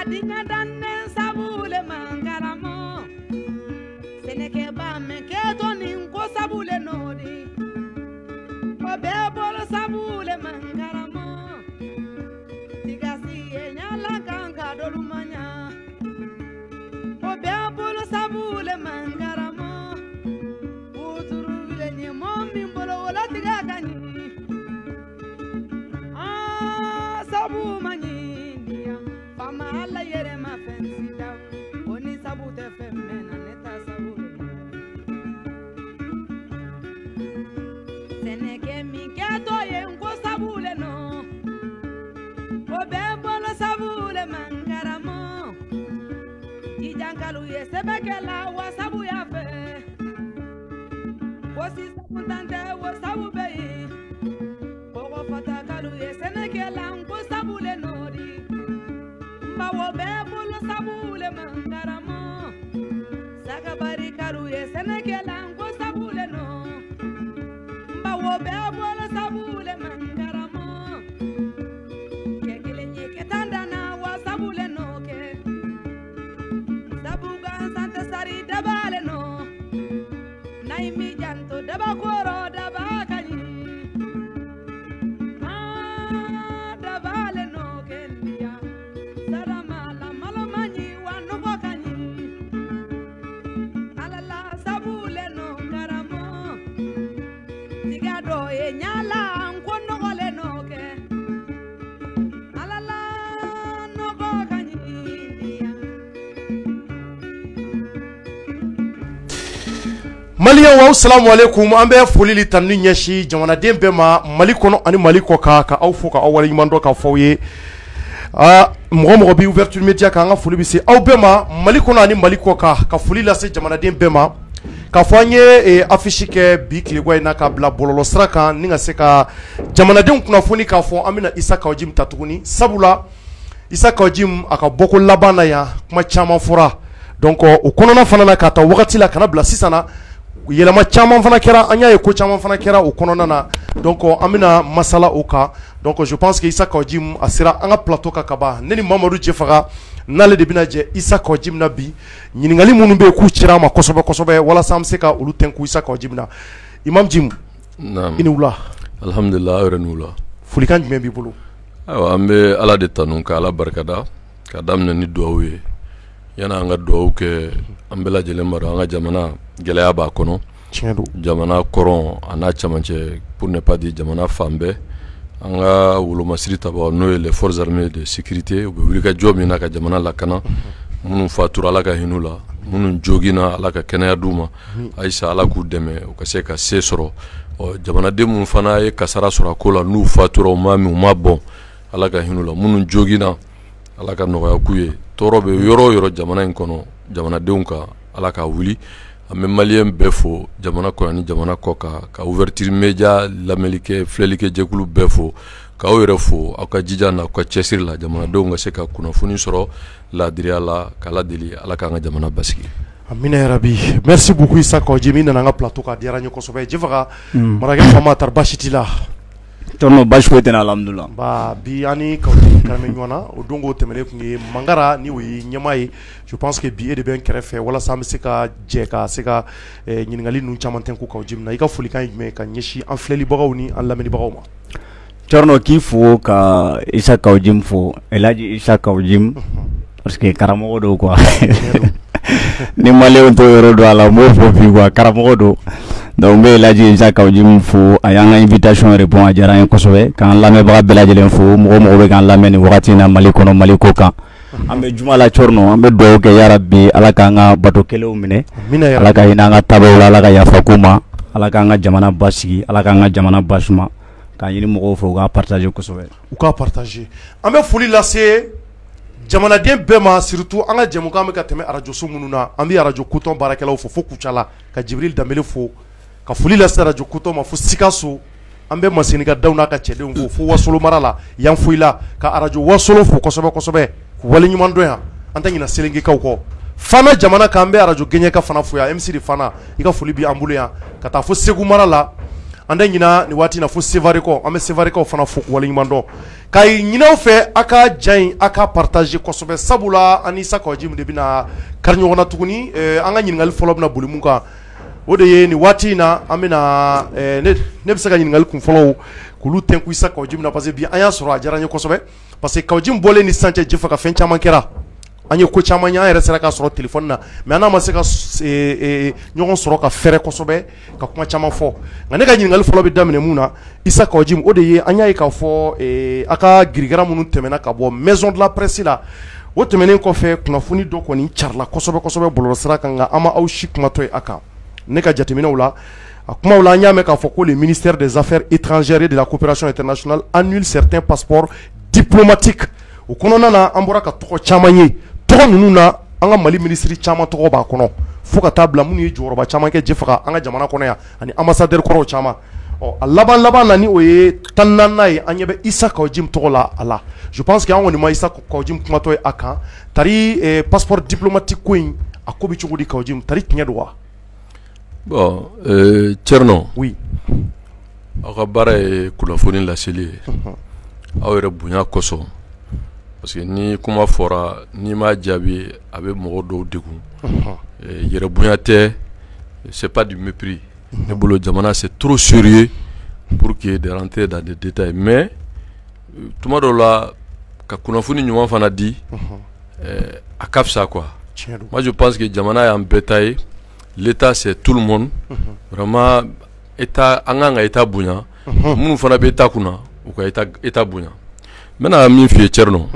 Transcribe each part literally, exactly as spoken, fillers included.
Adinya danne sabule mangaramo. Seneke ba me keto ninko sabule nodi. Obe bolo sabule mangaramo. Tigasi enyala kanka dolumanya. Obe bolo sabule mangaramo. Uturu vile ni mombi mbolo wala tigakani. Ah sabu mani. Fama ala yere ma fensi daw. Oni sabu te femena neta sabu. Seneke mi keto ye nko sabule no. Obe bolo sabule mangaramo. Ijankalu ye sebekela wa sabu ya fe. Wosi sabu tante wo sabu beyi. Ogo fatakalu ye senekela nko sabule nodi. Bawo bebolo sabule mangaramo. Sakabari karu ye senekela nko sabule no. Bawo bebolo sabule mangaramo. Kekele nye ketanda na wa sabule no ke. Sabuga sante sari dabale no. Naimi janto dabakoro dabakani. Ah dabale no kelia. Saramala malomani wanogokani. Alala sabule no garamo. Tigado e nyala nkonogole noke. Alala nogokani. Maliya wa assalamu alaikum ambe folili tanni nyashi jamana dembe ma malikono ani maliko ka ka aw fo ka awali mando ka fawye ah mo mo bi ouverture media ka nga foli bi se aw bema malikono ani maliko ka ka foli la se jamana dembe ma ka fanye e affiche ke bi klegwa ina ka bla bololo sraka ninga se ka jamana dem kuna foni ka fo amina isa ka ojim tatuguni sabula isa ka ojim aka boko labana ya kuma chama fura donc o konona fanana ka ta wakati la kana bla sisana yelama chaman fana kera anya ye ko chaman fana kera o konona na donc amina masala oka donc je pense que Issa Kojim asira anga plateau ka kaba neni Mamadou Jefaga nale de binaje Issa Kojim na bi nyiningali munu be ku chira ma kosobe kosobe wala samse ka ulu tenku Issa Kojim na Imam Jim naam ini ula alhamdulillah renula fulikan jumé bi bulu awa ambe ala de tanun ka ala barkada ka damna ni duwawe yana anga duwaw ke ambela jele maro anga jamana gelaya ba kono jamana koron ana chamanche pour ne pas dire jamana fambe anga wulo masiri taba no les forces armées de sécurité be wulika jomi na ka jamana lakana munu fatura la ka hinula munu jogina ala ka kenaya duma aisha ala ku deme o ka se ka sesoro o jamana de mun fana ye kasara sura kola nu fatura o mami o mabon ala ka hinula munu jogina ala ka no ya kuye torobe yoro yoro jamana en kono jamana de unka ala ka wuli ame malien befo jamana ko ani jamana ko ka ka ouverture media l'amelike flelike jekulu befo ka o refo aka jijana ko chesir la jamana do nga seka kuna funi soro la diriala kala deli ala ka nga jamana basiki amina ya rabbi merci beaucoup Issa Kojim na nga plateau ka diara nyoko sobe Jefaga maraga fama tarbashitila tono bashfo tena alhamdulillah ba bi ani kawti karame nyona o dongo temele kungi mangara ni wi nyamai je pense que bi e de ben krefe wala sam seka jeka seka nyingali nu chamanten ku Kojim na ika fulikan me ka nyeshi en fleli bagawni en lameni bagawma torno kifu ka Issa Kojim fo elaji Issa Kojim parce que karamo do quoi ni malé to yoro do ala mo fo fi quoi karamo do donc be laji Issa Kojim fo ayanga invitation répond a jara en kosobe kan lame ba belaje len fo mo mo be kan lame ni wakati na maliko no maliko kan ambe juma la chorno ambe do ke ya rabbi ala ka nga bato kele umine ala ka ina nga tabawla ala ka ya fakuma ala ka nga jamana basigi ala ka nga jamana basma kan yini mo fo ga partager kosobe ou ka partager ambe foli la c'est jamana den bema surtout anga jemuka me ka teme radio sumununa ambi radio kuton barakelaw fo fo kuchala ka Jibril Dambele fo ka foli la sera jo kuto ma fu sikaso ambe masini ka dawna ka chede ngo fu wasolo marala yan fuila ka arajo wasolo fu kosobe kosobe wali nyumando ya antanya na selengi ka ko fana jamana ka ambe arajo genye ka fana fu ya M C di fana ika foli bi ambulu ya ka ta fu segu marala anda ɲina ni waati na fo Sevareko an bɛ Sevareko fana fo waleɲuman dɔn ka ɲinaw fɛ a ka diya a ka partager kosɛbɛ sabula ani Isa Kawajim de bɛna kari ɲɔgɔn na tuguni an ka ɲininkali fɔlɔ bɛna boli mun kan o de ye ni waati in na an bɛna ne ne bɛ se ka ɲininkali kun fɔlɔw k'olu tɛnku Isa Kawajim na parce que bi an y'a sɔrɔ a diyara n ye kosɛbɛ parce que Kawajim bɔlen ni sisan cɛ Jefa ka fɛn caman kɛra an ye ko caman ye an yɛrɛ sera k'a sɔrɔ téléphone na mais an n'a ma se ka ɲɔgɔn sɔrɔ ka fɛrɛ kosɛbɛ ka kuma caman fɔ nka ne ka ɲininkali fɔlɔ bɛ daminɛ mun na Isa Kawajim o de ye an y'a ye k'a fɔ a ka girigara minnu tɛmɛna ka bɔ maison de la presse la o tɛmɛnen kɔfɛ kunnafoni dɔ kɔni carila kosɛbɛ kosɛbɛ bɔlɔlɔsira kan nka an ma aw si kumatɔ ye a kan ne ka jateminɛw la a kumaw la an y'a mɛn k'a fɔ ko le ministère des affaires étrangères et de la coopération internationale annule certains passeports diplomatiques o kɔnɔna na an bɔra ka tɔgɔ caman ye tɔgɔ ninnu na an ka Mali ministre caman tɔgɔ b'a kɔnɔ fo ka taa bila minnu ye jɔyɔrɔba caman kɛ Jefa ka an ka jamana kɔnɔ yan ani ambassadeur kɔrɔw caman ɔ a laban laban na ni o ye tan naaninan ye an ɲɛ bɛ Isa Kawajim tɔgɔ la a la je pense que an kɔni ma Isa Kawajim kumatɔ ye a kan tari passeport diplomatique ko in a ko bɛ cogo di Kawajim tari tiɲɛ don wa. Bon euh, Tcherno oui aw ka baara ye kunnafoni laseli ye aw yɛrɛ bonya kosɔn parce que ni kuma fɔra ni m'a jaabi a bɛ mɔgɔ dɔw degun yɛrɛ bonya tɛ c'est pas du mépris ne bolo jamana c'est trop sérieux pour que de rentrer dans des détails mais tuma dɔw la ka kunnafoni ɲuman fana di a ka fisa quoi. Moi je pense que jamana y'an bɛɛ ta ye l'État c'est tout le monde vraiment État an kan ka État bonya minnu fana bɛ État kunna u ka État État bonya n bɛna min f'i ye Tcherno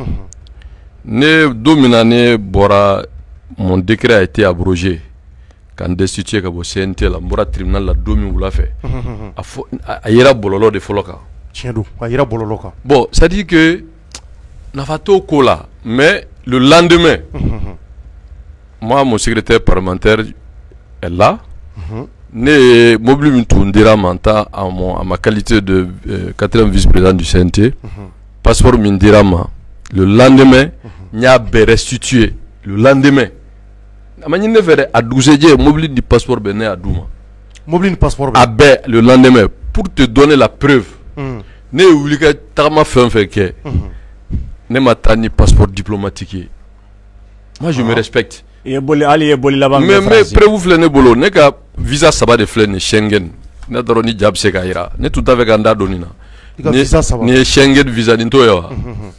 ne don min na ne bɔra mon décret a été abrogé k'an destituer ka bɔ C N T la n bɔra tribunal la don min wula fɛ a fɔ a yera bɔlɔlɔ de fɔlɔ kan. Tiɲɛ don a yera bɔlɔlɔ kan. Bon c'est à dire que nafa t'o ko la mais le lendemain moi mon secrétaire parlementaire est là. Ne ye mobile min tun dira ma ta à mon à ma qualité de euh, quatrième vice-président du C N T passeport min dira ma le lendemain n y'a bɛɛ restitué le lendemain a ma ɲini ne fɛ dɛ a dugusɛjɛ mobile di passeport bɛ ne y'a d'u ma mobile ni passeport bɛ a bɛɛ le lendemain pour te donner la preuve ne ye wuli ka tagama fɛn fɛn kɛ ne ma taa ni passeport diplomatique ye moi je me respecte. Ye boli ali ye boli laban mais mais preuve filɛ ne bolo ne ka visa saba de filɛ ni Schengen ne dɔrɔn ni ja bɛ se k'a yira ne tun t'a fɛ ka n da don nin na ni ye Schengen visa nin t'o ye wa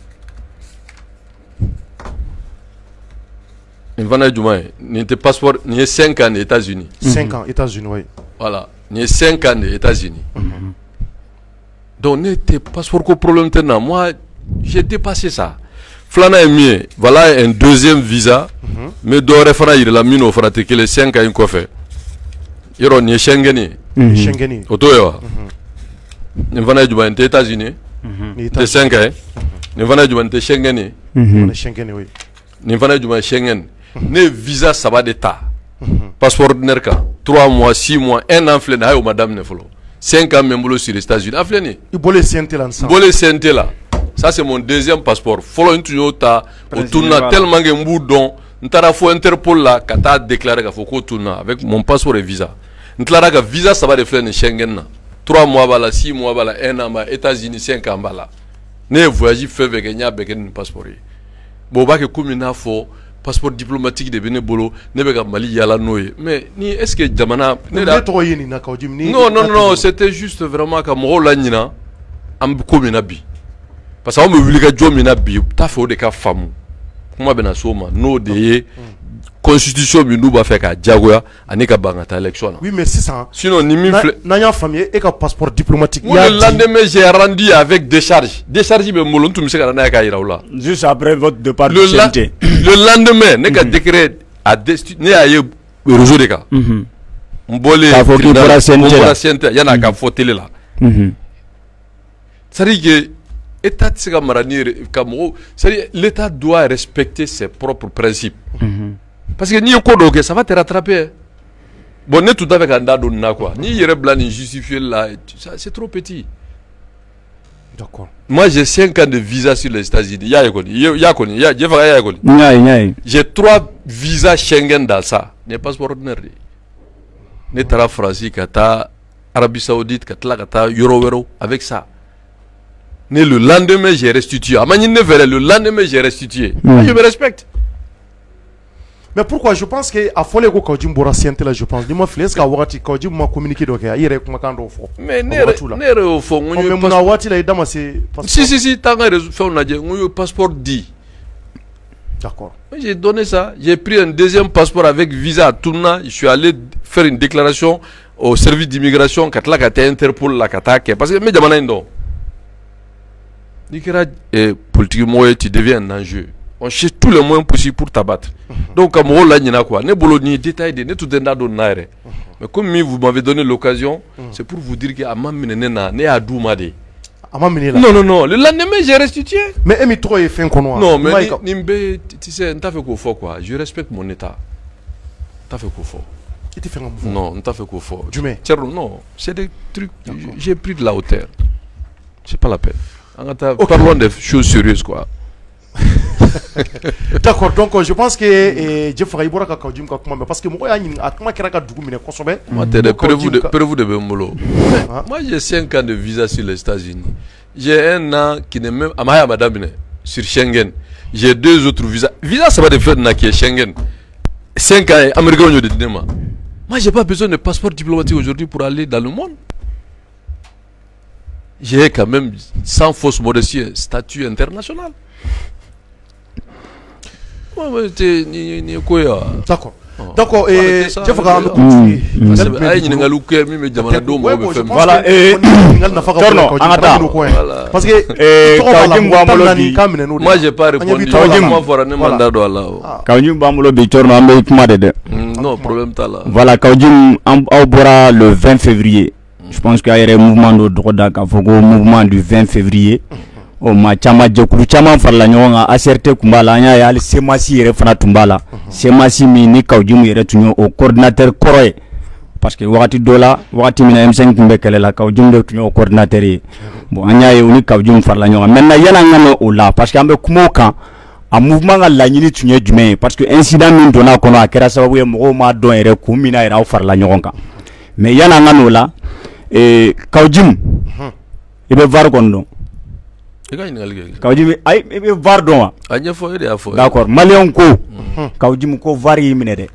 nin fana ye jumɛn ye nin tɛ passeport nin ye cinq ans de États-Unis cinq ans États-Unis oui voilà nin ye cinq ans de États-Unis donc ne tɛ passeport ko problème tɛ na moi j'ai dépassé ça. Flana est mieux. Voilà un deuxième visa. Mm-hmm. Mais d'ores fana yirila mino fana te kele cinq ans ko fe. Yoro ni Schengen. Mm-hmm. Schengen. Oto yo. Ni fana juba te États-Unis. Mm-hmm. Te cinq ans. Ni fana juba te Schengen. Mm-hmm. Schengen oui. Ni fana juba Schengen. Mm-hmm. Ne visa saba d'état. Mm-hmm. Passeport ordinaire ka trois mois, six mois, un an flé na yo madame ne folo. cinq ans même sur les États-Unis. A flé ni. Il bolé C N T là ensemble. Bolé C N T là. Ça c'est mon deuxième passeport. Follow une tournota, au tourna tellement que m'boudon, n'tara fo Interpol là, kata déclaré que faut qu'on tourne avec mon passeport et visa. N'tara que visa ça va de faire Schengen na. Trois mois bala, six mois bala, un an bala, États-Unis cinq ans bala. Ne voyage fait avec un avec un passeport. Bon bah que comme il a faux passeport diplomatique de Benebolo, ne be ka Mali yala noye. Mais ni est-ce que jamana ne la toye ni na Kawajim ni. Non non non, c'était juste vraiment que mo la nina am ko minabi. Parce que on me voulait que Dieu m'ina bi, t'as fait des cas fameux. Comment ben asoma, no de constitution mi nous va faire qu'à Diagoya, ane ka bangata élection. Oui mais c'est ça. Sinon ni mi n'ayant famille et qu'un passeport diplomatique. Moi le lendemain j'ai rendu avec décharge. Décharge me molon tout me sait qu'à ka iraoula. Juste après votre départ du C N T. Le lendemain, ne ka décret à destiné à y réseau de cas. Mbolé. Ça faut qu'il pourra C N T. Il y en a qu'à faut télé là. Ça dit que État l'État doit respecter ses propres principes. Mm-hmm. Parce que ni ko ça va te rattraper. Bon, ne tout avec un dado na quoi. Ni yere blanc ni justifier là, c'est trop petit. D'accord. Moi j'ai cinq ans de visa sur les États-Unis. Ya ya koni, ya koni, ya je va ya koni. J'ai trois visas Schengen dans ça. N'est pas ordinaire. Ne tara France kata Arabie Saoudite ka tila ka taa yɔrɔ wɛrɛw avec ça. Ne le lendemain j'ai restitué. Amani ne verrait le lendemain j'ai restitué. Moi, je me respecte. Mais pourquoi je pense que à fond les go Kaujim bora siente là je pense. Dis-moi Flesk ka wati Kaujim m'a communiqué donc ya ire kuma kan do fo. Mais ne ne au fond on yo pas wati là dama c'est si si si tanga fait on a dit on yo passeport dit. D'accord. J'ai donné ça, j'ai pris un deuxième passeport avec visa à Tourna, je suis allé faire une déclaration au service d'immigration katla kata Interpol la kata parce que me jamana indo. Dikira et politiquement tu deviens un enjeu. On cherche tous les moyens possibles pour t'abattre. Donc, comme on l'a dit, ne bolo ni détail de ne tout d'un ado naire. Mais comme vous m'avez donné l'occasion, c'est pour vous dire que Amam Minena ne a doumade. Non, non, non. Le lendemain, j'ai restitué. Mais Emi trop est fin qu'on Non, mais Nimbe, tu sais, t'as fait quoi faut quoi. Je respecte mon état. T'as fait quoi faut. Qui t'a fait un mouvement? Non, t'as fait quoi faut. Du mets. Non, c'est des trucs. J'ai pris de la hauteur. C'est pas la peine. Parlons des choses sérieuses quoi. D'accord, donc je pense que Jeff Raibora ka Kaujim ka kuma parce que moi ya a kuma kira ka dugu mine kosobe. Moi t'es prévu de prévu de Bembolo. Moi j'ai cinq ans de visa sur les États-Unis. J'ai un an qui n'est même Amaya madame sur Schengen. J'ai deux autres visas. Visa ça va de faire na qui est Schengen. cinq ans américain de Dinema. Moi j'ai pas besoin de passeport diplomatique aujourd'hui pour aller dans le monde. J'ai quand même sans fausse modestie un statut international. D'accord. D'accord, et je vais voilà, et parce que moi j'ai pas répondu. Non, problème t'as là. Voilà, Kaujim Aubora le vingt février. Je pense qu'il y a un mouvement de droit d'Akafogo, mouvement du vingt février. O ma chama jekulu chama farla nyonga aserte kumbala nya ya ali semasi yere fana tumbala semasi mi ni Kaujim yere tunyo o coordinateur koroye parce que wakati dola wakati mina M cinq kumbe kelela Kaujim de tunyo o coordinateur yi bon anya ye uni Kaujim farla nyonga maintenant yana ngano o la parce que ambe kumoka a mouvement nga la nyini tunye jume parce que incident min dona kono akera sababu ye mo ma don yere kumina yera o farla nyonga mais yana ngano la e Kaujim ibe var kondo Kaujim ay be var don d'accord malien ko Kaujim ko vari mine de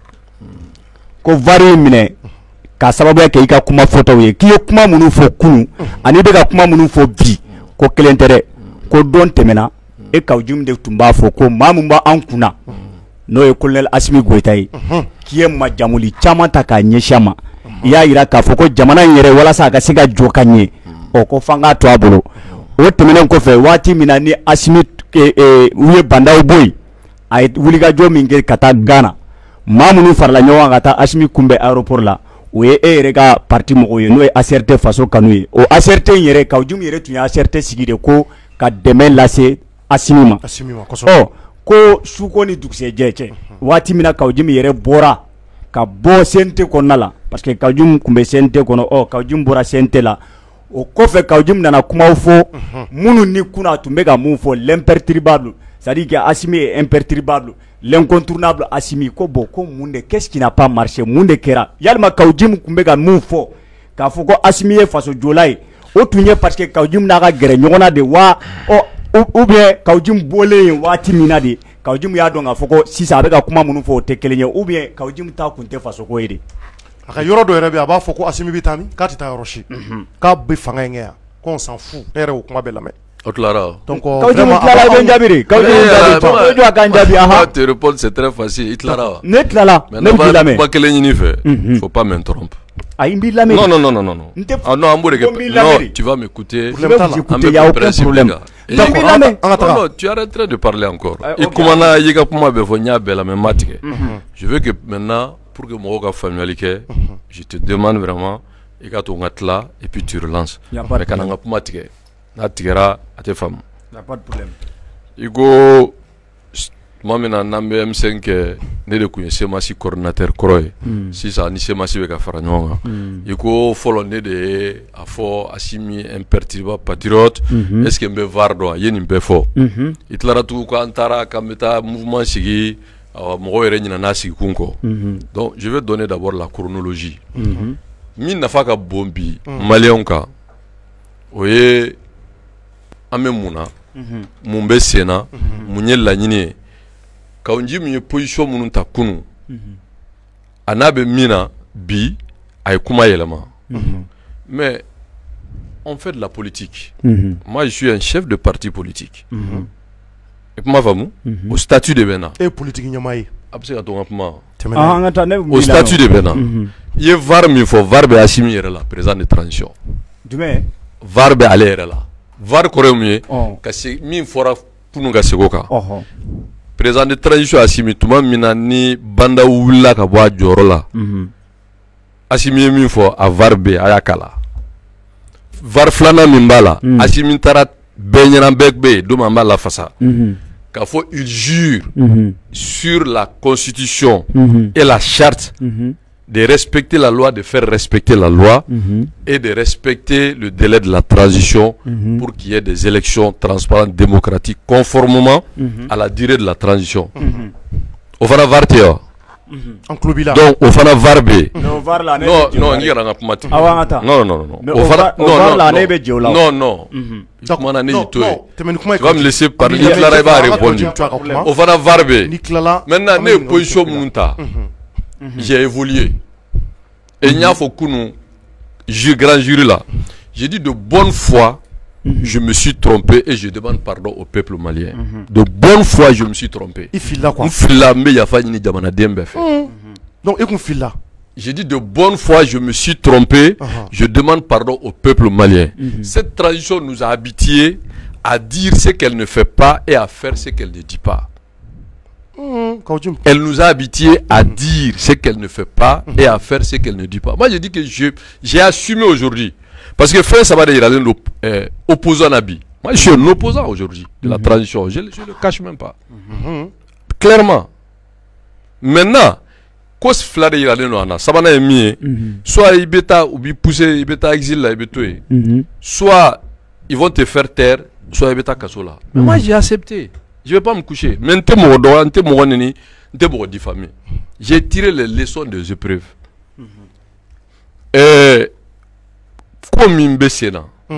ko vari mine ka sababu ya ke ka kuma photo ye ki kuma munu fo kunu ani be ka kuma munu fo bi ko kelentere ko don temena e Kaujim de tumba fo ko mamumba an kuna no e colonel Asimi Goita yi ki e majamuli chama ta ka nyeshama ya ira ka fo ko jamana yere wala sa ka siga jokanye o ko fanga to abolo o temenen ko fe wati mina ni Asimi e uye banda boy ay wuliga jo minge kata Ghana mamunu farla nyawa kata Asimi kumbe aéroport la o ye e rega parti mo ye no e acerte faso kanuye o acerte yere Kaujim yere tunya acerte sigide ko ka deme lase Asimima Asimima ko oh ko suko ni dukse jeche wati mina Kaujim yere bora ka bo sente konala parce que Kaujim kumbe sente kono oh Kaujim bora sente la o kofe Kaujim nana kuma fo munu ni kuna tumeka mu fo l'imperturbable c'est-à-dire que Asimi est imperturbable l'incontournable Asimi ko bo ko munde qu'est-ce qui n'a pas marché munde kera yalma Kaujim kumbega mu fo ka fo ko Asimi e faso jolai o tunye parce que Kaujim na ga gere nyona de wa o ou bien Kaujim bolé wati mina de Kaujim ya donga fo ko sisa be ka kuma munu fo te kelenye ou bien Kaujim ta kunte faso ko yede aka yoro do rebe aba fo ko Asimi bitami kati ta yoroshi ka be fanga ngea ko on s'en fout ere o kuma be la me Otlara. Donc Kaujim Itlara benjabiri Kaujim Itlara jo akanjabi aha te répondre c'est très facile Itlara net lala ne bilame pas kelen ni fait faut pas m'interrompre ay mbilame non non non non non ah non amboure que non tu vas m'écouter il y a aucun problème non non tu es en train de parler encore et comment na yega kuma be fo nya bela me matike je veux que maintenant pour que moi ka familialité je te demande vraiment et ka to ngatla et puis tu relances mais kana nga matike na tigera ate femme y a pas de problème igo moi maintenant nambe M cinq ne de kunye semasi coordinateur kroy si ça ni semasi be ka faranyonga igo follow ne de afo Asimi imperturbable patriote est-ce que mbe vardo yeni mbe fo itlara tu ko antara kameta mouvement sigi mo yere nyina na sigi kunko donc je vais donner d'abord la chronologie min nafa ka bon bi malien ka o ye an bɛ mun na mun bɛ sen na mun ye laɲini ye Kaoundji mun ye position minnu ta kunu a n'a bɛ min na bi a ye kuma yɛlɛma mais on fait de la politique. Mm-hmm. Moi, je suis un chef de parti politique. Mm-hmm. Et comment va-t-il? Mm-hmm. Au statut de Bénin. Et politique, il y a au statut de Bénin. Il y a var mi fo var be Assimi là, président de transition. Demain. Var be aller là. Var koremi kasi mi fora punu ga segoka. Président de transition Assimi tuma mina ni banda wula ka bo joro la. Assimi mi fo a var be ayakala. var flana mimbala mm. Assimi tara benyana bekbe do mamba la fasa mm -hmm. K'a faut il jure mm -hmm. sur la constitution mm -hmm. et la charte mm -hmm. de respecter la loi, de faire respecter la loi mm -hmm. et de respecter le délai de la transition mm -hmm. pour qu'il y ait des élections transparentes, démocratiques, conformément mm -hmm. à la durée de la transition. Mm -hmm. Au fana varteo en club là. Donc au fana varbe. Non var la ne. Non non ngi ranga pumati. Awangata. Non non non non. Au fana non var la ne be jola. Non non. Donc moi na ne yitoy. Tu vas me laisser parler. Ni Clara va répondre. Au fana varbe. Maintenant ne position munta. J'ai évolué. Et il y a kunu grand jury là. J'ai dit de bonne foi. Mm-hmm. Je me suis trompé et je demande pardon au peuple malien. Mm-hmm. De bonne foi, je me suis trompé. Il file là quoi? Donc, il file là. J'ai dit de bonne foi, je me suis trompé. Uh-huh. Je demande pardon au peuple malien. Mm-hmm. Cette transition nous a habitués à dire ce qu'elle ne fait pas et à faire ce qu'elle ne dit pas. Mm-hmm. Elle nous a habitués à mm-hmm. dire ce qu'elle ne fait pas mm-hmm. et à faire ce qu'elle ne dit pas. Moi, je dis que j'ai assumé aujourd'hui. Parce que frère Sabadé il a euh, opposant à Nabi. Moi je suis un opposant aujourd'hui de la transition. Je ne le cache même pas. Mm-hmm. Clairement. Maintenant, cause Flade il a dit non, Sabana est mis. Soit il bêta ou il pousse, il bêta exil là, il bêta. Soit ils vont te faire taire, soit il bêta kasola. Mais moi j'ai accepté. Je ne vais pas me coucher. Mais n'te mon droit, n'te mon neni, n'te mon diffamé. J'ai tiré les leçons des épreuves. Et comme mimbe sena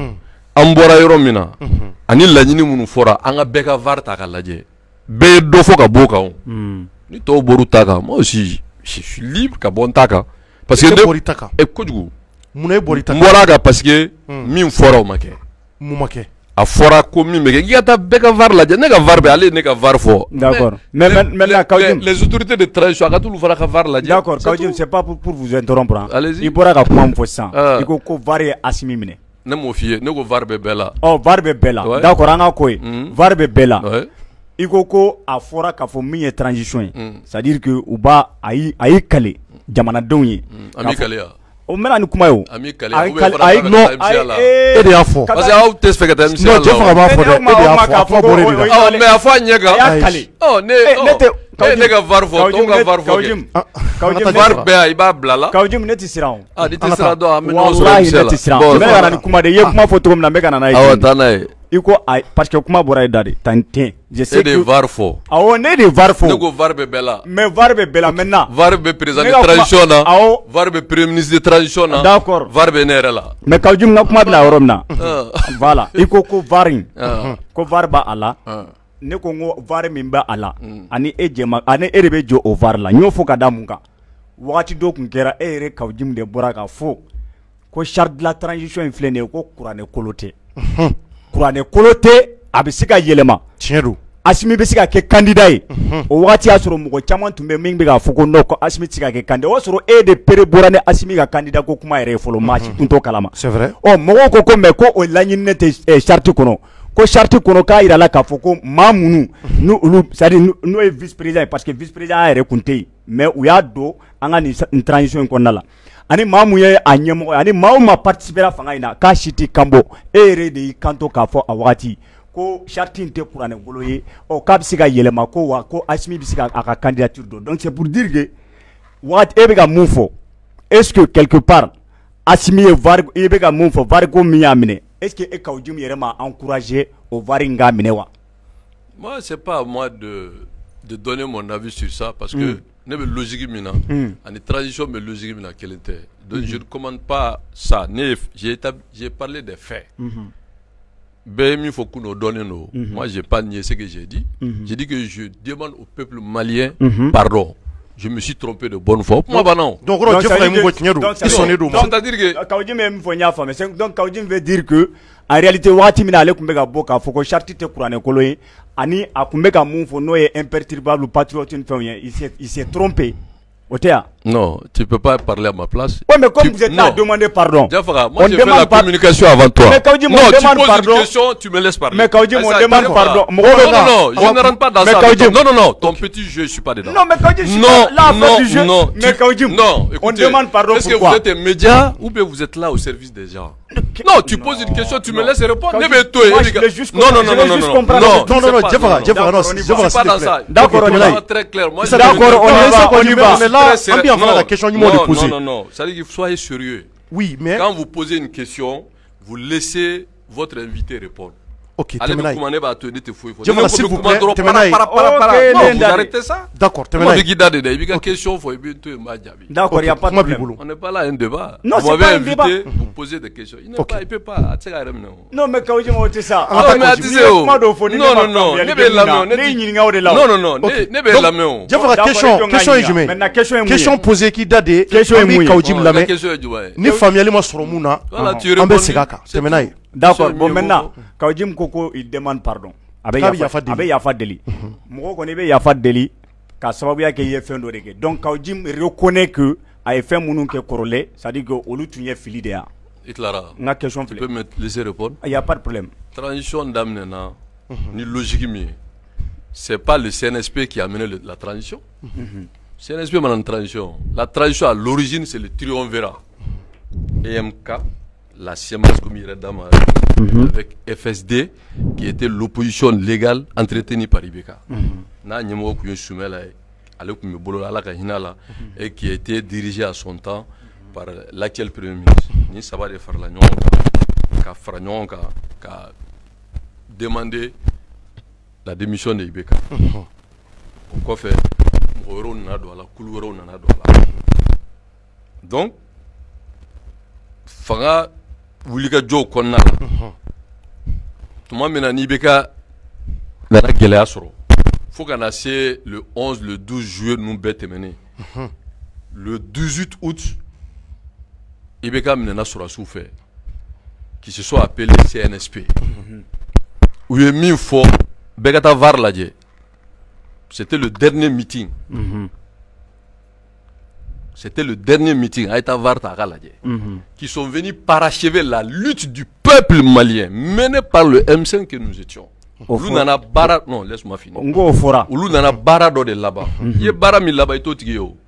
ambora yoro mina ani lañini munu fora anga beka varta ka laje be do fo ka boka on ni to boru taka moi aussi je suis libre ka bon taka parce que de e kojugu muna bori taka mbora ka parce que min fora o make mu make a fora ko min me gata beka var laje ne ka var be aller ne ka var fo d'accord mais mais la les, les autorités de transition ka tout fora ka var laje d'accord Kaoundji c'est pas pour, pour vous interrompre il bora ka kuma fo san il ko ko var ye Assimi mine ne mo fiye ne ko var be bela oh var be bela d'accord anga koy var be bela il ko ko a fora ka fo min ye transition c'est à dire que u ba ayi ayi kale jamana denw ye ami kale ya o mena ni kuma yo ami kale ay non e de afo parce que aw test fait que tam non je fera ba fo de e de afo afo bore de oh mais afa nyega oh ne oh ne ga var fo to ga var fo Kaoundji var be ay ba blala Kaoundji ne ti siran ah di ti siran do am no so ne ti siran me ga na kuma de ye kuma fo to na me ga na na aw tanay iko ay parce que kuma bora dade tantin je sais que de var fo aw ne de var fo ne go var be bela mais var be bela maintenant var be président de transition na var be premier ministre de transition na d'accord var be nere la mais Kaoundji na kuma bila yoromna voilà iko ko varin ko var ba ala ne ko ngo var min ba ala ani e jema ani e be jo o var la nyo fo ka da mun ka wati do kun kera e re Kaoundji de bora ka fo ko charte de la transition inflene ko kurane kolote kurane kolote abisika yelema tiendu Assimi be sika ke candidat ye o wati asoro mugo chaman tumbe min be ka fo ko no ko Assimi sika ke candidat o soro e de pere borane Assimi ka candidat ko kuma yere folo match kunto kalama c'est vrai o mogo ko ko me ko o lañin ne te charte kono ko charte kono ka ira la ka fo ko mamunu nu ulu c'est-à-dire no e vice président parce que vice président yere kunte mais u ya do anga ni transition ko nala ani mamu ye anyemo ani mamu ma participer fanga ina ka shiti kambo ere de kanto ka fo awati ko charte inte kurane golo ye o ka bisiga yelema ko wa ko Assimi bisiga aka candidature do donc c'est pour dire que what ebega mufo est-ce que quelque part Assimi e var ebega mufo var ko miyamine est-ce que e Kaoundji yere ma encourager au var nga mine wa moi c'est pas à moi de de donner mon avis sur ça parce que Mm. ne me logique mina, Mm. en transition me logique mina quelle était. Donc je ne commande pas ça. Ne- J'ai étab- j'ai parlé des faits. Mhm. Ben, il faut qu'on nous donne nos. Mhm. Moi, j'ai pas nié ce que j'ai dit. Mhm. J'ai dit que je demande au peuple malien Mhm. pardon. Je me suis trompé de bonne foi. Moi, bah non. donc Donc, ro ça jefa veut mu dire go que- tiɲɛ don donc, ça i veut- sɔnnen don ma donc- C'est-à-dire que Kawjim est min y'a faamu. C'est- donc Kawjim veut dire que en réalité waati min na ale kun bɛ ka bɔ k'a fɔ ko charte tɛ kuranɛ kolon ye ani a kun bɛ ka mun fɔ n'o ye imperturbable patriote ni fɛnw ye il s'est il s'est trompé o tɛ yan. non, tu peux pas parler à ma place. Ouais, mais comme Tu- vous êtes là à non. demander pardon. Jafara, moi On j'ai fait demande la par- communication avant toi. Mais Kaoudji, non, on tu demande poses pardon. une question, tu me laisses parler. Mais Kaoudji, Ah, on ça, demande Jafara. pardon. Non, Moro non, Bena. non, je On- ne rentre pas dans Mais ça. Kaoudji- Non, non, non, ton petit jeu, je suis pas dedans. Non, mais Kaoudji, je suis non, pas là à faire non, du jeu. non, Mais tu- Kaoudji, non, on écoutez, demande pardon est-ce que pourquoi vous êtes un média ou bien vous êtes là au service des gens? Non, tu poses une question, tu me laisses répondre. Kaoudji, Mais toi, moi, les je gars- voulais juste Non, non, comprendre- non, je non, voulais non, juste non, comprendre non, le- non non c'est non pas- Jafara non, Jafara non D'accord, on y Jafara va. Je suis pas s'il te dans ça. plaît D'accord, Ok, on y va va. très clair. Moi, D'accord, je- on y Non, va, laissez on y continuer, va. on est là Très sérieux. an bɛ yan fana Non, ka question ɲumanw de non, poser Non, non, non. C'est-à-dire qu'il faut soyez sérieux. oui mais Quand vous posez une question, vous laissez votre invité répondre. ok Allez, tɛmɛna nous ye commander, bah, te dire, te fouiller. Jafara, Ne s'il vous vous commandez plaît, pas, tɛmɛna para, ye. para, para, para. Ok, Non, vous Lenda. arrêtez ça. d'accord Moi, tɛmɛna je ye guide des il y a question, faut éviter un madjabi. D'accord, il n'y a Ok, pas de kuma b'i problème. bolo On n'est pas là à un débat. Non, vous c'est m'avez pas un invité, débat. vous posez des questions. Il ne Ok. peut pas. Tu sais, Non, mais Kaoudji, moi, c'est ça. Ah, Ah, mais d'accord, attendez, Ni ye oh. kuma dɔw fɔ ni ne Non, ma non, non, faamuyali ne kɛ bɛ min na, lamɛn o, ne ne ti- ye ɲininka o de la o. Non, non, non, Ok. ne ne bɛ Donc, lamɛn o. Jafara D'accord, question jɔn ka question ye ɲininka. jumɛn Maintenant, question ye mun ye? question posée k'i da de Question ye an mun bɛ ye? Kaoudji Bon, la lamɛn question est du ouais. ni faamuyali ma sɔrɔ mun na Voilà, tu an bɛ réponds. segin a kan C'est tɛmɛna tout. ye D'accord, Question bon mieux maintenant, vaut. Kaoudjim Koko, il demande pardon. A bɛ K'a bɛ yafa yafa deli. a bɛ yafa deli. Mɔgɔ kɔni bɛ yafa deli ka sababuya kɛ i ye fɛn dɔ de kɛ. Donc Kaoudjim reconnaît que a ye fɛn minnu kɛ kɔrɔlen, c'est-à-dire que olu tun ye fili de ye. Itlara, N ka question tu filɛ. peux me laisser répondre? Il n'y a pas de problème. Transition daminɛna ni logique min ye c'est pas le C N S P qui a amené le- la transition. C N S P mana une transition. La transition à l'origine c'est le triumvirat. E M K, la C M S comme il est dans avec F S D qui était l'opposition légale entretenue par I B K. N'a ɲɛmɔgɔ kun ye Sumala ye ale kun bɛ bolo la Ala ka hinɛ la et qui a été dirigé à son temps par l'actuel premier ministre. Ni saba de farala ɲɔgɔn kan ka fara ɲɔgɔn kan ka demander la démission de I B K. O kɔfɛ mɔgɔ wɛrɛw nana don a la, kulu wɛrɛw nana don a la. Donc fanga wulikajɔw kɔnɔna la tuma min na ni I B K nana gɛlɛya sɔrɔ fo ka na se le onze le douze juillet ninnu bɛɛ tɛmɛnen le dix-huit août I B K minɛna sɔrɔsiw fɛ qui se sont appelés C N S P u ye min fɔ bɛɛ ka taa V A R lajɛ c'était le dernier meeting c'était le dernier meeting a ye taa V A R ta a ka lajɛ qui sont venus parachever la lutte du peuple malien menée par le M cinq que nous étions. Olu nana baara non laisse-moi finir. N k'o fɔra. Olu nana baara dɔ de laban. I ye baara min laban i t'o tigi ye o.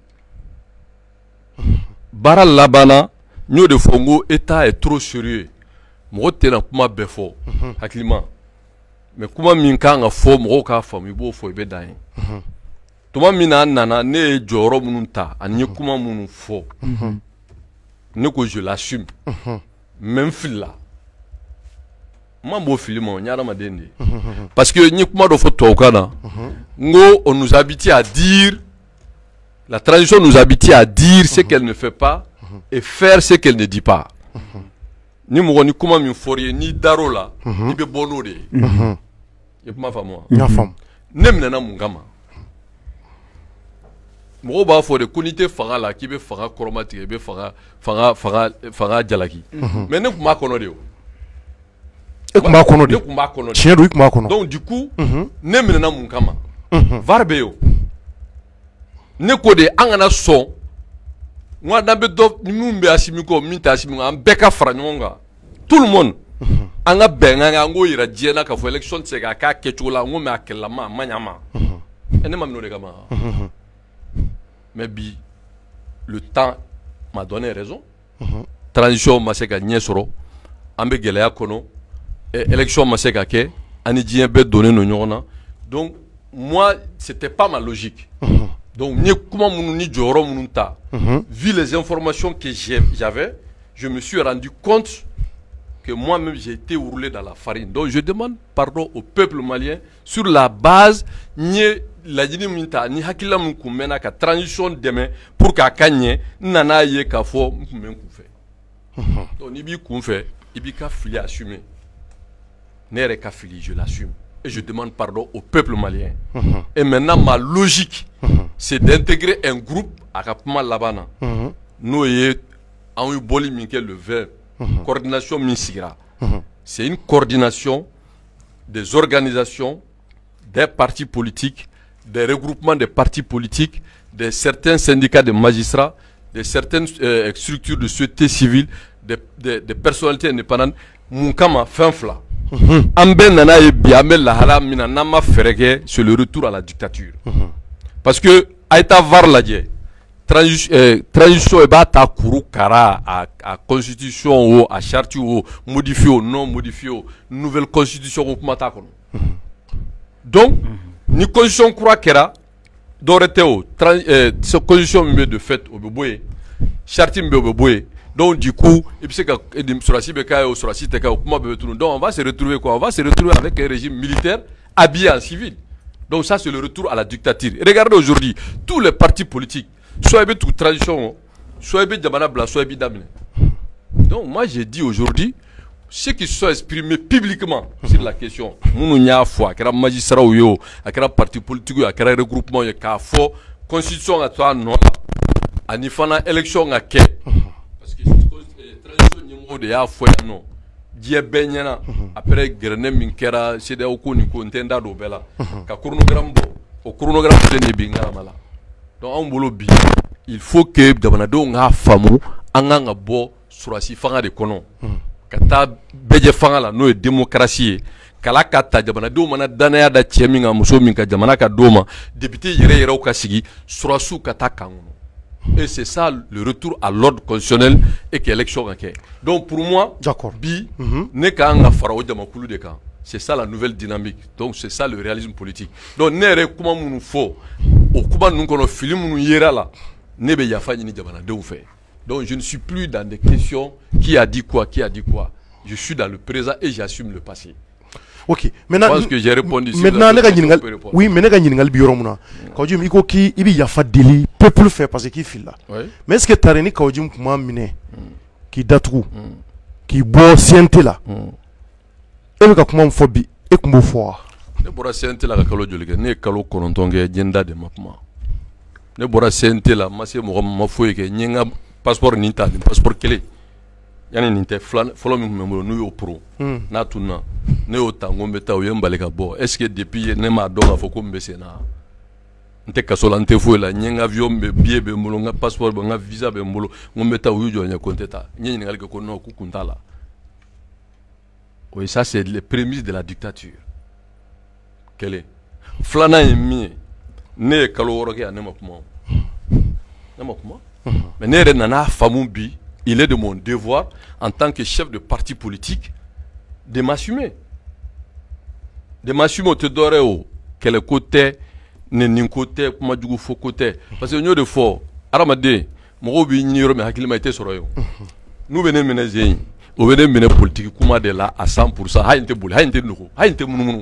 Baara labanna n y'o de fɔ n ko État est trop sérieux. Mɔgɔ tɛna kuma bɛɛ fɔ hakilima mais kuma min kan ka fɔ mɔgɔw k'a faamu i b'o fɔ i bɛ dan ye. Tuma min na an nana ne ye jɔyɔrɔ minnu ta ani n ye kuma minnu fɔ ne ko je l'assume mais n filila n ma b'o fili ma o n ye adamaden de ye parce que n ye kuma dɔ fɔ tubabukan na n ko on nous habitue à dire la transition nous habitue à dire ce qu'elle ne fait pas et faire ce qu'elle ne dit pas ni mɔgɔ ni kuma min fɔr'i ye n'i dar'o la i bɛ bɔ n'o de ye i ye kuma faamu wa n y'a faamu ne minɛna mun kama mɔgɔw b'a fɔ de ko n'i tɛ fanga la k'i bɛ fanga kɔrɔma tigɛ i bɛ fanga fanga fanga fanga jalaki mais ne tun b'a kɔnɔ de o e tun b'a kɔnɔ de ne tun b'a kɔnɔ de tiɲɛ don i tun b'a kɔnɔ donc du coup ne minɛna mun kama V A R bɛ yen o ne ko de an kana sɔn n ko n'an bɛ dɔ ni min bɛ Asimi kɔ min tɛ Asimi kɔ an bɛɛ ka fara ɲɔgɔn kan tout le monde an ka bɛnkan kan an k'o yira diɲɛ na k'a fɔ élection tɛ se k'a k'a kɛcogo la n ko mais a kɛlɛlama a ma ɲɛ a ma ɛ ne ma minɛ o de kama mais bi le temps m'a donné raison transition ma se ka ɲɛ sɔrɔ an bɛ gɛlɛya kɔnɔ élection ma se ka kɛ an ni diɲɛ bɛɛ donnen don ɲɔgɔn na donc moi c'était pas ma logique donc n ye kuma minnu ni jɔyɔrɔ minnu ta vu les informations que j'avais je me suis rendu compte que moi-même j'ai été roulé dans la farine donc je demande pardon au peuple malien sur la base n ye laɲini min ta ni hakilila min kun mɛnna ka transition dɛmɛ pour k'a ka ɲɛ n nan'a ye k'a fɔ n kun bɛ n kun fɛ donc n'i b'i kun fɛ i b'i ka fili assumer ne yɛrɛ ka fili je l'assume et je demande pardon au peuple malien et maintenant ma logique c'est d'intégrer un groupe à ka kuma laban na n'o ye an ye bɔli min kɛ le vingt coordination min sigira c'est une coordination des organisations des partis politiques, des regroupements des partis politiques, de certains syndicats de magistrats, de certaines euh, structures de société civile, des de, de personnalités indépendantes. Moukama Fenfla. Amben nana e biamel la hala mina nama ferege sur le retour à la dictature. Parce que Aïta var la die transition e ba ta kuru kara à à constitution ou à charte ou modifier ou non modifier nouvelle constitution ou kuma ta kono. Donc, ni condition croit qu'elle a, d'oretéo, cette condition de fait au bébé, charti au bébé. Donc, du coup, il puis que sur la Sibeka ou sur la Site, donc on va se retrouver quoi? On va se retrouver avec un régime militaire habillé en civil. Donc, ça, c'est le retour à la dictature. Et regardez aujourd'hui, tous les partis politiques, soit il y a toute tradition, soit il y a Djamana Bla, soit il y a Damine. Donc, moi, j'ai dit aujourd'hui, ceux qui se sont exprimés publiquement sur la question, nous n'y a foi, qu'il y a magistrat ou yo, qu'il y a parti politique, qu'il y a regroupement, qu'il y a faux, constitution à toi non, à n'y faire élection à quai. Parce que tradition n'y a de foi non. Dieu benyana après grene minkera c'est des okuni contenda do bela. Ka chronogramme do, au chronogramme de nebinga mala. Donc on bolo bi, il faut que dabanado nga famu, anga nga bo surasi fanga de konon. Kata beje fanga la no démocratie kala kata jamana do mana danaya da chemi nga muso min ka jamana ka doma député yere yere ka sigi surasu kata kangono et c'est ça le retour à l'ordre constitutionnel et que élection okay. Donc pour moi d'accord bi mm-hmm. ne ka nga farao jama kulu de kan c'est ça la nouvelle dynamique donc c'est ça le réalisme politique donc nere kuma munu fo o kuma nun kono film munu yera la ne be yafa ni jamana de fait. Donc je ne suis plus dans des questions qui a dit quoi, qui a dit quoi. Je suis dans le présent et j'assume le passé. Ok. Maintenant, je pense que j'ai répondu. Maintenant, oui, mais nous avons dit quand tu me dis qu'il y a fait délit, peuple fait parce qu'il fait là. Mais est-ce que tu as dit quand tu me dis qui date qui boit siente là, et que comment phobie et comment foi. Ne boit siente là que le joli, ne calo corontongue agenda de mapma. Ne boit siente là, ma c'est mon ma foi que n'y a passeport ninta passeport kele yani ninte follow me memoro no yo pro na tuna ne o tango mbeta o yembale ka bo est-ce que depuis ne ma do fa ko mbese na nte kasola nte fo la nyenga avion be bie be mbolo nga passeport be nga visa be mbolo ngombeta o yo nya konteta nyenyi ngal ko no ku kuntala. Oui, ça c'est les prémices de la dictature. Quel est flana emi ne kalo woroke anema kuma nema kuma. Mais Nana Famoubi, il est de mon devoir en tant que chef de parti politique de m'assumer. De m'assumer au Tedoreo, quel côté, ne côté, comment du faux côté. Parce que nous de fort, Aramade, mon obi niro mais hakili maite soroyo. Nous venons mener au venez mener politique kuma de là à cent pour cent. Haïnte boule, haïnte nouveau, haïnte mounou.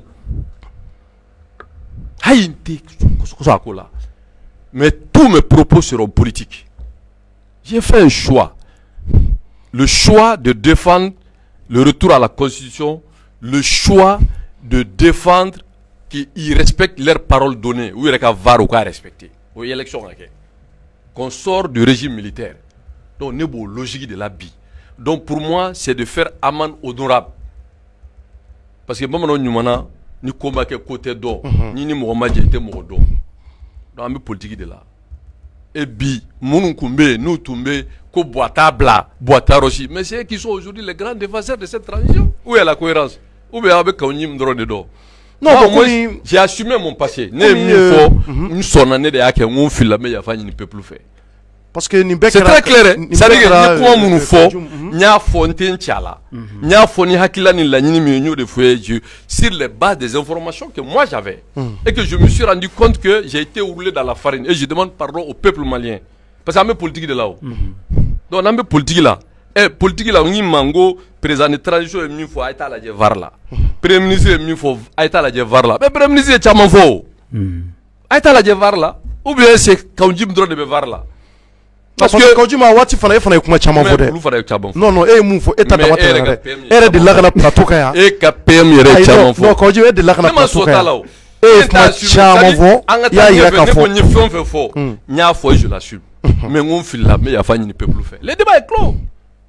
Haïnte, ça là. Mais tous mes propos seront politiques. J'ai fait un choix. Le choix de défendre le retour à la Constitution, le choix de défendre qu'ils respectent leurs paroles données, ou ils vont respecter. Aux élections, qu'on sort du régime militaire. Donc, on est beau logique de la vie. Donc, pour moi, c'est de faire amende honorable. Parce que, moi, nous ni combat côté d'or, ni ni Mohamed était mort d'or. Donc, on est politique de là. Et bi, moun koumbe, nous tombé, ko boita bla, boita rochi. Mais c'est qui sont aujourd'hui les grands défenseurs de cette transition. Où est la cohérence? Où est avec Kaunim drone dedans? Non, ah, moi, j'ai assumé mon passé. Ne me faut une sonne année de hack et mon fil la meilleure famille ne peut plus faire. Parce que c'est très clair. Ça veut dire que quoi mon faut, nya fontaine tiala, nya foni hakila ni la ni mi de fouet sur les bases des informations que moi j'avais et que je me suis rendu compte que j'ai été roulé dans la farine et je demande pardon au peuple malien parce que la politique de là-haut. Donc la politique là, et politique là on y mango président de transition et mi faut aïta la var là, premier ministre mi faut aïta la var là, mais premier ministre est chaman faux. Aïta la var là. Ou bien c'est quand Jim drone de var là. Parce que quand tu m'as wati fana e fana kuma chama fode. Non non e mun fo e tata wata re. Ere de lagana plateau kaya. E ka P M yere chama fo. Non quand tu e de lagana plateau kaya. E kuma chama fo. Ya ira ka fo. Ni fon fe fo. Nya fo je l'assume. Mais on file là mais ya fa ni peuple fait. Le débat est clos.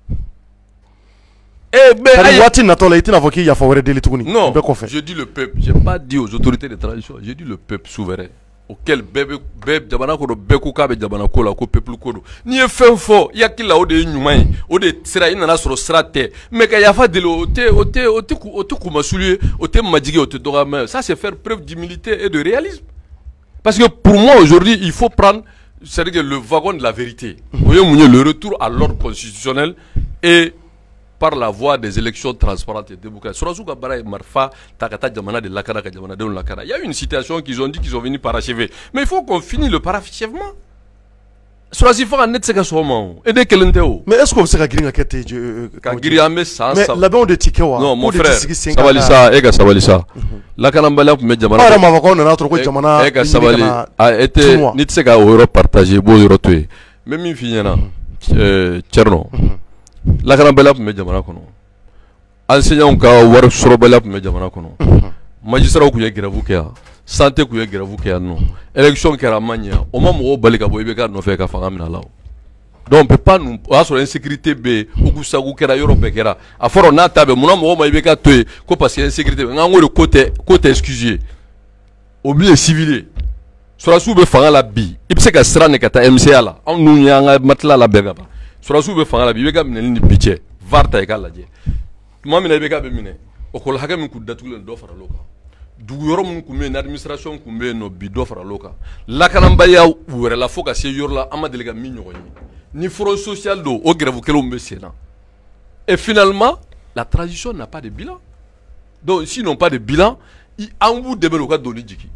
Eh ben wati na to la itina fo ki ya fo were deli tuguni. Non. Je dis le peuple, j'ai pas dit aux autorités de transition, j'ai dit le peuple souverain. Auquel bébé bébé jamana ko do beku ka be jamana ko la ko peuple ko do ni e fen fo yakila o de nyumai o de sira ina na soro srate mais ka yafa de o te o te o te o te ko masuli o te majigi o te dora mais ça c'est faire preuve d'humilité et de réalisme parce que pour moi aujourd'hui il faut prendre c'est-à-dire le wagon de la vérité le retour à l'ordre constitutionnel et par la voie des élections transparentes et démocratiques. Il y a eu une citation qu'ils ont dit qu'ils ont venu parachever. Mais il faut qu'on finisse le parachèvement. Mais est-ce qu'on sait que mais là-bas on dit que non mon frère Sabalissa ega Sabalissa la kanambala pour mettre jamana ara mama ko na tro ko jamana ega Sabali a été ni tseka o euro partager bo euro to même mi finyana euh Tcherno la kanambala pour mettre jamana kono enseignant ka war sorobala pour mettre jamana kono magistrat ku ye grève ke santé ku ye grève ke non élection ke ramanya o mama o balika bo ibeka no fe ka fanga mina lawo. Donc on peut pas nous sur l'insécurité b ou kusagu kera Europe kera a foro na tabe muna mo ma ibeka to ko parce que insécurité ngango le côté côté excusé au milieu civilé sur la soube fanga la bi ibse ka sra ne kata M C A la on nu nyanga matla la bega ba sur la soube fanga la bi ibeka mineli ni biche varta e kala je tuma mina ibeka be mine o ko haga min ku datulen do fara loka du yoro mun ku men administration ku men no bi do fara loka la kanamba ya wure la foka se yor la amadele ga mi nyogo ni front social do au grève que l'on met là. Et finalement, la transition n'a pas de bilan. Donc, s'ils n'ont pas de bilan, ils en vous développent donner djiki.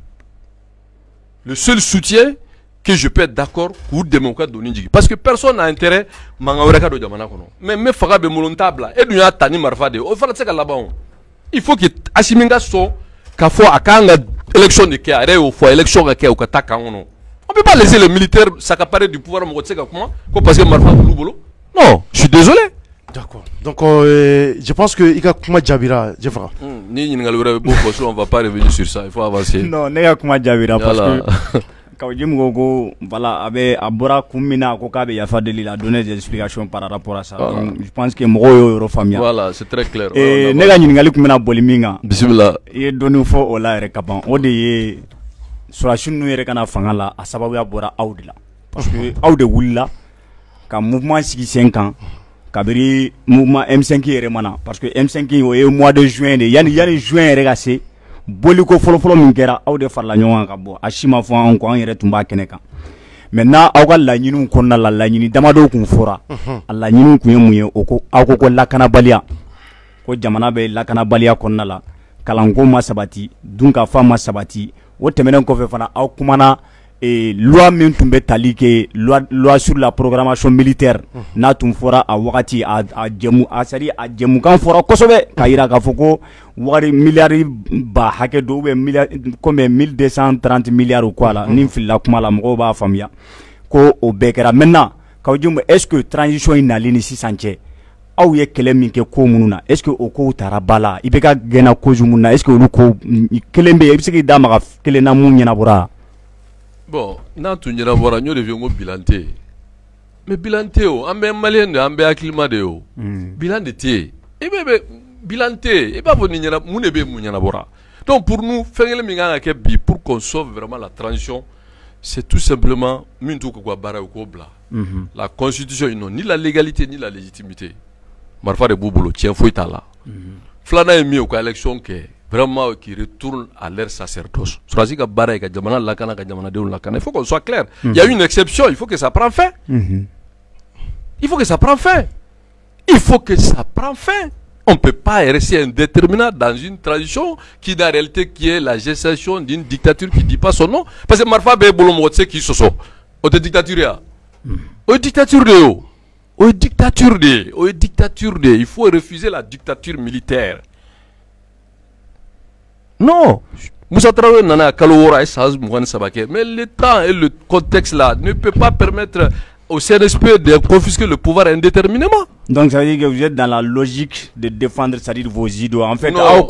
Le seul soutien que je peux être d'accord pour démocrate donner djiki. Parce que personne n'a intérêt mangaureka do jamana kono. Mais mais faga be molontable et dunya tani marfade. O fala tseka là-bas. Il faut que asiminga so ka fo akanga élection de ke are o fo élection ka ke o kataka ono. On ne peut pas laisser les militaires s'accaparer du pouvoir parce que Marfa Boulou. Non, je suis désolé. D'accord. Donc, euh, je pense que Ika Kuma Djabira, je ferai. Ni on va pas revenir sur ça, il faut avancer. Non, Nega Kuma Djabira, parce que quand je me voilà, avec Abora Kumina, Kokabe, Yafadeli a donné des explications par rapport à ça. Donc, je pense que Moro Eurofamia. Voilà, c'est très clair. Et Nega Ningali Kumina Boliminga. Bismillah. Il donne une fois au la Rekaban. Ode sur la chaîne nous kana fanga la a sababu ya bora aw de la parce que aw de wulila ka mouvement sigi cinq ans ka biri mouvement M cinq yere mana parce que M cinq o e mois de juin de yani yani juin yere ga se boli ko folo folo min kɛra aw de farla ɲɔgɔn ka bɔ a si ma fɔ an ko an yɛrɛ tun b'a kɛnɛ kan maintenant aw ka laɲiniw kɔnɔna la laɲini damadɔ kun fɔra a laɲiniw kun ye mun ye o ko aw ko ko lakanabaliya ko jamana bɛ lakanabaliya kɔnɔna la kalanko ma sabati dunkafa ma sabati o tɛmɛnen kɔfɛ fana aw kumana eh, loi min tun bɛ tali kɛ loi, loi sur la programmation militaire n'a tun fɔra a wagati a, a jɛmu a sari a jɛmukan fɔra kosɛbɛ ka yira k'a fɔ ko wari miliyari ba hakɛ dɔ ou bien comme mille deux cent trente milliards ou quoi la ni filila kuma la mɔgɔw b'a faamuya ko o bɛɛ kɛra maintenant k'aw jɛmu est ce que transition in nali ni sisan cɛ aw ye kɛlɛ min kɛ ko minnu na est ce que o kow taara ba la i bɛ ka gɛnna cause minnu na est ce que olu ko kelen bɛ yen i bɛ se k'i da maga kelen na mun ɲɛnabɔra. Bon n'a tun ɲɛnabɔra n y'o de fɔ n ko bilan tɛ yen mais bilan tɛ yen o an bɛ maliyɛn de an bɛ hakilima de ye o bilan de tɛ yen i bɛ bɛ bilan tɛ yen i b'a fɔ nin ɲɛna mun de bɛ mun ɲɛnabɔra donc pour nous fɛn kelen min kan ka kɛ bi pour qu'on sauve vraiment la transition c'est tout simplement min t'u ka baara ye o k'o bila la constitution ils n'ont ni la légalité ni la légitimité. Marfa de Boubolo, tiens, faut y aller là. Flana est mis au élection qui vraiment qui retourne à leur sacerdoce. Il faut qu'on soit clair. Il y a une exception, il faut que ça prenne fin. Il faut que ça prenne fin. Il faut que ça prenne fin. On ne peut pas rester indéterminat dans une tradition qui, dans la réalité, qui est la gestation d'une dictature qui ne dit pas son nom. Parce que Marfa de Boubolo, c'est qui ce sont. Au dictature. Au dictature de haut. Aux dictatures de, aux dictatures de, il faut refuser la dictature militaire. Non, Moussa Traoré nana Kalowora et Saz Mouane Sabake. Mais le temps et le contexte là ne peut pas permettre au C N S P de confisquer le pouvoir indéterminément. Donc ça veut dire que vous êtes dans la logique de défendre, c'est-à-dire vos idoles. En fait, non,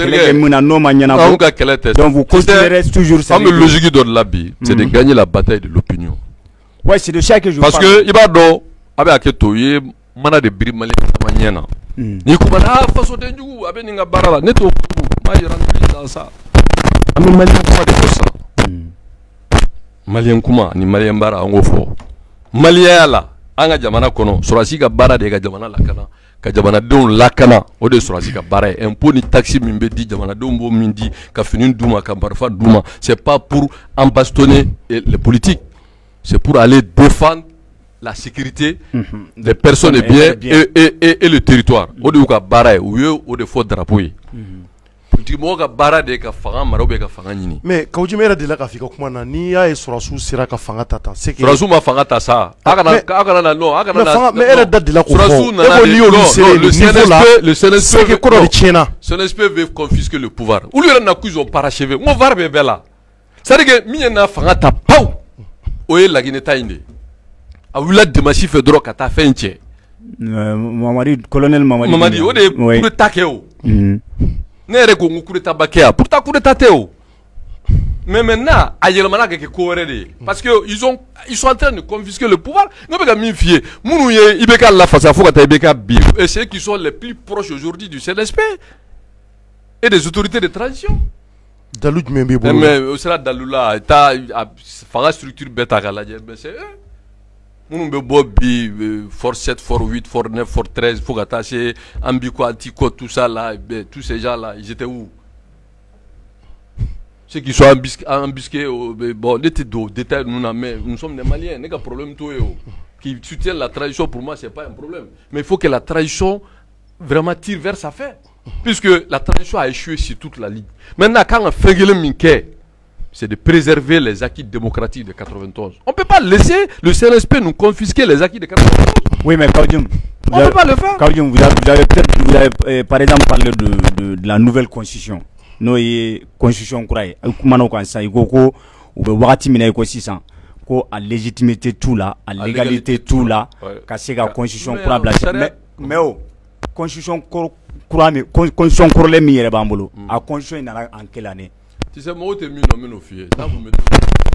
donc vous considérez toujours ça. La logique de l'habit, c'est de gagner la bataille de l'opinion. Ouais, c'est de ça que je Parce parle. Parce que, il va donc, avec Aketo, il y a mana de brimali maniana. Ni kuma na faso de njugu abe ninga barala neto ma yirandu dans ça. Ami malien kuma de ça. Malien kuma ni malien bara ngofo. Malien la anga jamana kono surasi ka bara de ka jamana lakana ka jamana don lakana o de surasi ka bara impôt ni taxi min be di jamana don bo min di ka finin duma ka barfa duma c'est pas pour embastonner les politiques, c'est pour aller défendre la sécurité mm-hmm. des personnes et biens et, et, et, et, et le territoire. Mm-hmm. Ode uka bara ou ou de faux drapeau. Politique mo ka bara de ka fanga maro be ka fanga nyini. Mais Kaoudji mera de la ka fika kuma na ni ya e surasu sira ka fanga tata. C'est que surasu ma fanga ta ça. Aka na aka na non, aka na. Mais elle date de la ko. Surasu na le C N S P, le C N S P c'est que quoi de Tchena. C N S P veut confisquer le pouvoir. Ou lui na ku ils ont parachevé. Mo var be bela. Ça dit que mi na fanga ta pau. Oye la gineta inde. A wula Dimashi fait droit à ta fin tché. Mamadi, colonel Mamadi. Mamadi, on est pour le taqueo. N'est ko ngukure tabakea. Pour ta coup de tateo. Mais maintenant, ailleurs mana que cohéré. Parce que ils ont, ils sont en train de confisquer le pouvoir. Non mais mi fier. Mounouye, ibeka la face à fouga ibeka bi. Et ceux qui sont les plus proches aujourd'hui du C N S P et des autorités de transition. Daloud membe bo. Mais au sera Daloula, ta fanga structure beta gala mais c'est nous be bobi for sept for huit for neuf for treize faut attacher ambico antico tout ça là tous ces gens là ils étaient où? Ceux qui sont embusqués, embusqués bon les détails nous mais nous sommes des Maliens n'est qu'un problème tout qui soutiennent la tradition. Pour moi c'est pas un problème, mais il faut que la tradition vraiment tire vers sa fin, puisque la tradition a échoué sur toute la ligne. Maintenant quand on fait le minké, c'est de préserver les acquis démocratiques de quatre-vingt-onze. On ne peut pas laisser le C N S P nous confisquer les acquis de quatre-vingt-onze. Oui, mais Kaoudjim, on ne peut pas le faire. Kaoudjim, vous avez, avez peut-être, vous avez euh, par exemple parlé de, de, de la nouvelle constitution. Nous, y constitution croyez. Comment on ça, il y a ou bien wakati mina iko six ans. Ko à légitimité tout là, à légalité tout là, qu'à c'est la constitution croyez mais mais oh, constitution croyez, constitution croyez mi yere bambolo. A constitution il n'a en quelle année? Tu sais, moi, je suis venu au fier. Là, vous me dites.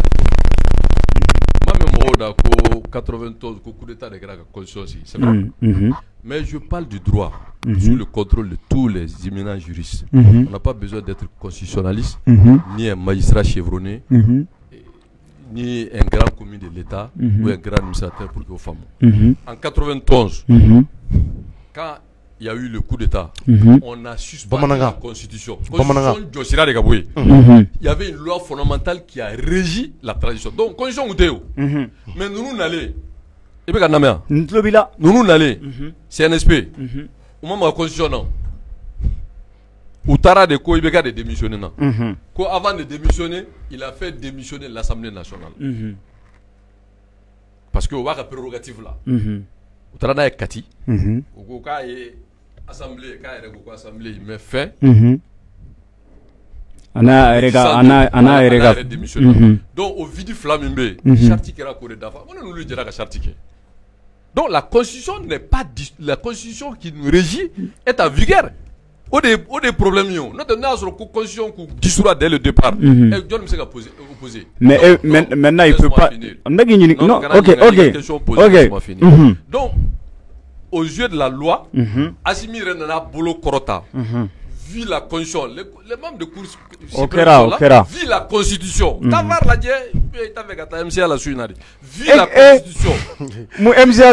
Moi, je suis quatre-vingt-onze, coup d'état de la constitution. C'est vrai. Mais je parle du droit, sous le contrôle de tous les éminents juristes. On n'a pas besoin d'être constitutionnaliste, ni un magistrat chevronné, ni un grand commis de l'État, ou un grand administrateur pour les femmes. En quatre-vingt-onze, quand il y a eu le coup d'état, mm-hmm. on a suspendu la constitution. Constitution mm-hmm. Il y avait une loi fondamentale qui a régi la tradition. Donc, constitution mm-hmm. mais nous nous allons. Et bien, nous nous allons. C N S P. Au moment où la constitution, non. Ou Tara de quoi il y a de démissionner. Avant de démissionner, il a fait démissionner l'Assemblée nationale. Mm-hmm. Parce que on va la prérogative là. Ou Tara n'a Kati. Ou quoi assemblée quand il assemblée il met fin ana rega ana ana rega donc au vide flamimbe charti qui raconte d'afa on nous le dira que charti donc la constitution n'est pas la constitution qui nous régit est en vigueur au des au des problèmes yo notre notre constitution qui dissoudra dès le départ et John me s'est opposé mais maintenant il peut pas non OK OK OK donc aux yeux de la loi, mm-hmm. Assimi Renana Bolo Korota, mm-hmm. vu la constitution, les, les membres de cour okera, okera. vu la constitution, Tavar la dit, M C A la suinari, vu la constitution, M C A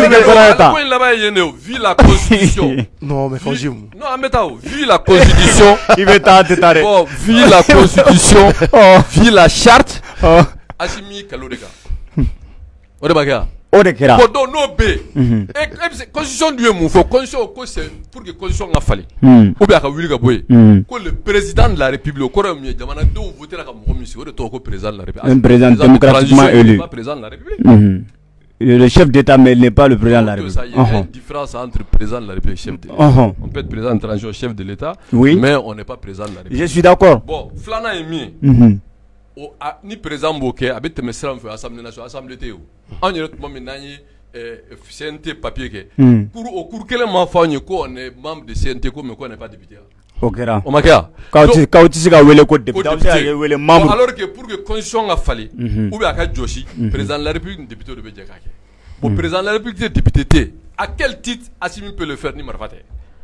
vu la constitution, non mais quand non Ametao, vu la constitution, il va t'arrêter, vu la constitution, vu la charte, Assimi Kalodeka, Odebaga. Pour donc no B. Et constitution du mot, faut constitution c'est pour que constitution a fallu. Ou bien ka wuli ka boy. Que le président de la République, ko rem jamana do voter ka mo commission de to ko président de la République. Un président démocratiquement élu. Pas président de la République. le chef d'État, mais il n'est pas le président de la République. Il y a uh -huh. une différence entre le président de la République et le chef de l'État. Uh -huh. On peut être président de transition, chef de l'État, oui. mais on n'est pas président de la République. Je suis d'accord. Bon, Flana est mis. Ni président Bokeh, avec le ministre de l'Assemblée nationale, l'Assemblée Théo. On y a tout le monde C N T papier. Au cours de ma famille, on est membre de C N T, mais on n'est pas député. Ok, là. On m'a dit. Quand tu sais que le code député, le membre. Alors que pour que la constitution a fallu, ou bien à Joshi, président de la République, député de Bédiakake. Au président de la République, député, à quel titre Assimi peut le faire, ni Marfate?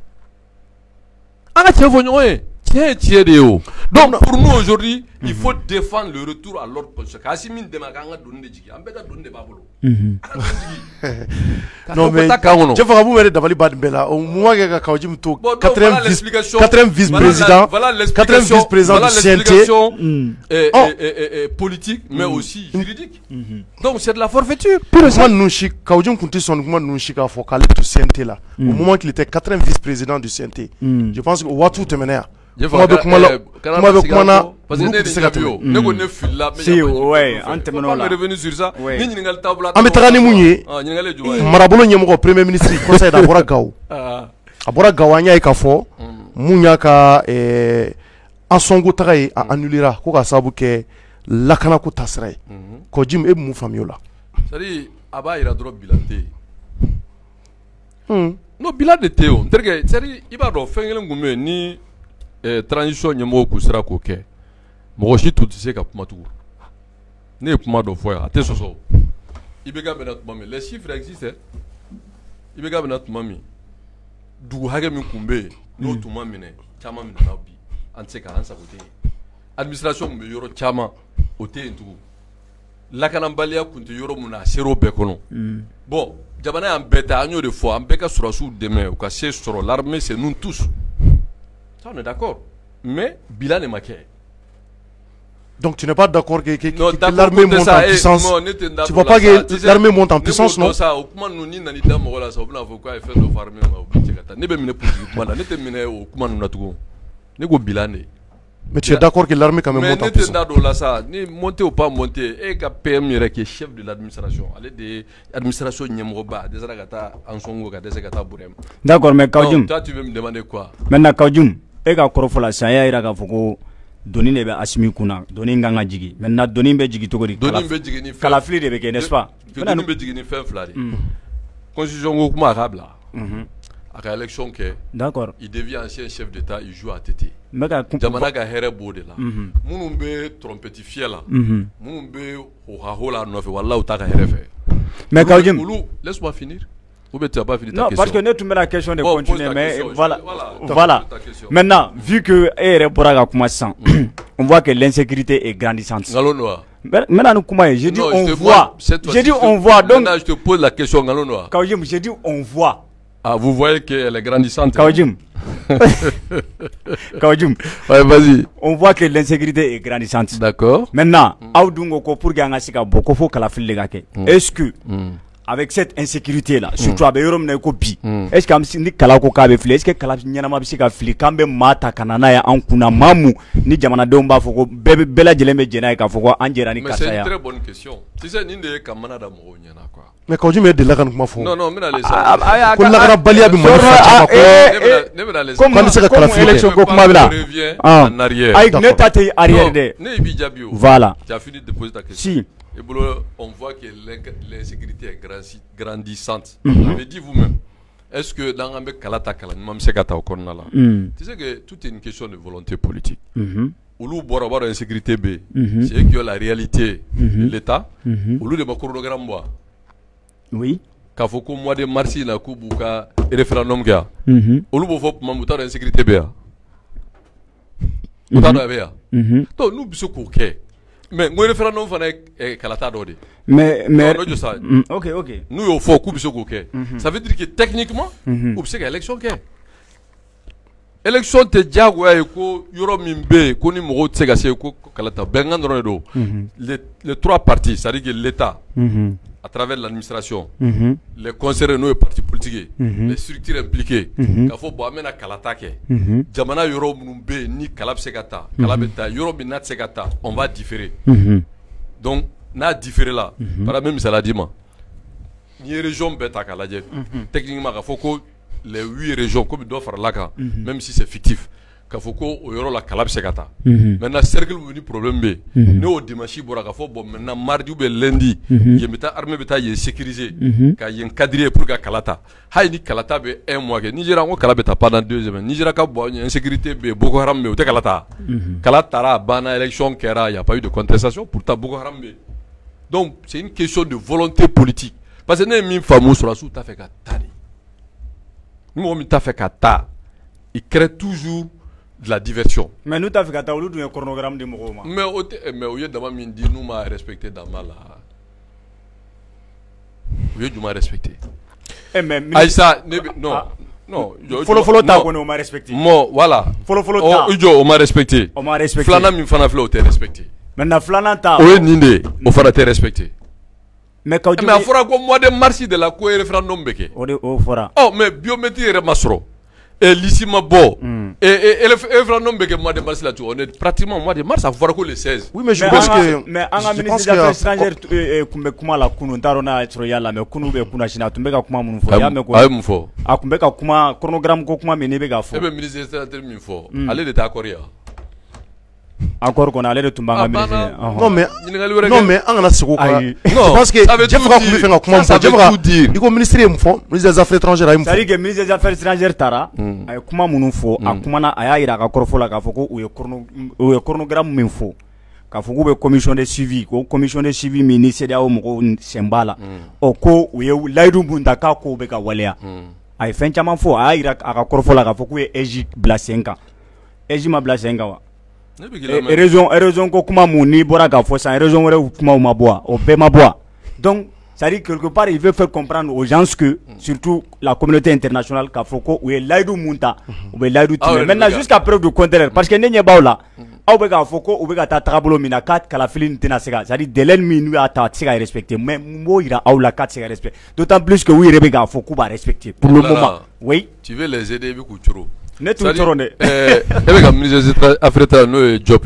Ah, tiens, tiens, tiens, Déo. Donc, pour nous aujourd'hui, il faut défendre le retour à l'ordre constitutionnel. Assimi Demakanga donne des jigi, Ambeda donne des babolo. Non, mais je vais vous mettre Davali Badbela. Au moment où Kaojim to quatrième vice-président, quatrième vice-président du C N T, politique, mais aussi juridique. Donc, c'est de la forfaiture. Comment nous chic, Kaojim Kunti son comment nous chic à Fokale du C N T là, au moment qu'il était quatrième vice-président du C N T. Je pense que Watu Temenea. Comment avec moi là, comment avec moi là, parce que ne ne ne fil là. Si ouais, en terminant là. Revenu sur ça. Ni ni ngal tabla. Ametara ni munye. Marabolo nyemo premier ministre conseil d'abora gaw. Abora gawanya ikafo. Munya ka eh asongo tagai a annulera ko ka sabu ke lakana ko tasrai. Ko jim e mu famiola. C'est-à-dire aba ira drop bilante. Hmm. No bilan de Théo. C'est-à-dire iba do fengele ngume ni Eh, transition nyemo kusira ko ke mo shi tout se ka kuma tugu ne kuma do foya ate soso ibega benat mami les chiffres existent ibega benat mami du hage mi kumbe no tuma mine chama mine na bi anse ka ansa ko te administration me yoro chama o te ntugu lakana balia kunte yoro muna sero be kono bon jabana am beta anyo de fois am beka surasu demain ou ka c'est sur l'armée c'est nous tous. Ça, on est d'accord. Mais bilan est maqué. Donc tu n'es pas d'accord que, que, que, que l'armée monte en puissance. Non, tu ne vois pas que l'armée monte en puissance, non? Mais tu es d'accord que l'armée quand même monte en puissance. Ni monter ou pas monter, et que P M qui est chef de l'administration, allez de l'administration Nyamroba, des Aragata, Ansongo, des Agata Bourem. D'accord, mais Kaujum. Toi, tu veux me demander quoi? Maintenant, Kaujum. Et ka korofola saya ira ka foko doni ne be Assimi kuna doni nganga jigi maintenant doni be jigi togori doni be jigi ni kala fli de be ke n'est-ce pas doni be jigi ni fin flari constitution ko kuma rabla aka élection ke d'accord il devient ancien chef d'état il joue à tété jamana ka here bode la munu be trompetifier la munu be ho ha hola no fe wallahu ta ka here fe mais Kaujim laisse-moi finir. Ou bien tu n'as pas fini ta non, question. parce que nous, tu mets la question de bon, continuer, mais question. voilà. Voilà. voilà. Maintenant, vu que on voit que l'insécurité est grandissante. Maintenant, nous, comment j'ai dit non, on voit. J'ai dit on voit. Donc, maintenant, je te pose la question. Kaujim, j'ai dit on voit. Ah, vous voyez qu'elle est grandissante. Kaujim. Kaujim. Ouais, vas-y. On voit que l'insécurité est grandissante. D'accord. Maintenant, Aoudungo pour Gangasika, beaucoup faut qu'elle a fait le gars. Est-ce que avec cette insécurité là, surtout avec Yorom Nekopi, est-ce que ni Kalako Kabe Fli, est-ce que Kalabinyanama Bissika Fli, Kambe Mata Kanana, Ankuna Mamu, ni Jamana Domba Foko, Bella Jeleme Jena Kafoko, Angerani Kasaya? C'est une très bonne question. Tu sais, Ninde Kamana d'Amoro, il y en a quoi. Mais quand tu mets de l'argent comme fond. Non, non, mais allez, ça. Quand l'argent balia bi manifeste, comme c'est que élection Kokuma revient en arrière. Aïe, ne t'attends arrière de. Voilà. Tu as fini de poser ta question. Si. Et on voit que l'insécurité est grandissante. Vous avez dit vous-même. Est-ce que dans un Kalata Kalan, tu sais que tout est une question de volonté politique. Oulu boire avoir une sécurité B, c'est eux qui ont la réalité de l'État. Oulu de Makorogram bois. Oui. Kafoko mois de mars na kubuka référendum ga. Oulu bofo mamuta une sécurité B. Mutana B. Donc nous bisou koké. Mais le référendum est Kalata Dodi. Mais, mais. Mm. Ok, ok. Nous, il faut couper ce coquet. Ça veut dire que techniquement, ou c'est l'élection qui est. Élection te diagwa et ko yoro mimbe ko ni mo tsega se ko Kalata bengan do. Les les trois partis, c'est-à-dire que l'État à travers l'administration, les conseillers nos partis politiques, les structures impliquées, qu'il faut bo amena Kalata ke. Jamana yoro mumbe ni Kalab segata, Kalabeta yoro binat segata, on va différer. Donc n'a différé là. Par la même ça l'a dit moi. ni région bêta k'a lajɛ techniquement k'a fɔ ko les huit régions comme dɔ farala kan même si c'est fictif k'a fɔ ko o yɔrɔ la kala bɛ se ka taa maintenant cercle min ni problème bɛ yen n'o dimanche bɔra k'a fɔ bon maintenant mardi ou bien lundi yen bɛ taa armée bɛ taa yen sécuriser ka yen cadrer pour ka kala ta hali ni kala ta bɛ un mois kɛ Nigeria ko kala bɛ taa pendant deux semaines Nigeria ka bon insécurité bɛ Boko Haram bɛ o tɛ kala ta kala taara a banna élection kɛra y a pas eu de contestation pourtant Boko Haram bɛ donc c'est une question de volonté politique parce que ne ye min faamu sɔrɔdasiw t'a fɛ ka taa de ni mɔgɔ min t'a fɛ ka taa il crée toujours de la diversion. Mais nous t'as fait qu'à t'aouler d'un chronogramme de Mouroma. Mais au mais au lieu d'avoir dit nous m'a respecté dans ma là. Au lieu de m'a respecté. Eh mais Aïssa non non. Follow follow ta qu'on m'a respecté. Moi voilà. Follow follow ta. Oh Ujo on m'a respecté. On m'a respecté. Flana min fana flo t'es respecté. Maintenant Flana ta. O ninde o fara t'es respecté. Mais quand mais il faudra qu'on mois de mars de la co référendum beke. O de o fera. Oh mais biométrie re masro. Et l'ici ma bo et et le référendum beke mois de mars là tu on est pratiquement mois de mars ça fera que le seize. Oui mais je pense que mais en ministre des affaires étrangères kumbe kuma la kunu ntarona tro yalla mais kunu be kuna shina tumbe ka kuma mun fo ya me ko ay mun fo akumbe ka kuma chronogramme ko kuma me ne be ga fo e be ministre des affaires étrangères min fo aller de ta korea encore qu'on allait de tumbanga ministre non mais non mais an kana sego ka je pense que je fera kumbe fenga kuma fo je fera diko ministre mu fo ministre des affaires étrangères ay mu c'est que ministre des affaires étrangères tara ay kuma mun fo akuma na aya ira ka korfo la ka fo ko u chrono u chronogramme min fo ka fo ko be commission de suivi ko commission de suivi ministre da o mo sembala o ko u ye laidu bunda ka ko be ka walea ay fen chama fo aya ira ka korfo la ka fo ko e eji blasenka eji ma blasenka wa et raison raison ko kuma muni bora ka fo ça raison wore kuma ma boa o be ma boa donc ça dit quelque part il veut faire comprendre aux gens que surtout la communauté internationale ka fo ko ou laidu munta ou be laidu tine maintenant jusqu'à preuve du contraire parce que nenye baola aw be ka fo ko ou be ka ta tabolo mina kat kala filin tina sega ça dit de l'ennemi nous a ta sega respecter mais mo ira aw la kat sega respect d'autant plus que oui rebe ka fo ko ba respecter pour le moment oui tu veux les aider bi ku choro ne tout tourne eh avec le ministre des affaires étrangères no job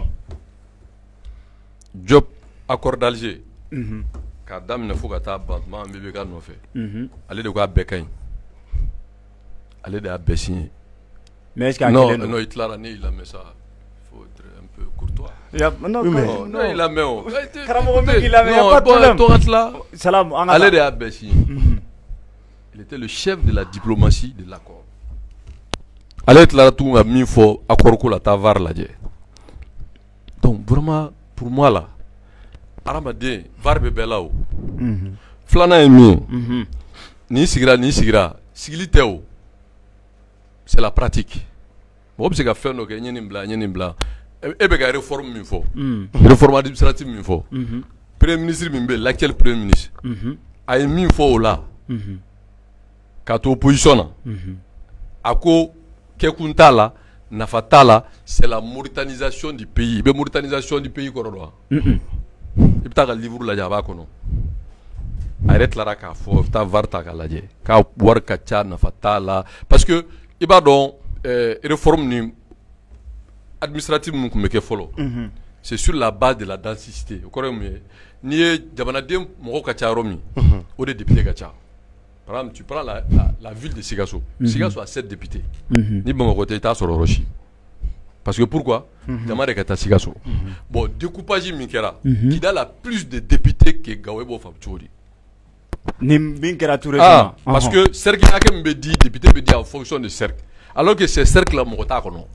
job accord d'Alger ka damne fo ka ta battement bébé ka no fait aller de quoi bekain aller de abessin mais est-ce qu'il non non Hitler a né il a mis ça faut être un peu courtois non non il a mis caramo mec il a mis pas de problème toi là salam aller de abessin il était le chef de la diplomatie de l'accord. Allez là tout m'a mis fort accord ko la tavar la dje donc vraiment pour moi là aramade var be belao flana emi ni sigira ni sigira sigili teo c'est la pratique bon c'est ka faire no ke nyeni bla nyeni bla e be ga réforme min fo réforme administrative min fo premier ministre min be l'actuel premier ministre ay min fo là ka to opposition ako Kekuntala, Nafatala, c'est la mauritanisation du pays. La mauritanisation du pays, quoi. Il y a un livre là, il y a un livre. Arrête la raka, faut ta varta kaladje. Ka warka cha Nafatala. Parce que, il y a donc réforme administrative que follow. C'est sur la base de la densité. Vous comprenez? Ni Jabanadem, Moko Kacha Romi, ou des députés Kacha. Par exemple, tu prends la, la, la ville de Sigasso. Mm-hmm. Sigasso a sept députés. Ni bon côté, tu as sur Rochi. Parce que pourquoi? Jamare Kata Sigasso. Bon, découpage Minkera, qui a la plus de députés que Gawebo Fabchouri. Ni Minkera tout Ah, parce que cercle Akem me dit, député me dit en fonction de cercle. Alors que c'est cercle là, mon retard, non.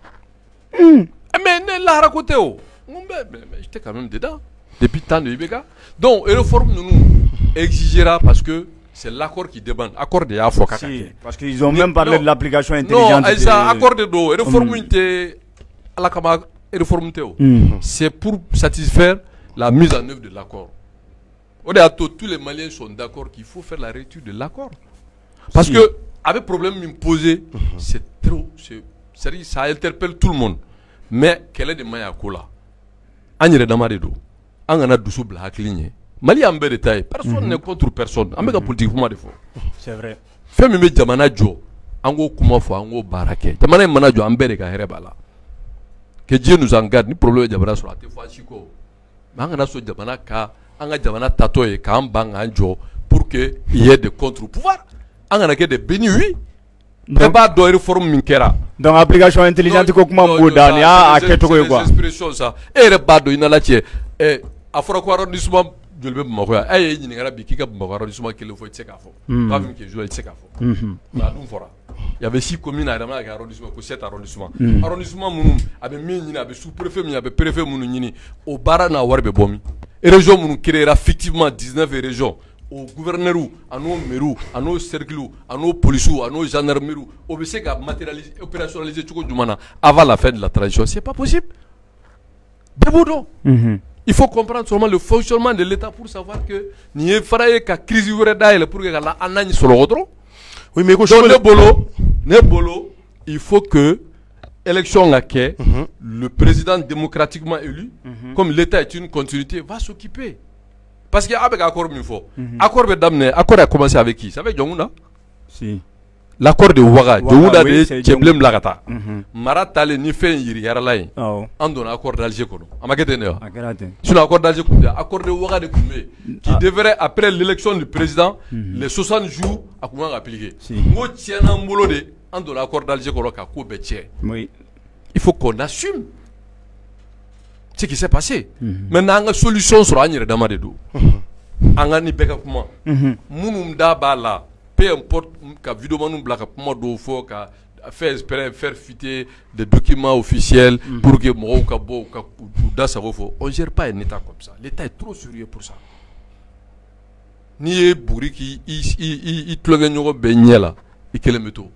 Mais ne la raconté, oh. Mais j'étais quand même dedans. Depuis tant de Ibeka. Donc, une réforme nous exigera parce que c'est l'accord qui demande. Accord de Afro si, parce qu'ils ont même parlé non. de l'application intelligente. Non, ça, accord de dos. Réforme à la Kama, réforme c'est pour satisfaire la mise en œuvre de l'accord. Tous les Maliens sont d'accord qu'il faut faire la rupture de l'accord. Parce si. que, avec problème imposé, c'est trop. Ça interpelle tout le monde. Mais, quel est le moyen à cola? Agnès Damaredo. Angana Doussou Blakligne. Mali a un bel détail. Personne n'est contre personne. On a politique pour moi. C'est vrai. Fais même Jamana Jo. Ango Kuma Fo, Ango Barake. Jamana Manajo, Ambere Kaherebala. Que Dieu nous en garde. Ni problème Jamana sur la Tefa Chico. Mangana so Jamana Ka, Anga Jamana Tatoe, Kambang Anjo, pour qu'il y ait des contre-pouvoirs. On a des bénis, oui. Mais pas de réforme minkera. Donc application intelligente ko kuma boda ni a aketo ko quoi. Expression ça. Et le bado ina la tie. Et afro ko arrondissement je le mako ya. Eh ni ngara bi kika mako arrondissement ke le faut tseka fo. Pas même que je le tseka fo. Na dum fora. Il y avait six communes à Damla arrondissement ko sept arrondissement. Arrondissement munu abe mi ni abe sous-préfet mi abe préfet munu ni au bara na warbe bomi. Et région munu créera fictivement dix-neuf régions. Au gouverneur, à nos maires, à nos cercles, à nos policiers, à nos gendarmes, on essaie de matérialiser, opérationnaliser tout le monde avant la fin de la transition. C'est pas possible. Mm-hmm. Il faut comprendre seulement le fonctionnement de l'État pour savoir que n'y a pas qu'à crise ouvrière pour que la anagne sur l'autre. Oui, mais donc le bolo, le bolo, il faut que l'élection à quai, mm-hmm. le président démocratiquement élu, mm-hmm. comme l'État est une continuité, va s'occuper. Parce qu'il y a un accord qu'il faut. L'accord a commencé avec qui? Ça avec Djonguna? Si. L'accord de Ouaga. Djonguna de Tcheblem Lagata. Maratale ni fait yiri yaralaï. On donne l'accord d'Alger. Sur l'accord d'Alger, l'accord de Ouaga de Koumé, qui devrait, après l'élection du président, les soixante jours, à comment appliquer. Moi, tiens, un boulot de, on donne l'accord d'Alger qu'on a coupé. Il faut qu'on assume ce qui s'est passé. Mm-hmm. Maintenant, on a une solution sur la Damadou. On a une bécama. Mounoum Dabala, peu importe, qu'à vidéo nous blague, moi, d'où faut qu'à faire espérer faire fuiter des documents officiels mm-hmm. pour que moi, Kabo, Kouda, ça va. On ne gère pas un État comme ça. L'État est trop sérieux pour ça. Ni Bouriki, il te baigné là, et quel est le métaux.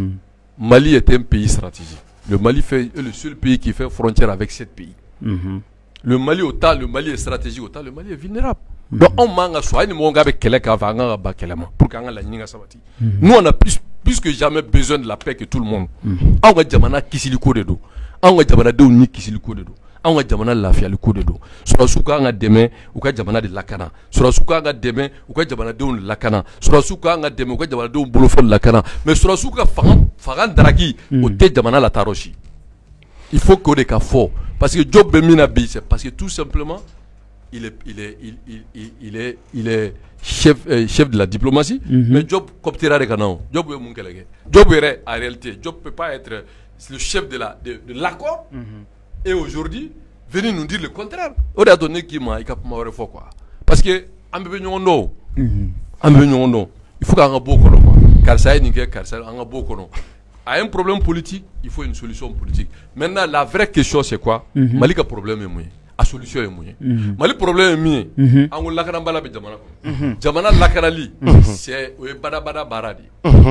Mali est un pays stratégique. Le Mali fait, est le seul pays qui fait frontière avec sept pays. Mm-hmm. Le Mali autant le Mali est stratégique autant le Mali est vulnérable. Mm-hmm. Donc on manga soit ni monga avec quelqu'un avant nga ba kelema pour qu'on la ninga sabati. Mm-hmm. Nous on a plus plus que jamais besoin de la paix que tout le monde. On va jamana kisiliko de do. On va jamana de ni kisiliko de do. On va jamana lafia le coup de do. Sur suka nga demain ou ka jamana de lakana. Sur suka nga demain ou ka jamana de lakana. Sur suka nga demain ou ka jamana de bolofon lakana. Mais sur suka faran faran daraki au te jamana la taroshi. Il faut qu'on ait qu'à fort. Parce que Job Beminabi, c'est parce que tout simplement, il est, il est, il, il, il, il est, il est chef, euh, chef de la diplomatie. Mm-hmm. Mais Job coptera les canons. Job est mon collègue. Job est en réalité, Job peut pas être le chef de la, de, de l'accord. Mm-hmm. Et aujourd'hui, venir nous dire le contraire. On a donné qui m'a, il a pas fort quoi. Parce que, en besoin non, en besoin non. Il faut qu'on ait beaucoup de quoi. Car ça est niqué, car ça a beaucoup de à un problème politique, il faut une solution politique. Maintenant, la vraie question, c'est quoi? Mm-hmm. Mali a problème est mouillé. La solution est mouillée. Mm-hmm. Mali problème est mouillé. On l'a quand même Jamana. Jamana lakanali, c'est au bada bada baradi.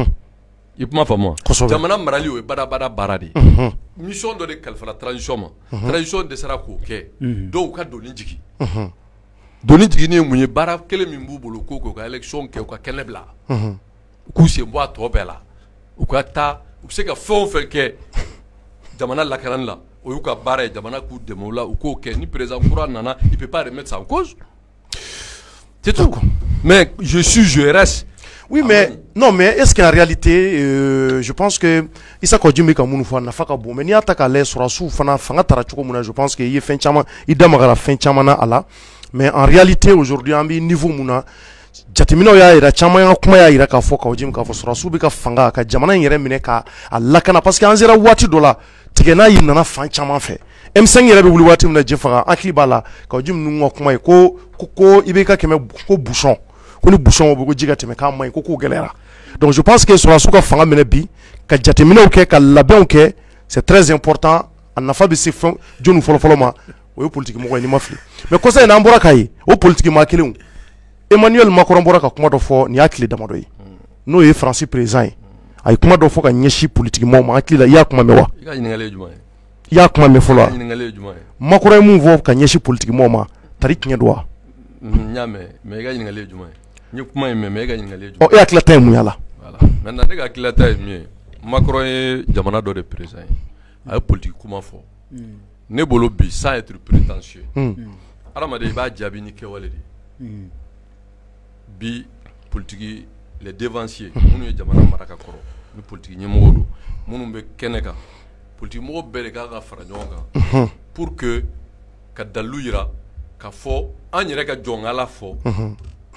Il peut m'en moi. Jamana marali au bada bada baradi. Mission de calfa la transition. Transition de sera coquet. Donc, on donné jiki. Donné jiki ni mouillé bara quel mimbu bolo koko élection qui est au Kenebla. Coup c'est moi trop bella. Ou quoi ta ou c'est que fond fait que Jamana la caran là ou quoi barre Jamana coup de moula ou quoi ni président Koura nana il peut pas remettre ça en cause. C'est tout. Mais je suis je reste. Oui mais ah, non mais est-ce qu'en réalité euh, je pense que Issa Kodjimi ka munu fa na fa ka bon mais ni ataka les sur sou fana fanga tara chuko muna je pense que il fin chama il damagara fin chama na ala mais en réalité aujourd'hui en niveau muna jatimino ya ira chama ya kuma ya ira ka fo ka ojim ka fo sura subi ka fanga ka jamana yere mine ka alakana parce que anzira wati dola tigena yina na fan chama fe M cinq yere be wuli wati mna jefa akli bala ka ojim nu kuma ko ko ibe ka keme ko bouchon ko ni bouchon obo ko jiga teme ka mai ko ko gelera donc je pense que sura suka fanga mine bi ka jatimino ke ka labon ke c'est très important en afa bi se fon jonu folo folo ma o politique mo ko ni mafli mais ko ça na mbora kai o politique ma kelun Emmanuel Macron bora ka kuma do fo ni akili damado yi no ye Francis président ay kuma do fo ka nyeshi politiquement ma akili la ya kuma mewa ya kuma me folo Macron mu vo ka nyeshi politiquement ma tari kinya do nyame me ga nyingale juma ni kuma me me ga nyingale juma o e akila tay mu yala voilà maintenant de ga akila tay mi Macron e jamana do de président ay politique kuma fo ne bolo bi sans être prétentieux ala de ba jabi ni ke waledi bi politique les dévanciers munu ye jamana maraka koro ni politique nyemoko do munu be keneka politique mo bele ga ga fara nyonga pour que ka daluyira ka fo an yere ka jonga la fo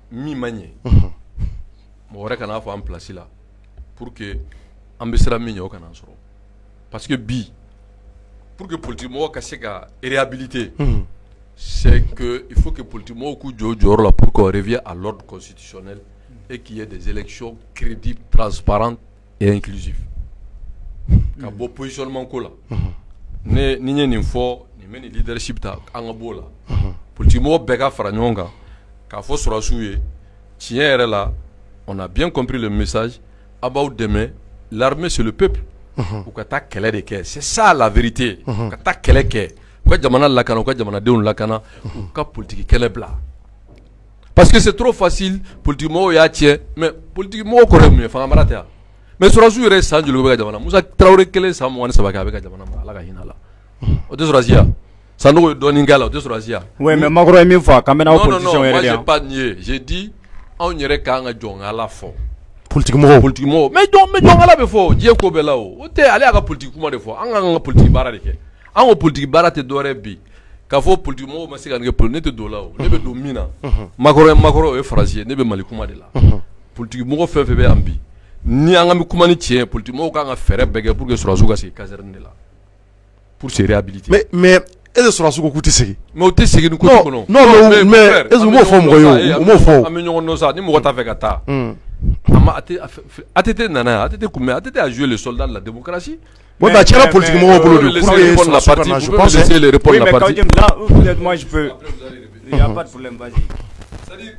mi magne mo wara kana fa en place là pour que ambisra mi nyo kana soro parce que bi pour que politique mo ka se ka réhabiliter c'est que il faut que politique mo ku jo jo là pour qu'on revienne à l'ordre constitutionnel et qu'il y ait des élections crédibles, transparentes et inclusives. Ka bo positionnement ko la ne ni ni fo ni meni leadership ta angabo la politique mo bega fara nyonga ka fo sura suye tien là on a bien compris le message about demain l'armée c'est le peuple ou ka ta kele de ke c'est ça la vérité ka ta kele ke ko jamana la kana ko jamana de la kana ou ka politique kele bla parce que c'est trop facile politique mo ya tien mais politique mo ko rem fa marata mais sura suye sanju lo be jamana musa traoré kele sam woni sabaka be jamana la ka hinala o de sura zia sanu do ningala o de sura zia ouais mais makoro emi fa kamena opposition non non moi j'ai pas nié j'ai dit on yere ka nga jonga la fo politique mo politique mo mais jon mais jonga la be fo je ko be la o te ale aga politique kuma de fo an nga politique bara de ke an o politique bara te dore bi ka fo politique mo ma siga nge politique te do la o ne be do mina makoro makoro e français ne be mali kuma de la politique mo fe fe be ambi ni an mi kuma ni tien politique mo ka nga fere bege pour que sura zuga se caserne la pour se réhabiliter mais mais est ce sura suko kuti segi mais o te segi ni ko non ko non non mais mais est ce mo fo mo yo mo fo ami ñongo no sa ni mo ta fe kata ama ate ate nana ate kume ate a jouer le soldat de la démocratie. Ouais, bah, tiens la politique, moi, pour le laisser répondre la partie, je pense laisser les répondre la partie. Là, peut-être moi je peux. Il n'y a pas de problème, vas-y. C'est-à-dire,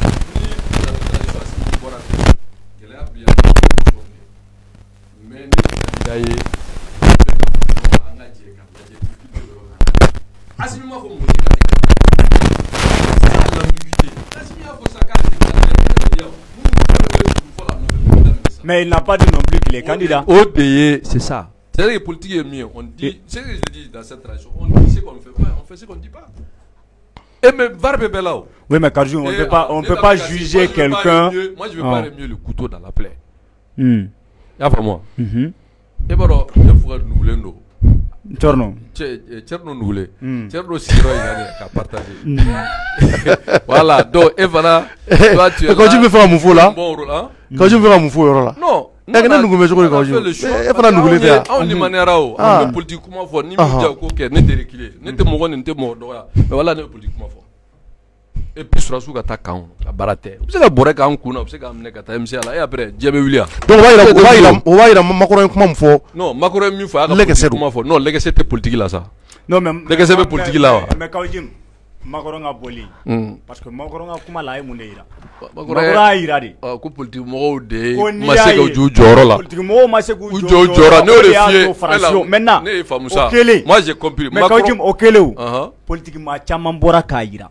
mais il n'a pas dit non plus qu'il est candidat. O D E, c'est ça. C'est-à-dire que la politique est mieux. On dit, c'est ce que je dis dans cette tradition, on dit ce qu'on fait pas, on fait ce qu'on ne dit pas. Et mais Barbe Belao. Oui, mais Kajou, on ne peut pas, on peut pas juger quelqu'un. Moi, je veux pas remuer le couteau dans la plaie. Hmm. Y'a pas moi. Et alors, il faut nous voulons nous. Torno. Tcherno nous voulons. Tcherno Siro, il a partagé. Voilà, donc, et voilà. Quand tu veux faire un moufou là, quand tu veux faire un moufou là. Non. On a fait le choix. On est maniera o. On est politiquement fort. Ni média ko ke ne te reculer. Ne te mogo ne te mordo ya. Mais voilà ne politiquement fort. Et puis sur suka ta kan la barate. Vous savez boré kan kuna, vous savez amener kata M C là et après Djembe William. Donc on va il on va il on va il Macron comment fort. Non, Macron mi fa comment fort. Non, legacy te politique là ça. Non mais legacy politique là. Mais Kawjim Macron a boli. Parce que Macron a kuma la e munira. Macron a iradi. Ah, ko politique mo de maseka ju joro la. Politique mo maseka ju joro. Joro ne le fie. Maintenant, ne famu ça. Moi j'ai compris. Mais Kawjim okele o. Politique ma chama bora ka ira.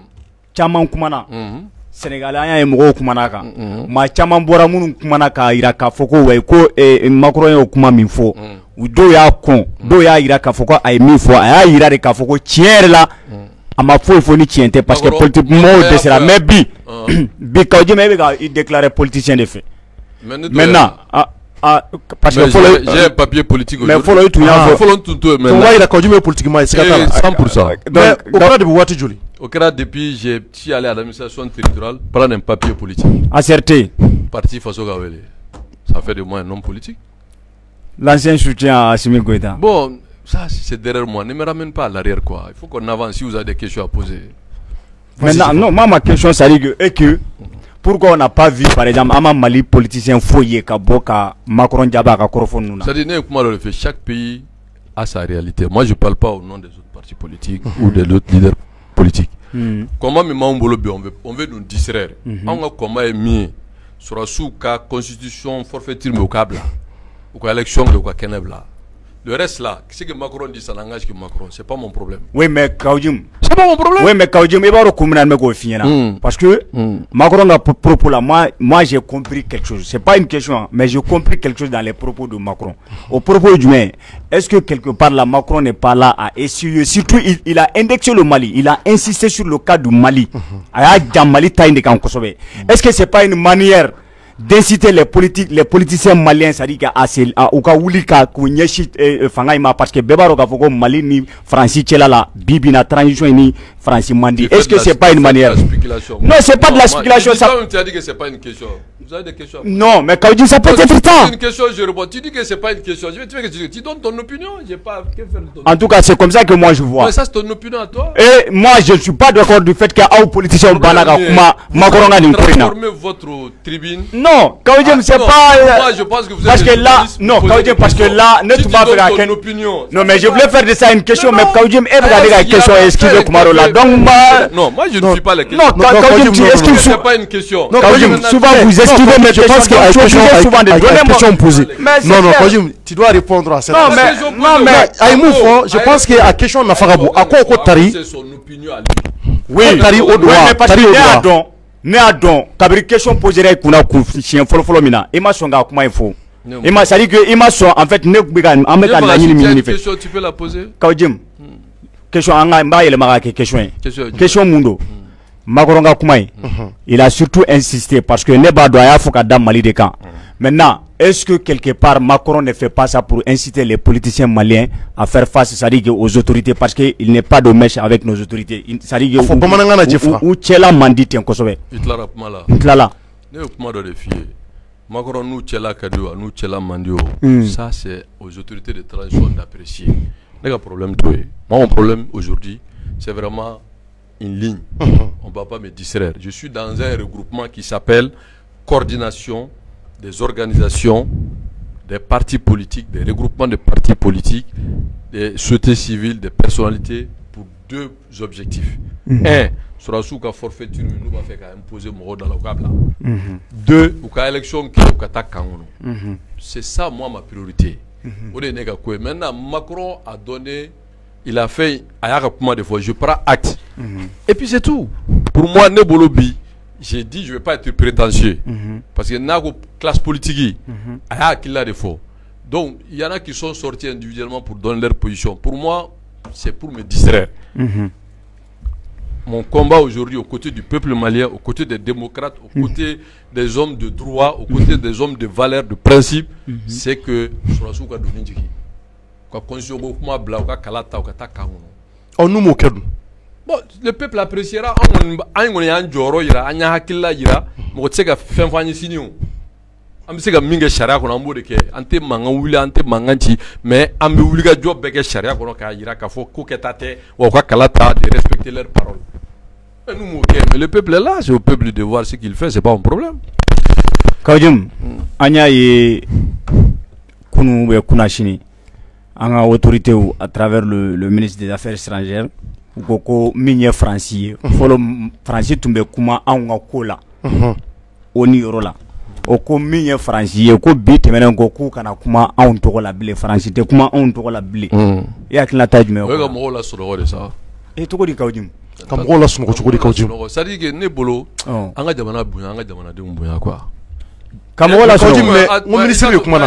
Chama kumana. Sénégalais anya e mo kumana ka. Ma chama bora munu kumana ka ira ka foko we ko Macron yo kuma min fo. U do ya kon, do ya ira ka foko ay min fo, ay ira de ka foko tiere la. A ma foi faut ni tiente parce que politique mo de sera mais bi bi Kawjim e ga il déclarer politicien de fait. Maintenant ah ah parce que j'ai un papier politique mais follow tout ya follow tout tout mais ouais il a Kawjim politique mais c'est cent pour cent. Donc au cas de Bouati Joli. Au cas depuis j'ai suis allé à l'administration territoriale prendre un papier politique. Acerté. Parti Faso Gawele. Ça fait de moi un homme politique. L'ancien soutien à Assimi Goïta. Bon, ça c'est derrière moi, ne me ramène pas à l'arrière quoi. Il faut qu'on avance si vous avez des questions à poser. Maintenant, non, moi ma question c'est que, que pourquoi on n'a pas vu par exemple un Mali politicien foyer Kaboka Macron Diaba Kakorofon. C'est-à-dire que chaque pays a sa réalité. Moi je ne parle pas au nom des autres partis politiques ou des autres leaders politiques. Mm. Comment on veut, on veut nous distraire. Mm-hmm. On a comment est mis sur la sous-cas constitution forfaiture au câble ou élection ou quoi kenebla. Le reste là, c'est que Macron dit ça n'engage que Macron, c'est pas mon problème. Oui mais Kawjim, c'est pas mon problème. Oui mais Kawjim, il va recommander me go finir parce que mm. Macron a propos là, moi moi j'ai compris quelque chose. C'est pas une question, mais j'ai compris quelque chose dans les propos de Macron. Au propos du main, est-ce que quelque part là Macron n'est pas là à essayer, surtout il, il a indexé le Mali, il a insisté sur le cas du Mali. Mm-hmm. Mali est-ce que c'est pas une manière d'inciter les politiques les politiciens maliens c'est-à-dire à au cas où li ka ko nyeshi fanga ima parce que bebaro ka foko Mali ni Francis tela la bibi na transition ni Francis Mandi. Est-ce que c'est pas une manière? Non, c'est pas de la spéculation. Ça... Tu as dit que c'est pas une question. Vous avez des questions? Non, mais Kaoudjim, ça peut être ça. C'est une question, je réponds. Tu dis que c'est pas une question. Je vais te dire, tu donnes ton opinion. J'ai pas que faire de ton En tout cas, c'est comme ça que moi je vois. Mais ça, c'est ton opinion à toi. Et moi, je ne suis pas d'accord du fait qu'il y a un politicien Banaga Kuma Makoronga Ninkoina. Transformez votre tribune. Non, Kaoudjim, c'est pas. Moi, je pense que vous Parce que là, non, Kaoudjim, parce que là, ne tu vas faire ton opinion. Non, mais je voulais faire de ça une question, mais Kaoudjim, et regardez la question, esquive Kumarola. Donc, moi. Non, moi, je ne suis pas les questions. Non, Kaoudjim, tu esquives. C'est pas une question. Non, Kaoudjim, souvent vous esquivez mes questions. À la question posée. Non, non, Kaoudjim, tu dois répondre à cette question. Non, mais, non, mais, Aïmoufo, je pense que la question n'a pas à quoi on tari. C'est son opinion à lui. Oui, tari au droit. Tari au droit. Ne a don, kabiri question posée kuna ku chien folo folo mina. Ima songa kuma info. Ima ça dit que ima son en fait ne biga en meta na ni ni fait. Question tu peux la poser. Kaoudjim. Question anga mba yele maka question. Question mundo. Makoronga Koumaï, il a surtout insisté parce que Neba doit faire dans Mali de camp. Maintenant, est-ce que quelque part Macron ne fait pas ça pour inciter les politiciens maliens à faire face, c'est-à-dire aux autorités, parce qu'il n'est pas de mèche avec nos autorités. C'est-à-dire que où Tchela Mandi tient Kosovo. Itlala Pmala. Itlala. Ne pas de défier. Macron nous Tchela Kadua, nous Tchela Mandio. Ça c'est aux autorités de transition d'apprécier. Il y a un problème tout. Moi mon problème aujourd'hui, c'est vraiment une ligne. On ne va pas me distraire. Je suis dans un regroupement qui s'appelle Coordination des organisations, des partis politiques, des regroupements de partis politiques, des sociétés civiles, des personnalités pour deux objectifs. Mm -hmm. Un, sur la souka forfaiture, nous va faire imposer mon rôle dans le câble. Mm -hmm. Deux, ou qu'à élection qui est au Kata. C'est ça, moi, ma priorité. Mm -hmm. Maintenant, Macron a donné. Il a fait un de fois, je prends acte. Mm -hmm. Et puis c'est tout. Pour moi, Nebolobi, j'ai dit je ne vais pas être prétentieux. Mm -hmm. Parce que dans la classe politique, il y a qui l'a des fois. Donc, il y en a qui sont sortis individuellement pour donner leur position. Pour moi, c'est pour me distraire. Mm -hmm. Mon combat aujourd'hui aux côtés du peuple malien, aux côtés des démocrates, aux côtés des hommes de droit, aux côtés des hommes de valeur, de principe, mm -hmm. c'est que sur la souka de Oh, nous moquons. Bon, le peuple appréciera. On est en Joro, il y a un Hakila, il y a un Fenfani Signon. On sait que Minga Sharia, on a un mot de que Ante Mangaouli, Ante Manganti, mais Ambouliga Job Beke Sharia, on a Iraka, faut Koketate, ou Kalata, de respecter leurs paroles. Nous moquons, mais le peuple est là, c'est au peuple de voir ce qu'il fait, c'est pas un problème. Kaoudjim, Anya et Kounou Kounachini. En autorité ou à travers le, le ministre des Affaires étrangères, Goko Migné Francis, Folo Francis Toumbe Kuma Anga Kola, Oni Rola, Oko Migné Francis, Oko Bit, Menen Goku Kana Kuma Aun Togola Bile, Francis, Kuma Aun Togola Bile. Et à la taille, mais on va sur le ça. Et Togo di Kaoudjim. Comme Rola sur le Kaoudjim. Ça dit que Nebolo, Anga Jamana Bouya, Anga Jamana de Mbouya quoi. Comment la chose mais mon ministre est comment là?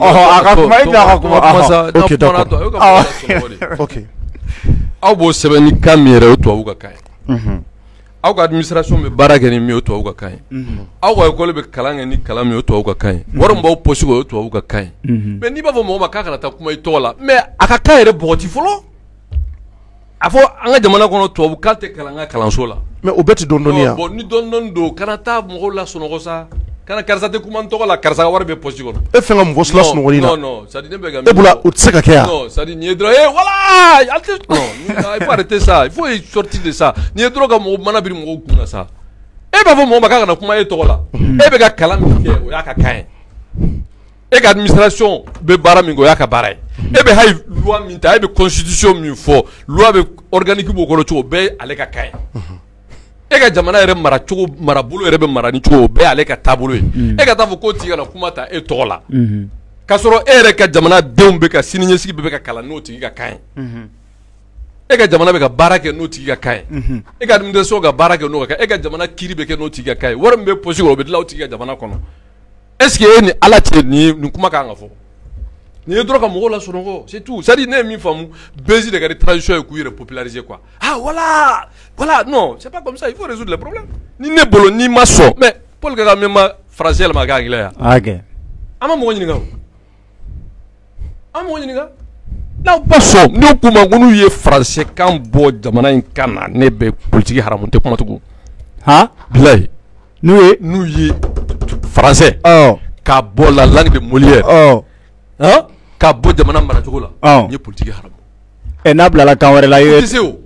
Ok d'accord. Ok. Aw bo sebeni kamere o to awuga kai. Mhm. Aw administration me baraka ni mi o to awuga kai. Mhm. Aw ko école be kalanga ni kalami o to awuga kai. Woro mbaw posi o to awuga kai. Mais ni ba vo mo makaka na ta kuma ito la. Mais aka kai re boti folo. Afo anga jamana kono to awu kante kalanga kalanso la. Mais au bet dondonia. Bon ni dondon do kanata mo la sono sa. Kana karsa te kuma ntogo la karsa war be posi kono. E fenga mo vosla sono woni na. Non non, ça dit ne be ga. E bula o tseka kaya. Non, ça dit ni dro eh voilà, non, il faut arrêter ça, il faut sortir de ça. Ni dro ga mo mana biri mo kuna ça. E ba vo mo makaka na kuma e togo la. E be ga kalam ke o ya ka kai. E ga administration be bara mingo ya ka bara. E be hay loi minta, e be constitution mi fo, loi be organique bo ko lo be ale ka kai. E ka jamana yɛrɛ mara cogo marabolo yɛrɛ bɛ mara ni cogo bɛɛ ale ka taabolo ye. E ka taa fɔ ko tigi kana kuma ta e tɔgɔ la. K'a sɔrɔ e yɛrɛ ka jamana denw bɛ ka siniɲɛsigi bɛ ka kalan n'o tigi ka kan ye. E ka jamana bɛ ka baara kɛ n'o tigi ka kan ye. E ka administration ka baara kɛ n'o ka kan ye. E ka jamana kiiri bɛ kɛ n'o tigi ka kan ye. Wari min bɛ poche kɔnɔ o bɛ dilan o tigi ka jamana kɔnɔ. Est ce que e ni ala cɛ nin nin kuma kan ka fɔ. Ni dɔrɔn ka mɔgɔw la sunɔgɔ c'est tout. C'est à dire ne ye min faamu Bézi de ka transition ye k'u yɛrɛ populariser quoi. Ah voilà voilà non c'est pas comme ça il faut résoudre les problèmes. Ni ne bolo ni ma sɔn mais Paul Kagame ma français yɛlɛma k'a anglais ya. Ok. An ma mɔgɔ ɲininka o. An ma mɔgɔ ɲininka. n'aw ba sɔn n'o kuma ko n'u ye français kan bɔ jamana in kan na ne bɛ politique haramu tɛ kuma tugun han bilayi n'u ye n'u ye français ɔ k'a bɔ la langue de Molière ɔ han k'a bɔ jamana maracogo la ɔ n ye politique haramu ɛ n'a bilala kan wɛrɛ la i o ye tɛ se o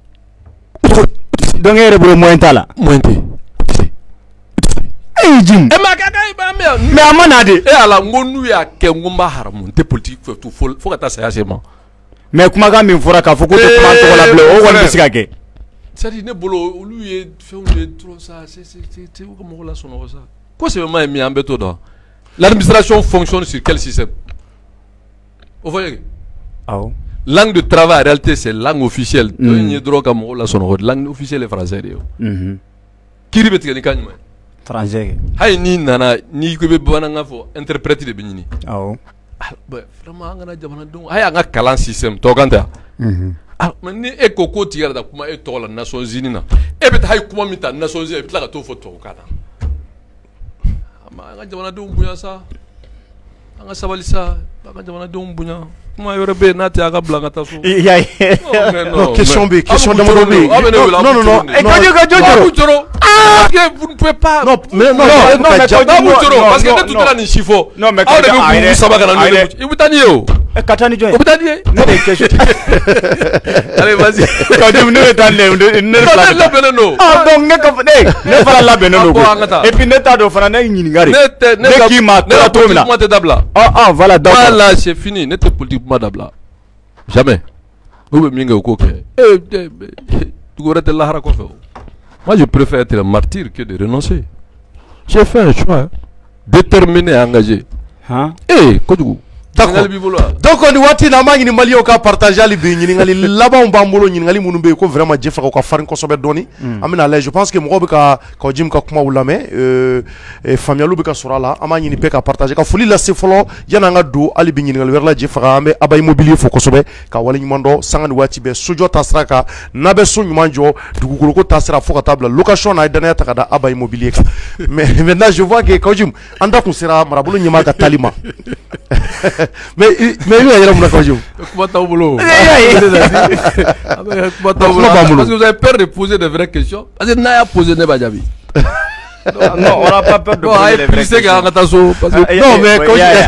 donc e yɛrɛ bolo moyen t'a la moyen tɛ e y'i jim ɛ mais a ka kan i b'a mɛn mais a ma na de e ala n ko n'u y'a kɛ n ko n b'a haramu n tɛ politique fɛ tu fo fo ka taa saya se ma mais kumakan min fɔra k'a fɔ ko tɛ kuma tɔgɔ la bilen o kɔni bɛ se ka kɛ c'est à dire ne bolo olu ye fɛnw de trop ça c'est c'est c'est u ka mɔgɔ la sɔnɔgɔ sa ko sɛbɛnma ye min an bɛ t'o dɔn l'administration fonctionne sur quel système o fɔ ye awɔ langue de travail en réalité c'est langue officielle to ye dɔrɔn ka mɔgɔ la sɔnɔgɔ langue officielle est français de ye kiiri bɛ tigɛ ni kan jumɛn français hali n'i nana n'i ko i bɛ bamanankan fɔ interprète de bɛ ɲini awɔ vraiment an kana jamanadenw hali an ka kalan système tɔ kan tɛ ah mais ni e ko ko tigi yɛrɛ da kuma e tɔgɔ la Nations Unies na e bɛ taa hali kuma min ta Nations Unies e bɛ tila ka t'o fɔ tubabukan na an ka jamanadenw bonya sa an ka sabali sa an ka jamanadenw bonya kuma yɔrɔ bɛ yen n'a tɛ a ka bila ka taa so. i y'a ye non question bɛ question damadɔ bɛ yen non non non e ka jɔ ka jɔ jɔ jɔrɔ parce que vous ne pouvez pas non mais non non mais jɔ parce que ne tun tɛna nin si fɔ non mais aw de bɛ k'u saba ka na n'u ye i bɛ taa n'i ye o ka taa ni jɔn ye o bɛ taa n'i ye ne de ye question allez vas-y ka jɔ ne bɛ taa ne ne ne labɛnnen don ah donc ne ka ne ne fana labɛnnen don an ka taa et puis ne t'a dɔn fana ne ye ɲininkali ne tɛ ne k'i ma tora cogo min na kuma tɛ dabila ah ah voilà d'accord voilà c'est fini ne tɛ politique kuma dabila jamais ou bɛ min kɛ o k'o kɛ eh dugu wɛrɛ tɛ lahara kɔfɛ o moi je préfère être un martyr que de renoncer j'ai fait un choix déterminé et engagé hein eh kojugu d'accord donc ni waati na ma ɲini maliyɛnw ka partager hali bi ɲininkali labanw b'an bolo ɲininkali minnu bɛ yen ko vraiment jɛ faga o ka farin kosɛbɛ dɔɔni an bɛna lajɛ je pense que mɔgɔw bɛ ka Kaw Jim ka kumaw lamɛn faamuyaliw bɛ ka sɔrɔ a la an b'a ɲini bɛɛ ka partager ka foli lase fɔlɔ yanni an ka don hali bi ɲininkali wɛrɛ la jɛ faga an bɛ Aba Immobilier fo kosɛbɛ ka waleɲuman dɔn sanga ni waati bɛɛ sojɔ ta sira kan n'a bɛ so ɲuman jɔ dugukoloko ta sira fo ka taa bila location na a ye danaya ta ka da Aba Immobilier kan mais maintenant je vois que Kaw Jim an da kun sera marabolo ɲɛmaa ka taali ma mais mais il y a un moment où comment t'as voulu parce que vous avez peur de poser de vraies questions parce que n'a pas posé ne pas jabi non on n'a pas peur de poser des vraies questions non mais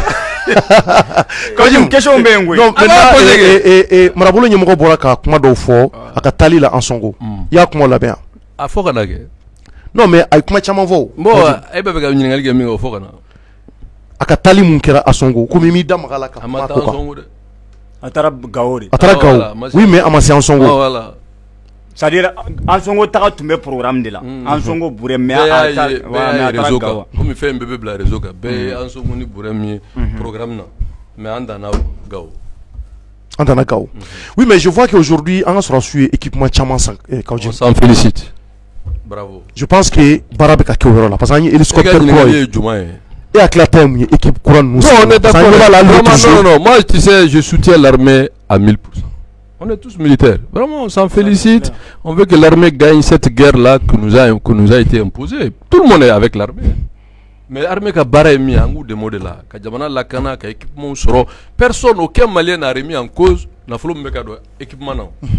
Kaw Jim question bɛ yen koyi non mais marabolo ɲɛmɔgɔ bɔra ka kuma dɔw fɔ a ka taali la an sɔngo i y'a kuma labɛn a fɔ ka na kɛ non mais a ye kuma caman fɔ bon e bɛ fɛ ka ɲininkali kɛ min kɛ o fɔ ka na a ka taali mun kɛra a sɔngo komi m'i da maga la ka kuma ko kan a taara Gawo de a taara Gawo oui mais a ma se an sɔngo c'est à dire an sɔngo taga tun bɛ programme de la an sɔngo burɛ mais a taara Gawo komi fɛn bɛɛ bɛ bila réseau kan bɛɛ ye an sɔngo ni burɛ min ye programme na mais an danna Gawo an danna Gawo oui mais je vois qu'aujourd'hui an ka sɔrɔsiw ye équipement caman san Kaw Jim on s'en félicite bravo je pense que baara bɛ ka kɛ o yɔrɔ la parce que an ye hélicoptère kura ye et à clater une équipe courante nous. Non, on est d'accord. Non, non, non, moi, tu sais, je soutiens l'armée à mille pour cent. On est tous militaires. Vraiment, on s'en félicite. On veut que l'armée gagne cette guerre-là que nous a, que nous a été imposée. Tout le monde est avec l'armée. Mais l'armée qui a barré mis en goût de modèle là, qui a la cana, qui a équipement soro. Personne, aucun Malien n'a remis en cause la flotte de équipement.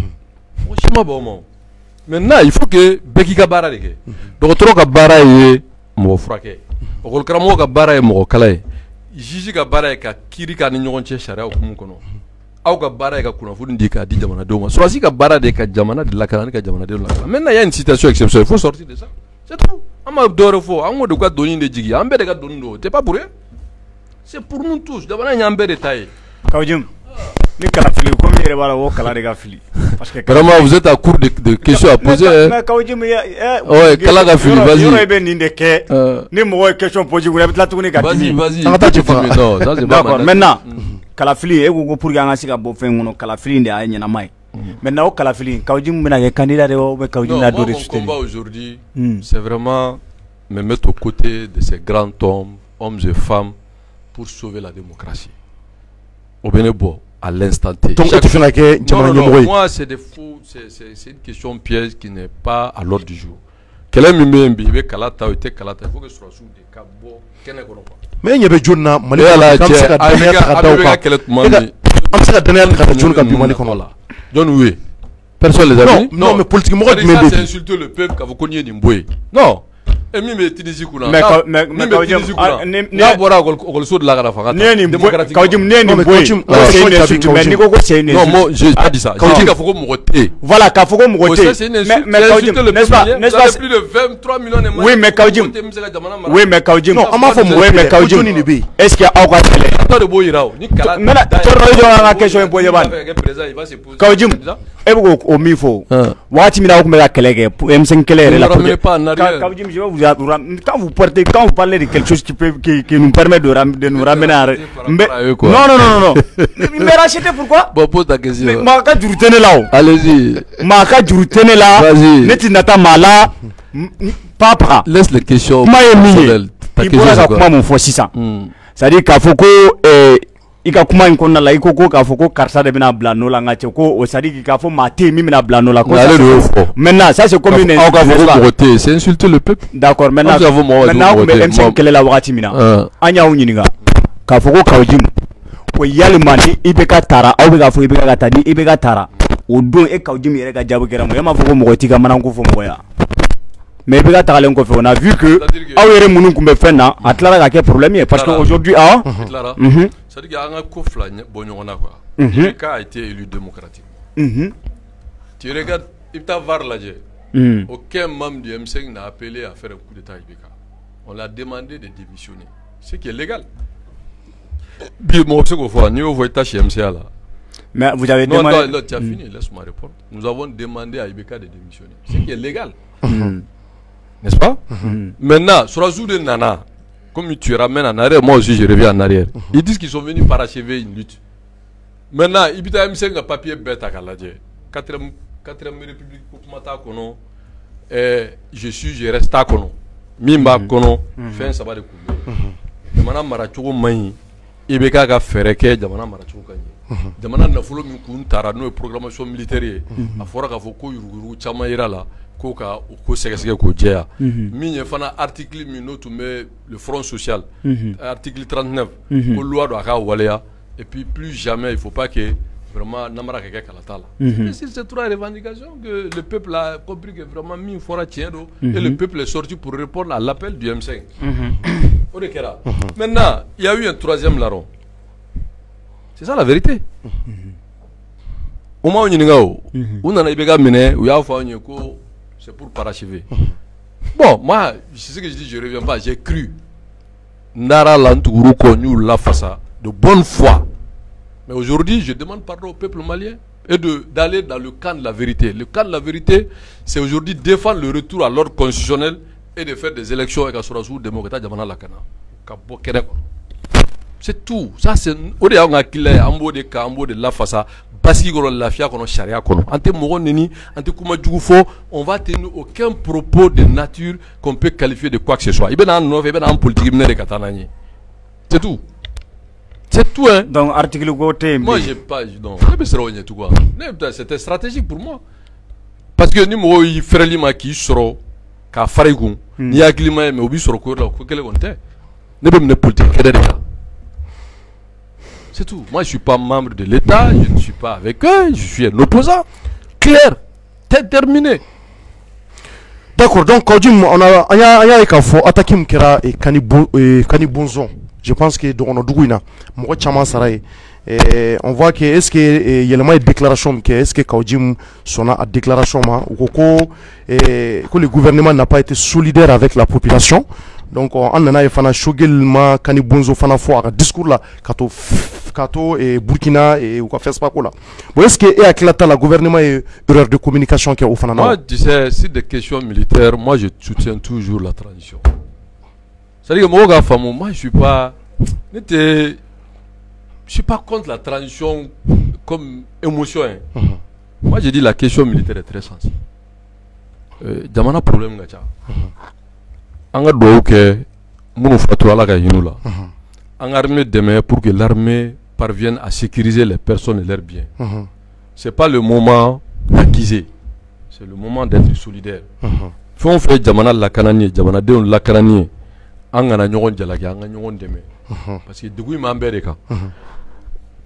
Maintenant, il faut que Beki Kabara deke. Donc, trop Kabara est mon frère. Okol karamɔgɔ ka baara ye mɔgɔ kala ye juge ka baara ye ka kiiri k'a ni ɲɔgɔn cɛ sariya hukumu kɔnɔ aw ka baara ye ka kunnafoni di k'a di jamanadenw ma sɔrɔdasi ka baara de ye ka jamana de lakana ni ka jamanadenw lakana maintenant il y a une situation exceptionnelle il faut sortir de ça c'est tout an ma dɔwɛrɛ fɔ an ko de ka doni de jigi an bɛɛ de ka doni don c'est pas pour eux c'est pour nous tous jamana in y'an bɛɛ de ta ye Kaw Jim ni kalafili comme yɛrɛ b'a la o kala de ka fili parce que vraiment vous êtes à court de, de questions à poser mais Kaw Jim ouais kala ka fili vas-y yɔrɔ i bɛ nin de kɛ ni mɔgɔ ye question posé kunna i bɛ tila tuguni ka dimi vas-y an ka taa ci faga non ça c'est d'accord maintenant kalafili e ko ko pour que an ka se ka bɔ fɛn kɔnɔ kalafili de y'a ɲɛnama ye maintenant o kalafili Kaw Jim bɛna kɛ candidat de ou bien Kaw Jim na dɔ de soutenir. Non, moi mon combat aujourd'hui c'est vraiment me mettre aux côtés de ces grands hommes hommes et femmes pour sauver la démocratie au Bénébo à l'instant T. Donc, Chaque... non, non, non, moi, c'est des fous, c'est une question piège qui n'est pas à l'ordre du jour. Quel est le même il Kalata ou Kalata, il faut que ce soit sous des cabots, quel est le mais il y avait John Mali la am se ka danaya ka ta jun ka bi Mali kɔnɔ la John oui personne les a non non mais politique mɔgɔ jumɛn bɛ c'est insulter le peuple ka fɔ ko ni ye nin bɔ ye non et min bɛ Tunisie kunna mais mais mais Kawjim n'a bɔra école de la ka na fanga ne ni Kawjim ne ni bɔ mais ni ko ko c'est une non moi j'ai pas dit ça j'ai dit ka fɔ ko mɔgɔ tɛ voilà ka fɔ ko mɔgɔ tɛ mais mais Kawjim n'est-ce pas n'est-ce pas plus de vingt-trois millions de oui mais Kawjim oui mais Kawjim non an b'a fɔ oui mais Kawjim est-ce que aw ka kɛlɛ attends de bɔ yira o ni kala maintenant tɔrɔ jɔ an ka question in posé ban Kawjim e bɛ k'o min fɔ waati min na aw tun bɛ ka kɛlɛ kɛ M cinq kɛlɛ yɛrɛ la Kawjim je vais vous quand vous portez quand vous parlez de quelque chose qui peut qui, qui nous permet de, ram, de nous ramener à mais, non non non non mais racheter pourquoi bon pose ta question ma ka juru tene là allez-y ma ka juru tene là neti nata mala papa laisse les questions ma ye mi ta question c'est quoi kuma mon fo sisan c'est à dire k'a fɔ ko eh i ka kuma in kɔnɔna la i ko ko k'a fɔ ko karisa de bɛna bila nɔ la n ka cɛ ko o c'est à dire k'a fɔ maa tɛ yen min bɛna bila nɔ la ko maintenant ça c'est comme une aw ka fɔ ko mɔgɔ tɛ yen c'est insulter le peuple d'accord maintenant maintenant an tun bɛ M cinq kɛlɛ la wagati min na an y'aw ɲininka k'a fɔ ko Kawjim ko yalima ni I B K taara aw bɛ k'a fɔ I B K ka taa ni I B K taara o don e Kawjim yɛrɛ ka jaabi kɛra mun ye e m'a fɔ ko mɔgɔ t'i ka manako fɔ mɔgɔ ya mais I B K tagalen kɔfɛ on a vu que aw yɛrɛ minnu tun bɛ fɛn na a tilara ka kɛ problème ye parce que aujourd'hui ah c'est-à-dire an ka ko fila bɔ ɲɔgɔn na quoi I B K a été élu démocratiquement tu regardes i bɛ taa V A R lajɛ aucun membre du M cinq n'a appelé à faire un coup d'état à I B K on l'a demandé de démissionner ce qui est légal bi mɔgɔ bɛ se k'o fɔ n'i y'o fɔ i ta chez M C A là mais vous avez non demandé non tu as fini laisse-moi répondre nous avons demandé à I B K de démissionner ce qui est légal n'est-ce pas maintenant Sorazou de Nana comme tu ramènes en arrière, moi aussi je reviens en arrière. Ils disent qu'ils sont venus parachever une lutte. Maintenant, il y a M cinq papier bête à Kaladje. Quatrième République, je suis, je reste à Kono. Mimba Kono, fin ça va de couler. Demana Marachogo Maï, I B K a fait que Demana Marachogo Kanye. Demana Nafolo Mikoun Tara, nous, programmation militaire. A fora Kafoko Yuru, Chamaïra là. Koka ko sɛgɛsɛgɛ ko jɛya min ye fana article min n'o tun bɛ le front social article trente-neuf ko loi do a ka waleya et puis plus jamais il faut pas que vraiment namara ka kɛ kalata la c'est sur ces trois revendications que le peuple a compris que vraiment min fɔra tiɲɛ do et le peuple est sorti pour répondre à l'appel du M cinq o de kɛra maintenant il y a eu un troisième larron c'est ça la vérité o m'aw ɲininka o u nana I B K minɛ u y'a fɔ aw ɲɛ ko c'est pour parachever. Bon, moi, c'est ce que je dis, je ne reviens pas. J'ai cru. Nara Lantourou connu la façade de bonne foi. Mais aujourd'hui, je demande pardon au peuple malien et d'aller dans le camp de la vérité. Le camp de la vérité, c'est aujourd'hui défendre le retour à l'ordre constitutionnel et de faire des élections avec Asorazou, démocrate, Djamana Lakana. C'est tout. Ça, c'est. On est en Akile, en mode de Kambo, de la façade. Parce qu'il y a la fia qu'on a charia qu'on a. Ante moron neni, ante kuma djoufo, on va tenir aucun propos de nature qu'on peut qualifier de quoi que ce soit. Il y a un neuf, il y a un politique, il y a un katanani. C'est tout. C'est tout, hein. Donc, article côté. Moi, j'ai pas. Non, c'était stratégique pour moi. Parce que ni moi, il ferait l'ima qui sera, qu'à Farigoun, ni à Klima, mais au but sur le cours, quel est le contexte. Ne peut me politique, quel est le cas. C'est tout. Moi, je ne suis pas membre de l'État, je ne suis pas avec eux, je suis un opposant. Clair, déterminé. D'accord, donc, Kawjim, on a un peu attaqué Mkera et Kani Bonzon. Je pense que dans le Douguina, Moura Chaman Saraye. On voit que est-ce qu'il y a une déclaration, est-ce que Kawjim son a déclaration, ou que le gouvernement n'a pas été solidaire avec la population. Donc on a fait un shogel Kani Bonzo fana fo un discours là kato kato et Burkina et ou quoi faire pas là. Bon est-ce que et à la gouvernement est erreur de communication qui est au fana. Moi tu sais si des questions militaires moi je soutiens toujours la transition. C'est-à-dire que moi femme moi je suis pas je suis pas contre la transition comme émotion. Hein. Uh -huh. Moi je dis la question militaire est très sensible. Euh jamana problème ngacha. Uh -huh. An ka duwawu kɛ minnu fatu Ala ka hinɛ u la an ka armée dɛmɛ pour que l'armée parvienne à sécuriser les personnes et leurs biens. C'est pas le moment d'acquiser, c'est le moment d'être solidaire. Fɛn o fɛn jamana lakanani ye jamanadenw lakanani ye an kana ɲɔgɔn jalaki an ka ɲɔgɔn dɛmɛ parce que degun in b'an bɛɛ de kan.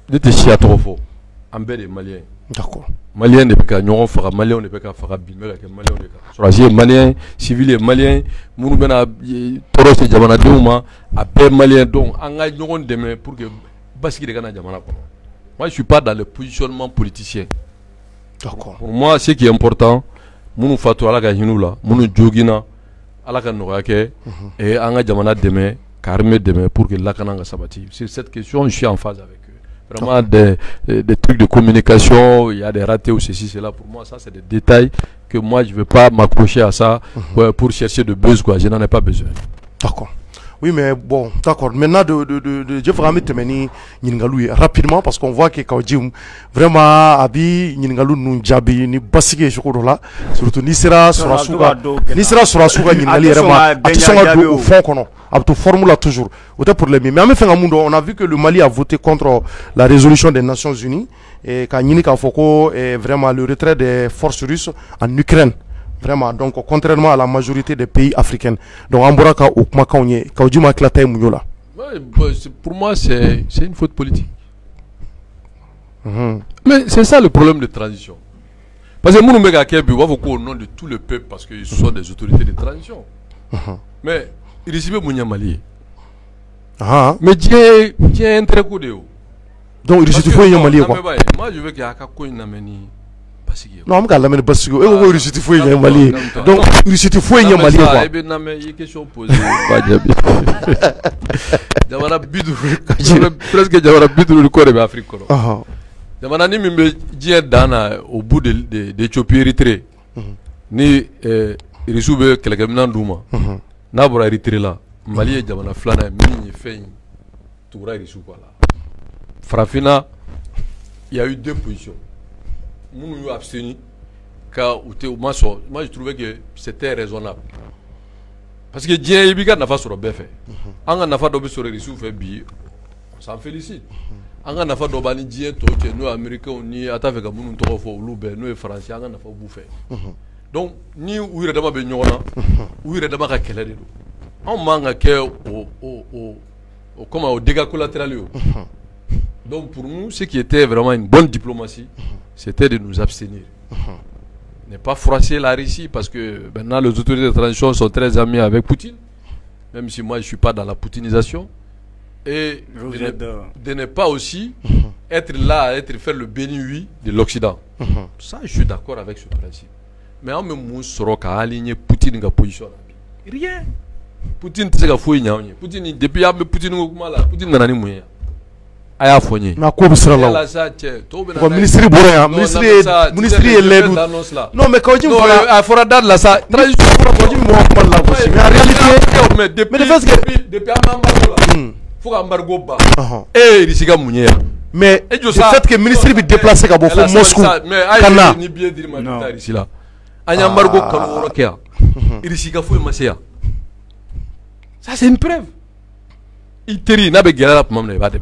ne te si à trop fort en bas des Maliens. D'accord. Maliens ne peuvent pas nous faire Maliens ne peuvent pas faire Maliens ne peuvent pas. Maliens civils Maliens nous bena toro se jamana deuma a be Maliens donc anga ñogon demain pour que basiki de kana jamana ko. Moi je suis pas dans le positionnement politicien. D'accord. Pour moi ce qui est important munu fatu ala ka hinula munu jogina ala ka noyake et anga jamana demain carme demain pour que la kananga sabati. Sur cette question je suis en phase avec eux. Vraiment des, des, des trucs de communication, il y a des ratés ou ceci, cela. Pour moi, ça, c'est des détails que moi, je ne veux pas m'accrocher à ça mm-hmm. pour chercher de buzz, quoi. Je n'en ai pas besoin. D'accord. Oui, mais bon, d'accord. Maintenant, de, de, de, de, je vais te mener Ningalou rapidement parce qu'on voit que Kaudjim, vraiment, Abi, Ningalou, Nunjabi, ni Basike, Chokodola, surtout Nisera, Surasuga, Nisera, Surasuga, Ningali, vraiment, attention au fond qu'on a, à toute formule toujours. Autant pour les mais en fait, on a vu que le Mali a voté contre la résolution des Nations Unies et quand Ninika Foko est vraiment le retrait des forces russes en Ukraine. Vraiment, donc contrairement à la majorité des pays africains. Donc, Amboraka ou Makaonye, Kaudjima Klataï Mouyola. Pour moi, c'est une faute politique. Mm-hmm. Mais c'est ça le problème de transition. Parce que nous, on va au nom de tout le peuple parce qu'ils sont des autorités de transition. Mm-hmm. Mais il recevait Mounia Mali. Ah. Mais Dieu est un très coup de haut. Donc, il recevait Mounia Mali. Moi, je veux qu'il y ait un non, je ne sais pas si vous avez réussi à faire un Mali. Donc, réussi à faire un Mali. Il y a question posée. Presque Jamana Bidou le corps de l'Afrique. Jamana ni mimbe Dien Dana au bout de l'Éthiopie Érythrée. Ni Rissoube Kelgamina Douma. Nabora Érythrée là. Mali et Jamana Flana, Mini Fein. Toura Rissou. Frafina, il y a eu deux positions. Nous nous abstenus car moi je trouvais que c'était raisonnable parce que Dieu il n'a pas sur le B F. On a fait d'obé sur les ressources bi, on s'en félicite. On a fait d'obé ni Dieu toi nous Américains ni attaque avec nous nous fo lube nous Français on a fait bouffer. Donc ni où il est d'abord benyona où il est d'abord à quelle heure on manque que au au au comment au dégâts collatéraux. Donc pour nous, ce qui était vraiment une bonne diplomatie, c'était de nous abstenir. Ne pas froisser la Russie parce que maintenant les autorités de transition sont très amies avec Poutine, même si moi je ne suis pas dans la poutinisation. Et de ne, de ne pas aussi être là, être faire le béni-oui de l'Occident. Ça, je suis d'accord avec ce principe. Mais on me mousse à aligner Poutine dans position. Rien. Poutine, c'est que Poutine, depuis que Poutine Poutine n'a rien. Aya fonye na ko bisra law ko ministre bouraya ministre ministre eledu non mais quand tu fera a fora dar la sa transition pour ko jimi mo ko la ko mais en réalité mais depuis depuis depuis embargo là faut embargo ba eh risika munyeya mais le fait que ministre bi déplacer ka bo fo Moscou kana ni bien dire ma tari ici là anya embargo kan woro kya risika fo maseya ça c'est une preuve iteri na be gela pour mamna ba de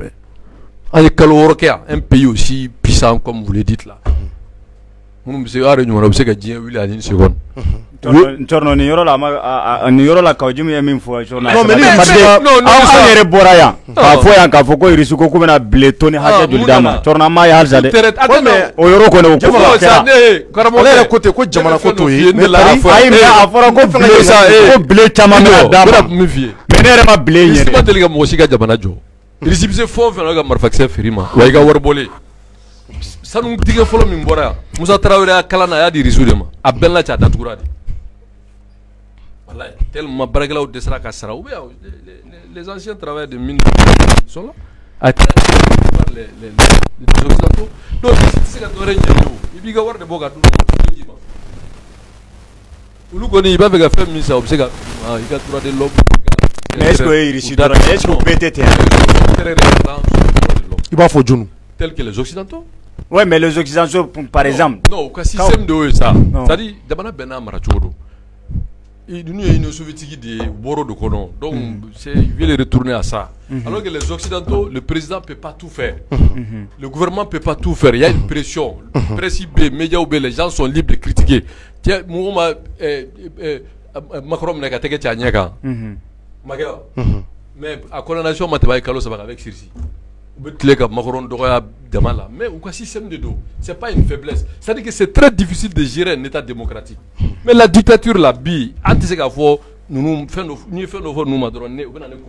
un pays aussi puissant comme vous le dites là. Nous sommes à une seconde. Ntorno ni yoro la ma ni yoro la Kaudjim ya min fo jona. Non mais non non yere boraya. Ka fo ya ka fo ko irisu ko kubena bletoni haja dulidama. Torna ma ya halza de. Mais o yoro ko ne ko ça ne karamo le côté ko jamana ko to yi. Mais ay me afora ko ble ko ble chama me dama. Mais ne ma ble yere. C'est pas teliga mo siga jamana jo. Il s'est fait fort avec Marfaxé Ferima. Ouais, gars, warbolé. Ça nous dit que follow me mbora. Moussa Traoré a kalana ya di risudema. A bella cha daturadi. Voilà, tellement baragla ou desra kasra. Ou bien les anciens travailleurs de mine sont là. À les les les occidentaux. Donc c'est que doré nyano. Il biga war de boga tout. Ulu koni iba vega faire misa obsega. Ah, il a trouvé des lobes. Mais est-ce que ici est-ce que P T T il va faut Djounou tel que les occidentaux. Ouais, mais les occidentaux par exemple. Non, au système de ça. C'est-à-dire d'abord bena marachodo. L'Union Union soviétique de Boro de Konon. Donc c'est il veut les retourner à ça. Alors que les occidentaux, le président peut pas tout faire. Le gouvernement peut pas tout faire, il y a une pression. Presse B, médias B, les gens sont libres de critiquer. Tiens, moi Macron n'a qu'à te tiens mais à colonisation, je vais avec Sirsi. mais au système de dos, c'est pas une faiblesse. C'est-à-dire que c'est très difficile de gérer un État démocratique. Mais la dictature, la bille, nous faisons nos nous madronner,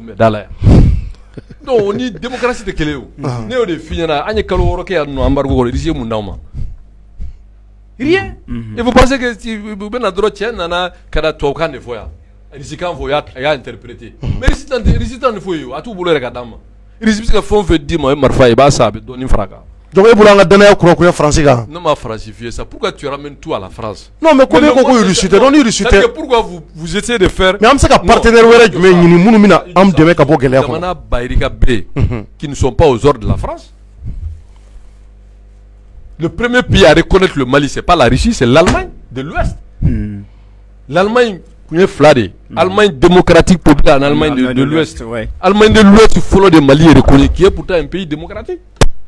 donc on dit démocratie de quel est où? Néo de finira, agne kaloroke à nous embargo le risque mounama. Rien. Et vous pensez que si vous venez à droite, nana, kada tokan de foya, risquant voyat et à interpréter. Mais résident de résident de foyo, à tout boulot de kadama. Risque que font fait dire moi marfa et basa, donne une fraga. Donc, vous avez donné un courant français. Non, ma francifié ça. Pourquoi tu ramènes tout à la France? Non, mais comment vous avez réussi? Non, il réussi. Pourquoi vous, vous essayez de faire. Mais on sait qu'un partenaire, mais il y a un de mecs à Bogueler. Qui ne sont pas aux ordres de la France. Le premier pays à reconnaître le Mali, ce n'est pas la Russie, c'est l'Allemagne de l'Ouest. Mm. L'Allemagne, vous fladé. Mm. Allemagne démocratique populaire en Allemagne de, de, de l'Ouest. Ouais. Allemagne de l'Ouest, il faut le Mali est reconnu, qui est pourtant un pays démocratique.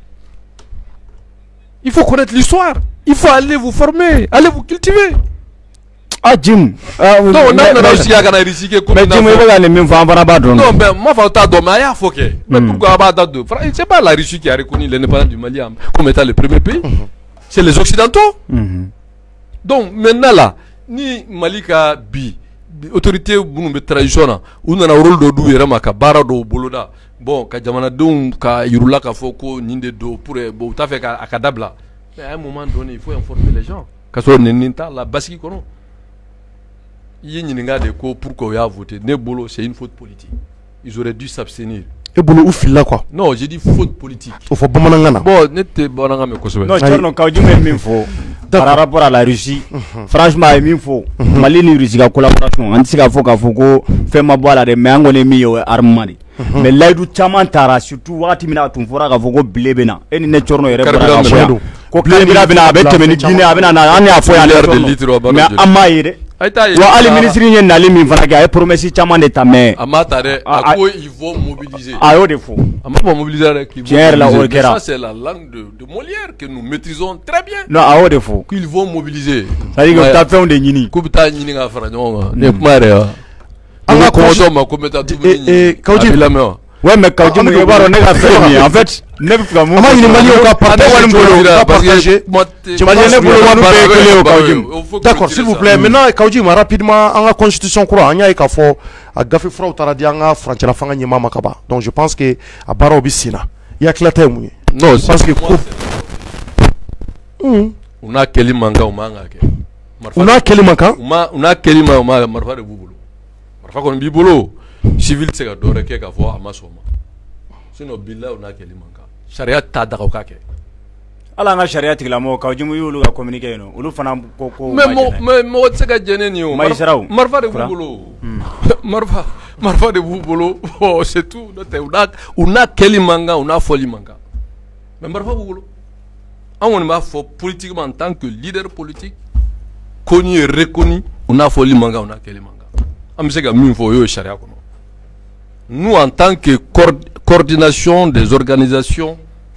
Il faut connaître l'histoire. Il faut aller vous former, aller vous cultiver. Ah, Jim. Ah, non, on a réussi à gagner ici. Mais Jim, il va aller même faire un barabadon. Non, mais moi, il faut que tu aies Mais pourquoi Abadado? C'est pas la Russie qui a reconnu l'indépendance du Mali comme étant le premier pays. C'est les Occidentaux. Donc, maintenant là, ni Malika Bi, autorité de tradition, ou dans le rôle de Douirama, Kabara do Boloda. Bon, quand Jamana Dong, quand Yurula Kafoko, Ninde Do, pour bon, tu as fait à Kadabla. Mais à un moment donné, il faut informer les gens. Quand on est Ninta, la Baski Kono. Il y a une de quoi pourquoi il a voté. Nebolo, c'est une faute politique. Ils auraient dû s'abstenir. Et Bolo, où fil là quoi? Non, j'ai dit faute politique. Il faut pas m'en Bon, n'était pas dans me conseiller. Non, tu n'as pas dit même faux. Par rapport à la Russie, franchement, il faut. Mali ni Russie, la collaboration. On dit qu'il faut qu'il faut faire ma boîte de mais on est mis au armari. Mais là, du chaman tara surtout wati mina tumfora ka fogo blebena. Eni ne chorno yere bara ka ko blebena bena abete meni Guinée abena na ani afo ya le mais amma yere wa ali ministre nyen na limi fana ga promesse chaman de tamé amata de à quoi ils vont mobiliser ayo de fou amma va mobiliser qui ça c'est la langue de, de Molière que nous maîtrisons très bien. Non ayo de fou qu'ils vont mobiliser ça dit que ta fait on de nyini ko bita nyini nga fara nyonga ne kumare ouais mais quand tu me vois on est fait en fait ne peux pas moi il mali au partager d'accord s'il vous plaît maintenant Kaouji ma rapidement en la constitution croix anya ka fo a gafi frau taradi anga franchela fanga nyima makaba donc je pense que a baro bisina ya claté mu non parce que on a quel manga au manga on a quel manga on a quel manga marfa de bubulu marfa kon bibulu civil c'est que d'ores que qu'avoir à ma somme sinon billah on a quel manque charia ta d'accord que ala nga charia tigla mo ka jimu yulu ka communiquer no ulu fana ko ko mais mais mo c'est que jene ni o marfa de bubulu marfa marfa de bubulu oh c'est tout on a on a quel manga on a folie manga mais marfa bubulu on m'a faut politiquement en tant que leader politique connu et reconnu on a folie manga on a quel manga am c'est que mi faut yo charia ko. Nous, en tant que coordination des organisations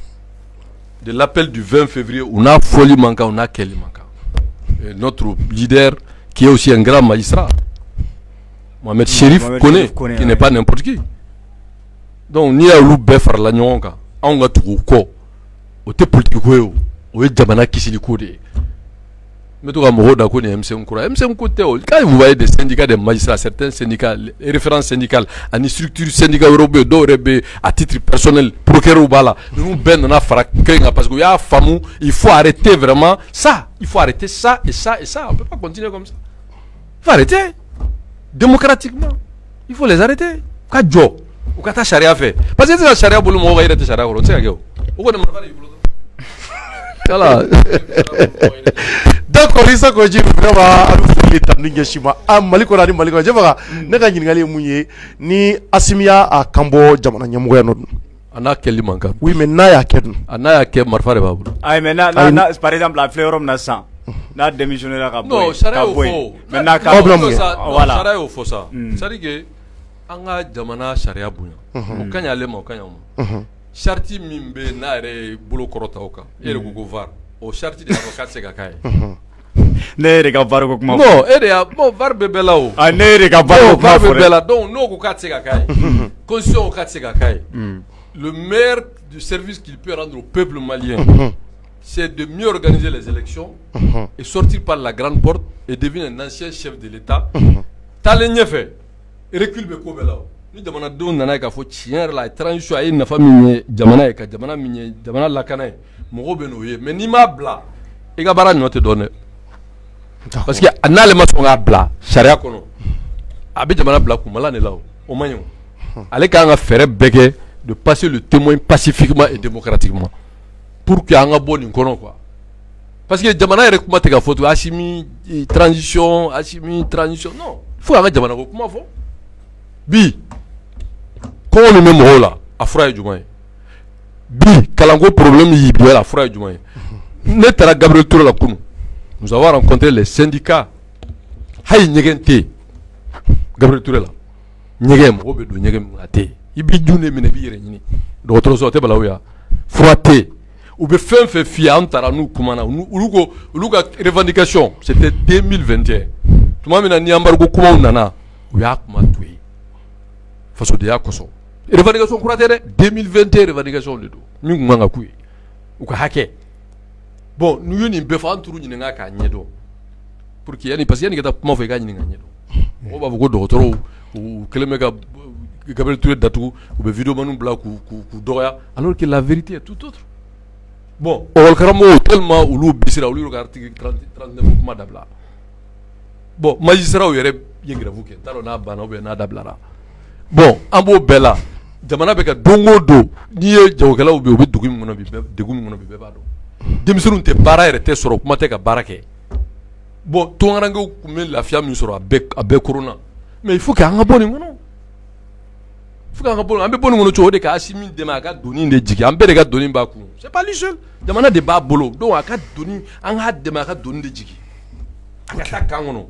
de l'appel du vingt février, on a Foli Manka, on a Kelly Manka. Et notre leader, qui est aussi un grand magistrat, Mohamed Chérif connaît, qui n'est pas n'importe qui. Donc, ni à l'Oubefar la Nyonga, on a tout quoi. On est politique, on est Jamana Kisilikode. Mais tout le monde a M C M Koura. M C M Koura, quand vous voyez des syndicats, des magistrats, certains syndicats, les références syndicales, une structure syndicale européenne, d'autres à titre personnel, procureur ou bala, nous ben on a fait parce qu'il y a famou, il faut arrêter vraiment ça, il faut arrêter ça et ça et ça, on peut pas continuer comme ça. Il faut arrêter démocratiquement, il faut les arrêter. Kadjo, ou kata charia fait, parce que la charia boulou mo gaïda charia boulou, c'est quoi? Ou quoi de marfa de boulou? Voilà. D'accord, il s'agit de vraiment à l'état n'ingeshima à Maliko na Maliko jeba ne ka nyingali munye ni Asimia à Kambo jamana nyamugo ya nodun ana keli manka oui mais na ya ken ana ya ke marfa de babu ay mais na na par exemple la fleurom na cent na démissionner la ka boy non charia au faux mais na ka voilà charia au faux ça ça dit que anga jamana charia bunya o kanya le mo kanya mo charti mimbe na re bolo korota oka ere go var o charti de avocat se ka kai ne re ka var ko kuma non ere ya bon var bebela o ah ne re ka var ko var bebela donc no ko kat se ka kai constitution o kat se ka kai le maire du service qu'il peut rendre au peuple malien, mm-hmm. c'est de mieux organiser les élections mm-hmm. et sortir par la grande porte et devenir un ancien chef de l'État. T'as fait recul be ko bela ni jamana don nana ka fo tiɲɛ la transition ay nafa min ye jamana ye ka jamana min ye jamana lakana ye mɔgɔw bɛ n'o ye mais n'i m'a bila i ka baara ɲɔ tɛ dɔn dɛ parce que n'ale ma sɔn k'a bila sariya kɔnɔ a bɛ jamana bila kunbala de la o man ɲi ale ka kan ka fɛɛrɛ bɛɛ kɛ de passer le témoin pacifiquement et démocratiquement pour que an ka bɔ nin kɔnɔ quoi parce que jamana yɛrɛ kuma tɛ ka fɔ to Assimi transition Assimi transition non il faut an ka jamana ko kuma fɔ bi kɔngɔ min bɛ mɔgɔw la a fura ye jumɛn ye bi kalanko problème y'i bi a fura ye jumɛn ye ne taara Gabriel Touré la kunu nous avons rencontré les syndicats hayi ɲɛgɛn tɛ yen Gabriel Touré la ɲɛgɛn mɔgɔw bɛ don ɲɛgɛn min a tɛ yen i b'i ju de minɛ i b'i yɛrɛ ɲini dɔgɔtɔrɔso o tɛ balawu ya fura tɛ yen u bɛ fɛn fɛn f'i ye an taara n'u kumana olu ko olu ka revendication c'était deux mille vingt et un tuma min na ni embargo kumaw nana u y'a kuma to yen fasodenya kosɔn revendication kura tɛ dɛ deux mille vingt et un revendication de don min kun kan ka k'u ye u ka hakɛ bon n'u ye nin bɛɛ fɔ an t'u ɲininka k'a ɲɛdɔn pour que yanni parce que yanni ka taa kuma fɔ i k'a ɲininka ɲɛdɔn mɔgɔw b'a fɔ ko dɔgɔtɔrɔw u kɛlen bɛ ka Gabriel Touré datugu u bɛ vidéo manu bila k'u k'u dɔgɔya alors que la vérité est tout autre bon ɔkɔli karamɔgɔw tellement olu bisira olu y'u ka article trente-neuf kuma dabila bon magistrat yɛrɛ ye grève kɛ n t'a dɔn n'a banna ou bien n'a dabilara bon an b'o bɛɛ la jamana bɛ ka don o don n'i ye jagokɛlaw bɛ yen u bɛ dugu min kɔnɔ bi degun min kɔnɔ bi bɛɛ b'a dɔn denmisɛnninw tɛ baara yɛrɛ tɛ sɔrɔ kuma tɛ ka baara kɛ bon tunkarankew tun bɛ lafiya min sɔrɔ a bɛɛ a bɛɛ koronna mais il faut que an ka bɔ nin kɔnɔ il faut que an ka bɔ an bɛ bɔ nin kɔnɔ cogo de ka Assimi dɛmɛ a ka donni de jigin an bɛɛ de ka donni b'a kun c'est pas lui seul jamana de b'a bolo donc a ka donni an k'a dɛmɛ a ka donni de jigin a ka taa kan kɔnɔ.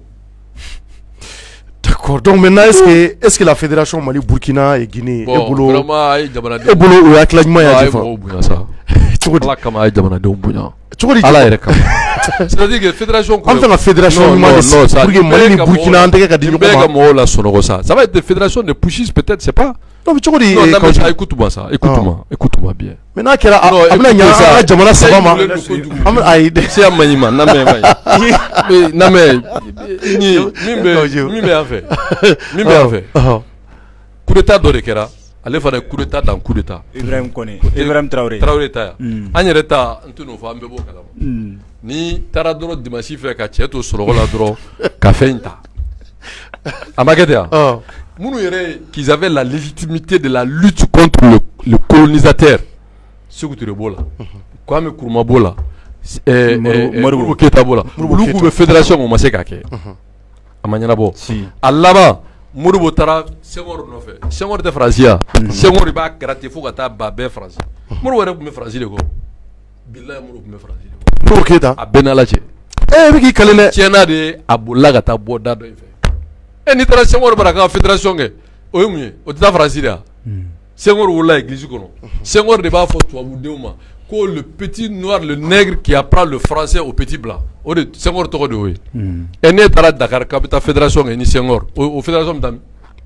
D'accord. Donc maintenant, est-ce que, est-ce que la fédération Mali, Burkina et Guinée bon, est boulot vraiment, est boulot ou avec la Guinée à ça. Allah kama jamana de umbunya. Allah yɛrɛ kama. C'est-à-dire que fédération en fait la fédération non non ça pour que Mali Burkina ante ka di ɲɔgɔn ma. Bɛɛ la sɔnɔgɔ ça. Ça va être des fédérations de pushistes peut-être, c'est pas. Non mais tu dis non, non ça écoute-moi ça, écoute-moi, écoute-moi bien. Maintenant qu'il a amena nya jamana saba ma. Amena ayi c'est amanima na me mai. Na me ni mimbe mimbe a fait. Mimbe a fait. Coup d'état dɔ de kɛra. Ale fana coup d'état dans coup d'état. Ibrahim Kone, Ibrahim Traoré. Traoré ta. An yɛrɛ ta n tɛ n'o fɔ an bɛɛ b'o kalama. Ni taara dɔrɔn dimanche fɛ ka cɛ to sunɔgɔ la dɔrɔn ka fɛn ta. A ma kɛ ten wa. Munu yɛrɛ qu'ils avaient la légitimité de la lutte contre le, le colonisateur. Sékou Touré b'o la. Kwame Nkrumah b'o la. Modibo Keita b'o la. Olu k'u bɛ fédération o ma se k'a kɛ. A ma ɲɛnabɔ. A laban Modibo taara Senghor nɔfɛ. Senghor tɛ Faransi ya. Senghor b'a gratter fo ka taa ba bɛɛ Faransi. Modibo yɛrɛ tun bɛ Faransi de kɔ. Bilahi Modibo tun bɛ Faransi de kɔ. Modibo Keita. A bɛɛ n'Ala cɛ. Eh bɛ k'i kale dɛ. Tiɲɛna de a bolila ka taa bɔ da dɔ in fɛ. E n'i taara Senghor bara ka fédération kɛ o ye mun ye o tɛ taa Faransi de ya. Senghor wolola église kɔnɔ. Senghor de b'a fɔ tubabudenw ma ko le petit noir le nègre qui apprend le français au petit blanc o de Senghor tɔgɔ de y'o ye. Et ne taara Dakar k'a bɛ taa fédération kɛ ni Senghor o fédération bɛ taa min.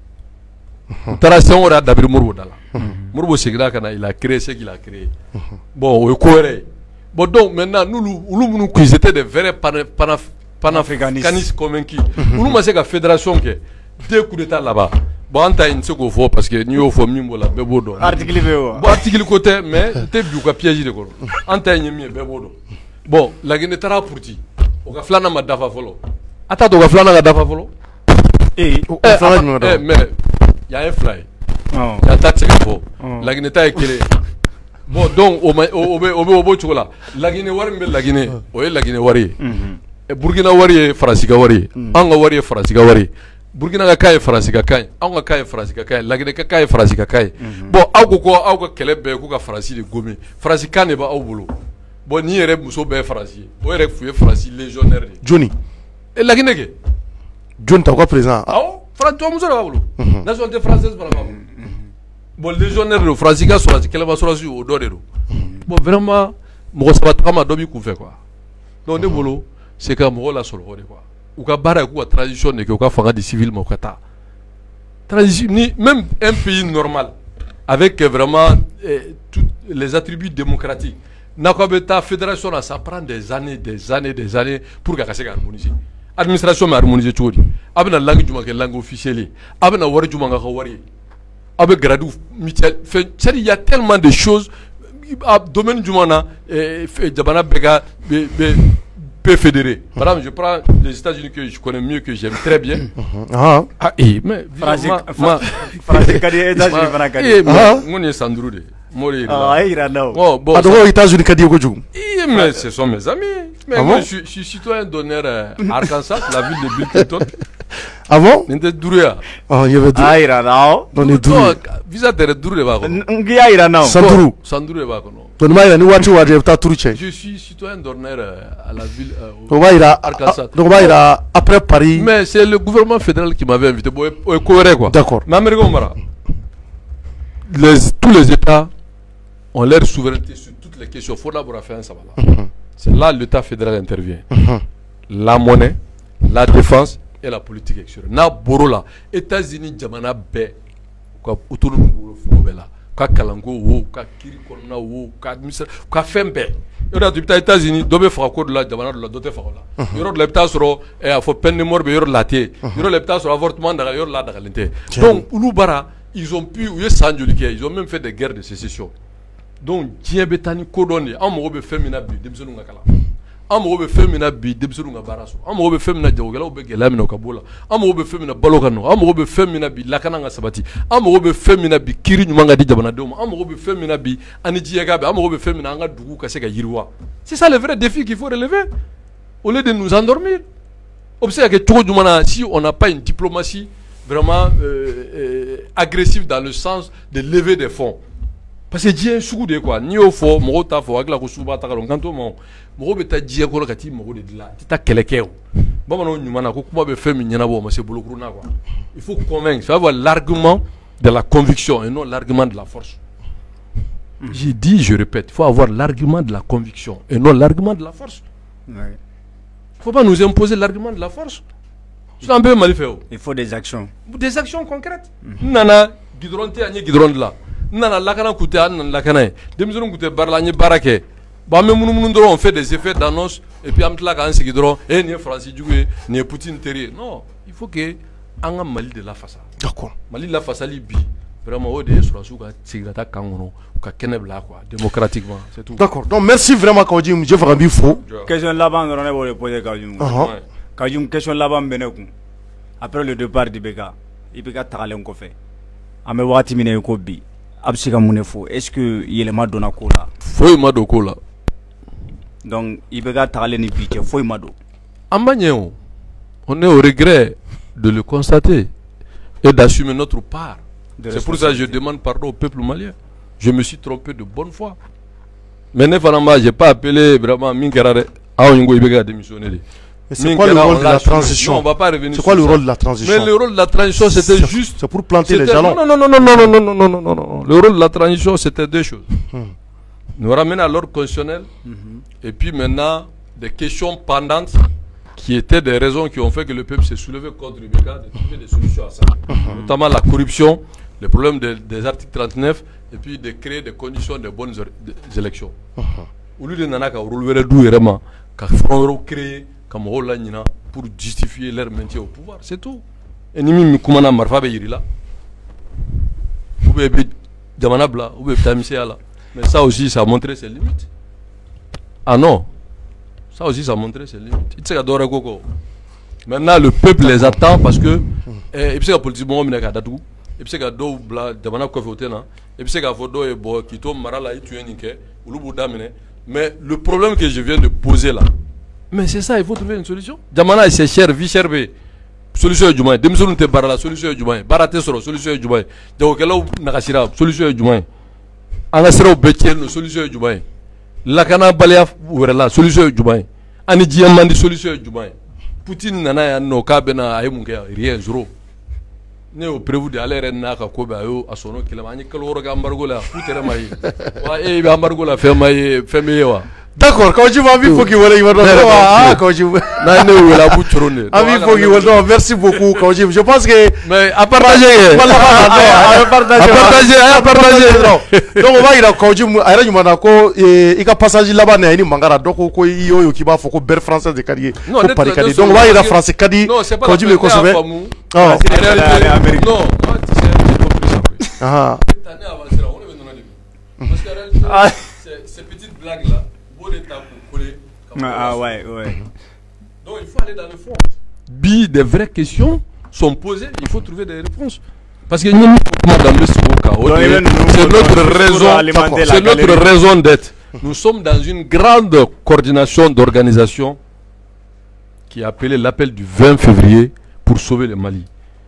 U taara Senghor y'a dabiri Modibo da la. Modibo seginna ka na il a créé ce qu'il a créé. Bon o ye ko wɛrɛ ye. Bon donc maintenant n'olu olu minnu qu'ils étaient des vrais panaf panafricanistes convaincus. Olu ma se ka fédération kɛ deux coups d'état là-bas. Bon an ta n se k'o fɔ parce que n'i y'o fɔ min b'o la bɛɛ b'o dɔn. Article bɛ o. Bon article ko tɛ mais n tɛ bi u ka piège de kɔrɔ. An ta ye min ye bɛɛ b'o dɔn. Bon Laginɛ taara Puruti o ka filanan ma dafa fɔlɔ. A t'a to o ka filanan ka dafa fɔlɔ. Eh o filanan jumɛn dafa. Eh mais y'a ye fila ye. Y'a ta tɛ se ka fɔ. Laginɛ ta ye kelen. Bon donc o bɛ o bɛ o b'o cogo la. Laginɛ wari min bɛ Laginɛ o ye Laginɛ wari ye. Burkina wari ye Faransi ka wari ye. An ka wari ye Faransi ka wari ye. Burkina ka kan ye Faransi ka kan ye. Anw ka kan ye Faransi ka kan ye. Laginɛ ka kan ye Faransi ka kan ye. Bon aw ko ko aw ka kɛlɛ bɛɛ k'u ka Faransi de gomi. Faransi kan de b'aw bolo. Bon ni yɛrɛ muso bɛɛ ye Faransi ye. O yɛrɛ tun ye Faransi légionnaire de ye. Joni. E Laginɛ kɛ. Joni t'aw ka président. Awɔ Faransi tubabumuso de b'a bolo. Nationalité française fana b'a bolo. Bon légionnaire de don Faransi ka sɔrɔsi kɛlɛba sɔrɔsi o dɔ de don. Bon vraiment mɔgɔ saba tagama dɔ b'i kunfɛ quoi. Donc ne bolo c'est ka mɔgɔw lasɔrɔ o de quoi. U ka baara ye k'u ka transition de kɛ u ka fanga di civil ma u ka taa. Transition ni même un pays normal avec vraiment eh, tous les attributs démocratiques. La fédération, là, ça prend des années, des années, des années pour qu'elle soit harmonisée. L'administration est harmonisée. Il y a une langue qui est langue officielle. Il y a une langue qui est langue avec Gradou, Michel, il y a tellement de choses. Domaine du monde, Djabana Bega, fédéré. Par exemple, je prends les États-Unis que je connais mieux, que j'aime très bien. Ah, et mais. Ah, il a non. Oh, bon. Aux États-Unis, mais ce sont mes amis. Mais moi, je suis citoyen d'honneur à Arkansas, la ville de Bill Clinton. Ah bon? Ah, il y avait Ah, il a non. On est Douré. Visa de Douré. Ngia il a non. Sandrou. Sandrou va Je suis citoyen d'honneur à la ville Arkansas. Donc, il a après Paris. Mais c'est le gouvernement fédéral qui m'avait invité. D'accord. Mais les, tous les États ont leur souveraineté sur toutes les questions. Il faut d'abord faire un sabbat. C'est là que l'État fédéral intervient. La monnaie, la défense et la politique extérieure. Na borola, États-Unis, Jamana Bé, quoi, autour de nous, quoi, Kalango, ou, quoi, Kirikona, ou, quoi, quoi, Fembe. Il y a des États-Unis, deux fois de la Jamana de la doté farola. Il y a des États sur, et il faut peine de mort, il y a des latés. Il y a des États sur avortement, il y a des latés. Donc, Ulubara, ils ont pu, ils ont même fait des guerres de sécession. Donc, Djebetani Kodone, Amobe Femina Bi, Debzonunga Kala. Amobe Femina Bi, Debzonunga Baraso. Amobe Femina Diogala, Obegelamino Kabola. Amobe Femina Balogano. Amobe Femina Bi, Lakananga Sabati. Amobe Femina Bi, Kiri Manga di Jabanadom. Amobe Femina Bi, Anidjiagabe. Amobe Femina Anga Dougou Kaseka Yirwa. C'est ça le vrai défi qu'il faut relever. Au lieu de nous endormir. Observez que tout le monde, si on n'a pas une diplomatie vraiment euh, euh, agressive dans le sens de lever des fonds. Parce que Dieu est de quoi. Ni au fond, mon ta fo agla ko suba ta kalon kanto mo mo be ta Dieu ko kati mo de la ta kelekeo. Bon non nyuma na ko kuma be femi nyana bo ma se bolokuru na quoi. Il faut convaincre, il faut avoir l'argument de la conviction et non l'argument de la force. Mm. J'ai dit, je répète, il faut avoir l'argument de la conviction et non l'argument de la force. Il ne faut pas nous imposer l'argument de la force. Il faut des actions. Des actions concrètes. Nana, guidron te anye guidron de là. Nana, lakana koute an lakana. Demizon koute barlanye barake. Bah même nous nous on fait des effets d'annonce et puis amtla kan se guidron et ni Francis Djougou ni Poutine Terry. Non, il faut que anga Mali de la faça. D'accord. Mali de la faça libi. Vraiment au dé sur souka sigrata kangono ka kenebla quoi démocratiquement, c'est tout. D'accord. Donc merci vraiment Kaodim, je ferai bien faux. Question là-bas on est pour poser Kaodim. Kaodim question là-bas beneku. Après le départ d'Ibeka, Ibeka Taralen Kofé. Ame wati mine ko bi. Absika munefo. Est-ce que il est mado na kola? Foi mado kola. Donc Ibeka Taralen ni biche foi mado. Ambanyeo. On est au regret de le constater et d'assumer notre part. C'est pour ça que je demande pardon au peuple malien. Je me suis trompé de bonne foi. Mais ne je n'ai pas appelé vraiment Minkarare à Ibeka démissionner. Mais c'est quoi le rôle de la transition? Non, on va pas revenir. C'est quoi le rôle de la transition? Mais le rôle de la transition, c'était juste. C'est pour planter les jalons. Non, non, non, non, non, non, non, non, non, non, non. Le rôle de la transition, c'était deux choses. Hmm. Nous ramener à l'ordre constitutionnel mm-hmm. et puis maintenant des questions pendantes qui étaient des raisons qui ont fait que le peuple s'est soulevé contre Ibeka, de trouver des solutions à ça. Mm-hmm. Notamment la corruption, le problème de, des articles trente-neuf et puis de créer des conditions de bonnes des élections. Au lieu de Nanaka, relever d'où vraiment, car faut créer comme pour justifier leur maintien au pouvoir, c'est tout. Et ni mi kumana marfa be yirila. Ou be jamana bla, ou be tamisia là. Mais ça aussi ça a montré ses limites. Ah non. Ça aussi ça a montré ses limites. Il s'est adoré koko. Maintenant le peuple les attend parce que et puis c'est politiquement on ka datu. Et puis c'est ka do bla jamana ko voter na. Et puis c'est ka fodo e bo kito marala itu enike, ulubu damine. Mais le problème que je viens de poser là. Mais c'est ça, il faut trouver une solution. Jamana c'est cher, vie cher be. Solution est jumaï. Demison te barala, solution est jumaï. Barate soro, solution est jumaï. Jawokela nakasira, solution est jumaï. Angasira obetiel, solution est jumaï. Lakana balea ouvrela, solution est jumaï. Ani diamandi, solution est jumaï. Poutine nana ya no kabena ayemunke rien zéro. Ne au prévu de aller na ka ko ba yo asono kilama ani kaloro ga embargo la futere mai. Wa e be embargo la fe mai fe mewa. D'accord, quand tu vas vivre, il faut qu'il y quand tu merci beaucoup, quand je pense que. Mais à partager. partager. partager, à partager. Donc on va ira ko jimu ayra nyuma ko i ka passage là-bas na ni mangara donc ko yo yo ki ba fo ko ber français de kadi ko pari kadi donc on va ira français kadi ko jimu ko sobe. Ah. Non, moi tu sais, j'ai compris ça. Ah. Cette année avant ça, on est venu dans les parce que réalité ces petites blagues là, beau d'état pour coller. Ah ouais, ouais. Donc il faut aller dans le fond. Bi, des vraies questions sont posées, il faut trouver des réponses. Parce que nous, c'est notre raison, c'est notre raison d'être. Nous sommes dans une grande coordination d'organisation qui est appelée l'appel du vingt février pour sauver le Mali.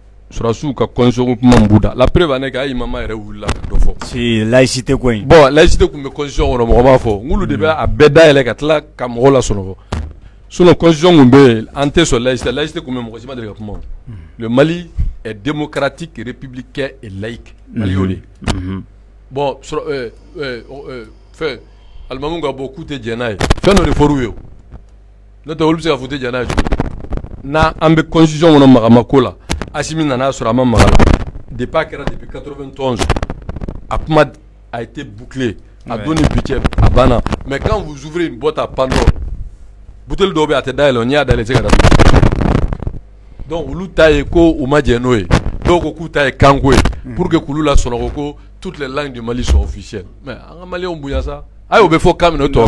La preuve est que maman est où là. Si laïcité quoi. Bon, laïcité comme constitution on a vraiment fort. Nous le débat à Beda et les quatre là comme rôle sonovo. Sur la constitution on peut ante sur laïcité, laïcité comme régime de développement. Le Mali est démocratique, républicain et laïque. Mali olé. Bon, sur euh euh fait Almamunga beaucoup de djanaï. Fait nos réformes. Notre rôle c'est à foutre djanaï. Na ambe constitution on a maramakola. Assimi Nana sur la même magala. Depuis quatre-vingt-onze, Ahmad a été bouclé, a ouais. donné budget à Bana. Mais quand vous ouvrez une boîte à Pandore, bouteille d'eau à Teda, on y a dans les égards. Donc, vous l'avez ko ou Madjenoé, donc vous l'avez Kangwe, pour que vous l'ayez sur le toutes les langues du Mali soient officielles. Mais en Mali, on bouille ça. Ah, il faut quand même notre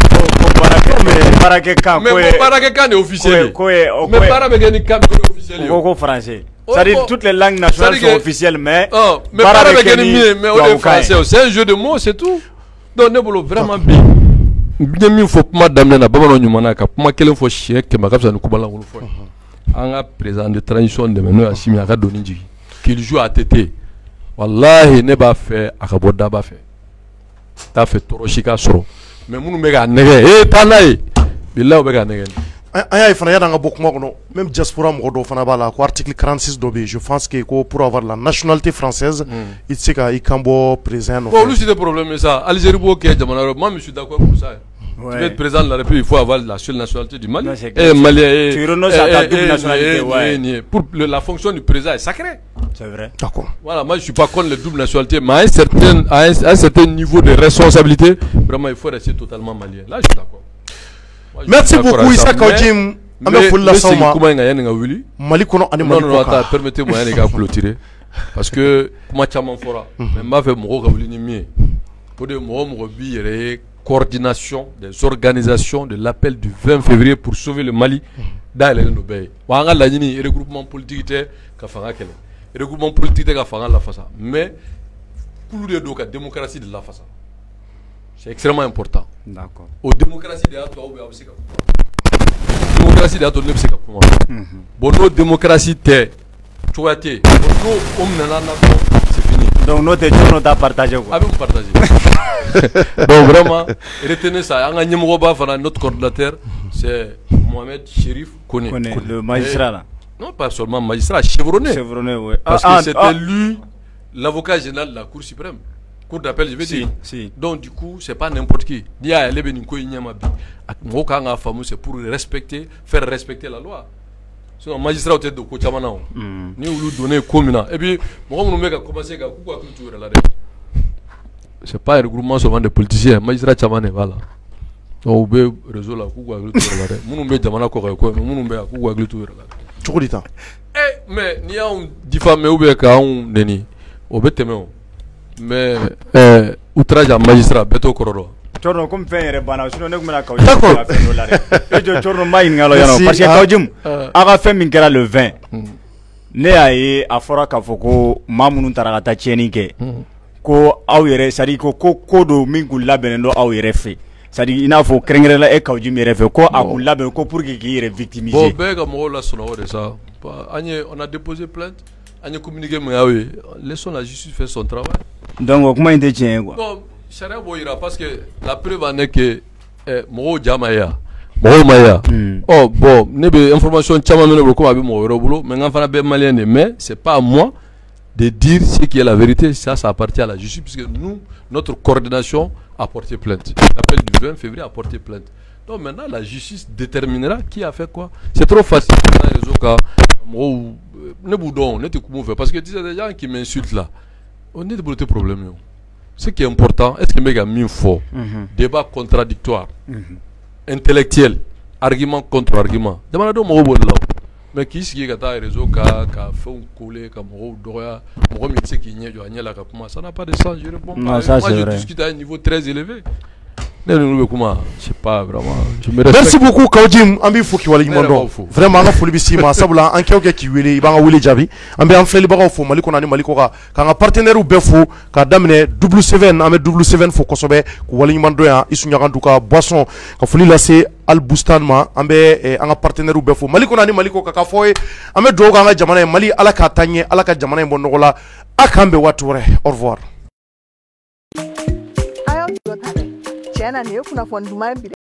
mais Barakekan est officiel. Mais Barakekan est officiel. Beaucoup français. C'est-à-dire toutes les langues nationales sont officielles, mais. Oh, mais Barakekan est mais on est français. C'est un jeu de mots, c'est tout. Donc, nous voulons vraiment bien. Bien mieux, il faut pas d'amener la Babylone Numanaka. Pour moi, quel faut chier que ma capsule nous coupe la roue. On a président de transition de Meno Assimi à Radoniji. Qu'il joue à T T. Wallahi, ne pas fait à Kaboda ba fait. T'as fait Toroshika Soro. Mais nous nous mettons négé. Eh, Tanaï. Billah, on mettons négé. Aya ifana yada nga beaucoup mokono même diaspora mo do fana bala ko article quarante-six dobe je pense que ko pour avoir la nationalité française il sait ka ikambo président. Bon lui c'est le problème ça Algérie bo ke jamana moi je suis d'accord pour ça. Ouais. Tu veux être président de la République, il faut avoir la seule nationalité du Mali. Et Mali et, tu renonces à ta double nationalité, ouais. Pour le, la fonction du président est sacrée. C'est vrai. D'accord. Voilà, moi je suis pas contre les doubles nationalités, mais à un certain, à un, à un certain niveau de responsabilité, vraiment il faut rester totalement malien. Là je suis d'accord. Merci beaucoup Issa Kaojim. Mais c'est comment il y a un Willy Mali kono ani Mali. Non non attends, permettez-moi de clôturer parce que moi chaman fora, mais m'a fait mon Willy ni mieux. Pour de moi mon bi coordination des organisations de l'appel du vingt février pour sauver le Mali dans les Nobel. Wanga la ni regroupement politique était ka fanga kele. Regroupement politique ka fanga la faça. Mais pour le doka démocratie de la faça. C'est extrêmement important. D'accord. Au démocratie de ato ou absika. Démocratie de ato ne bsika kuma. Bon no démocratie té choité. Bon no omnana na c'est fini. Donc notre journaux t'a partagé quoi. Avec partagé. Donc vraiment, retenez ça. Notre coordinateur, c'est Mohamed Chérif Kone. Kone, le magistrat là. Non, pas seulement magistrat, chevronné. Chevronné, oui. Parce ah, que c'était ah, lui, l'avocat général de la Cour suprême. Cour d'appel, je vais si, dire. Si. Donc du coup, c'est pas n'importe qui. C'est pour respecter, faire respecter la loi. Sinon, magistrat était de Kochamana. Ni ou lui donner commune. Et puis, moi, on a commencé à couper la culture là. C'est pas un regroupement seulement de politiciens. Magistrat Chamane, voilà. Donc, on peut résoudre la coupe à culture là. Mon nom est Jamana Koreko, mon nom est à coupe à culture là. Tu connais ça? Eh, mais, ni a un diffamé ou bien qu'un neni. Au bétéméo. Mais, eh, outrage à magistrat, Beto Kororo. Chorno comme fait un rebana, sinon ne me la cache. D'accord. Et je chorno maï ngalo yano. Parce que Kaojim, aga fait minkera le vingt. Ne aye afora kafoko mamunu taragata chenike. Ko aw yɛrɛ c'est à dire ko ko do min kun labɛnnen do aw yɛrɛ fɛ c'est à dire i n'a fɔ kɛrɛnkɛrɛnla e Kaojim yɛrɛ fɛ ko a kun labɛn ko pour que k'i yɛrɛ victimiser. Bon bɛɛ ka mɔgɔw la sunɔgɔ de ça an ye on a déposé plainte an ye communiqué min y'aw ye laissons la justice faire son travail. Donc o kuma in tɛ tiɲɛ ye quoi. Bon sariya b'o yira parce que la preuve en est que mɔgɔw ja ma ye yan mɔgɔw ma ye yan. Oh bon ne bɛ information caman mɛ ne bolo komi a bɛ mɔgɔ wɛrɛw bolo mais n ka fana bɛ maliyɛn de mais c'est pas à moi de dire ce qui est la vérité, ça, ça appartient à la justice, puisque nous, notre coordination a porté plainte. L'appel du vingt février a porté plainte. Donc maintenant, la justice déterminera qui a fait quoi. C'est trop facile dans les réseaux cas. Ne boudons, ne te comment faire. Parce que tu sais, des gens qui m'insultent là, On est de problème. Ce qui est important, est-ce que mec mis fort, débat contradictoire, intellectuel, argument contre argument. Demande à moi là. Mais qui est-ce qui a un réseau qui a fait un coller, qui a un droit, ça n'a pas de sens. Je réponds pas. Moi, je discute à un niveau très élevé. Je sais pas vraiment. Merci beaucoup Kaojim, ambi fo ki wali mondo. Vraiment na foli bisima sabula an kewke ki wele ibanga wele jabi. Ambi an fleli baga fo Maliko na ni Maliko ka ka nga partenaire u befo ka damine W seven ambe W seven fo kosobe ku wali mondo ya isu nyagandu ka boisson ka foli lase Al Bustan ma ambe an nga partenaire u befo Maliko na ni Maliko ka ka foye ambe do ka nga jamana Mali ala ka tanye ala ka jamana bonno gola akambe watore. Au revoir. Jana ne kuna fonduma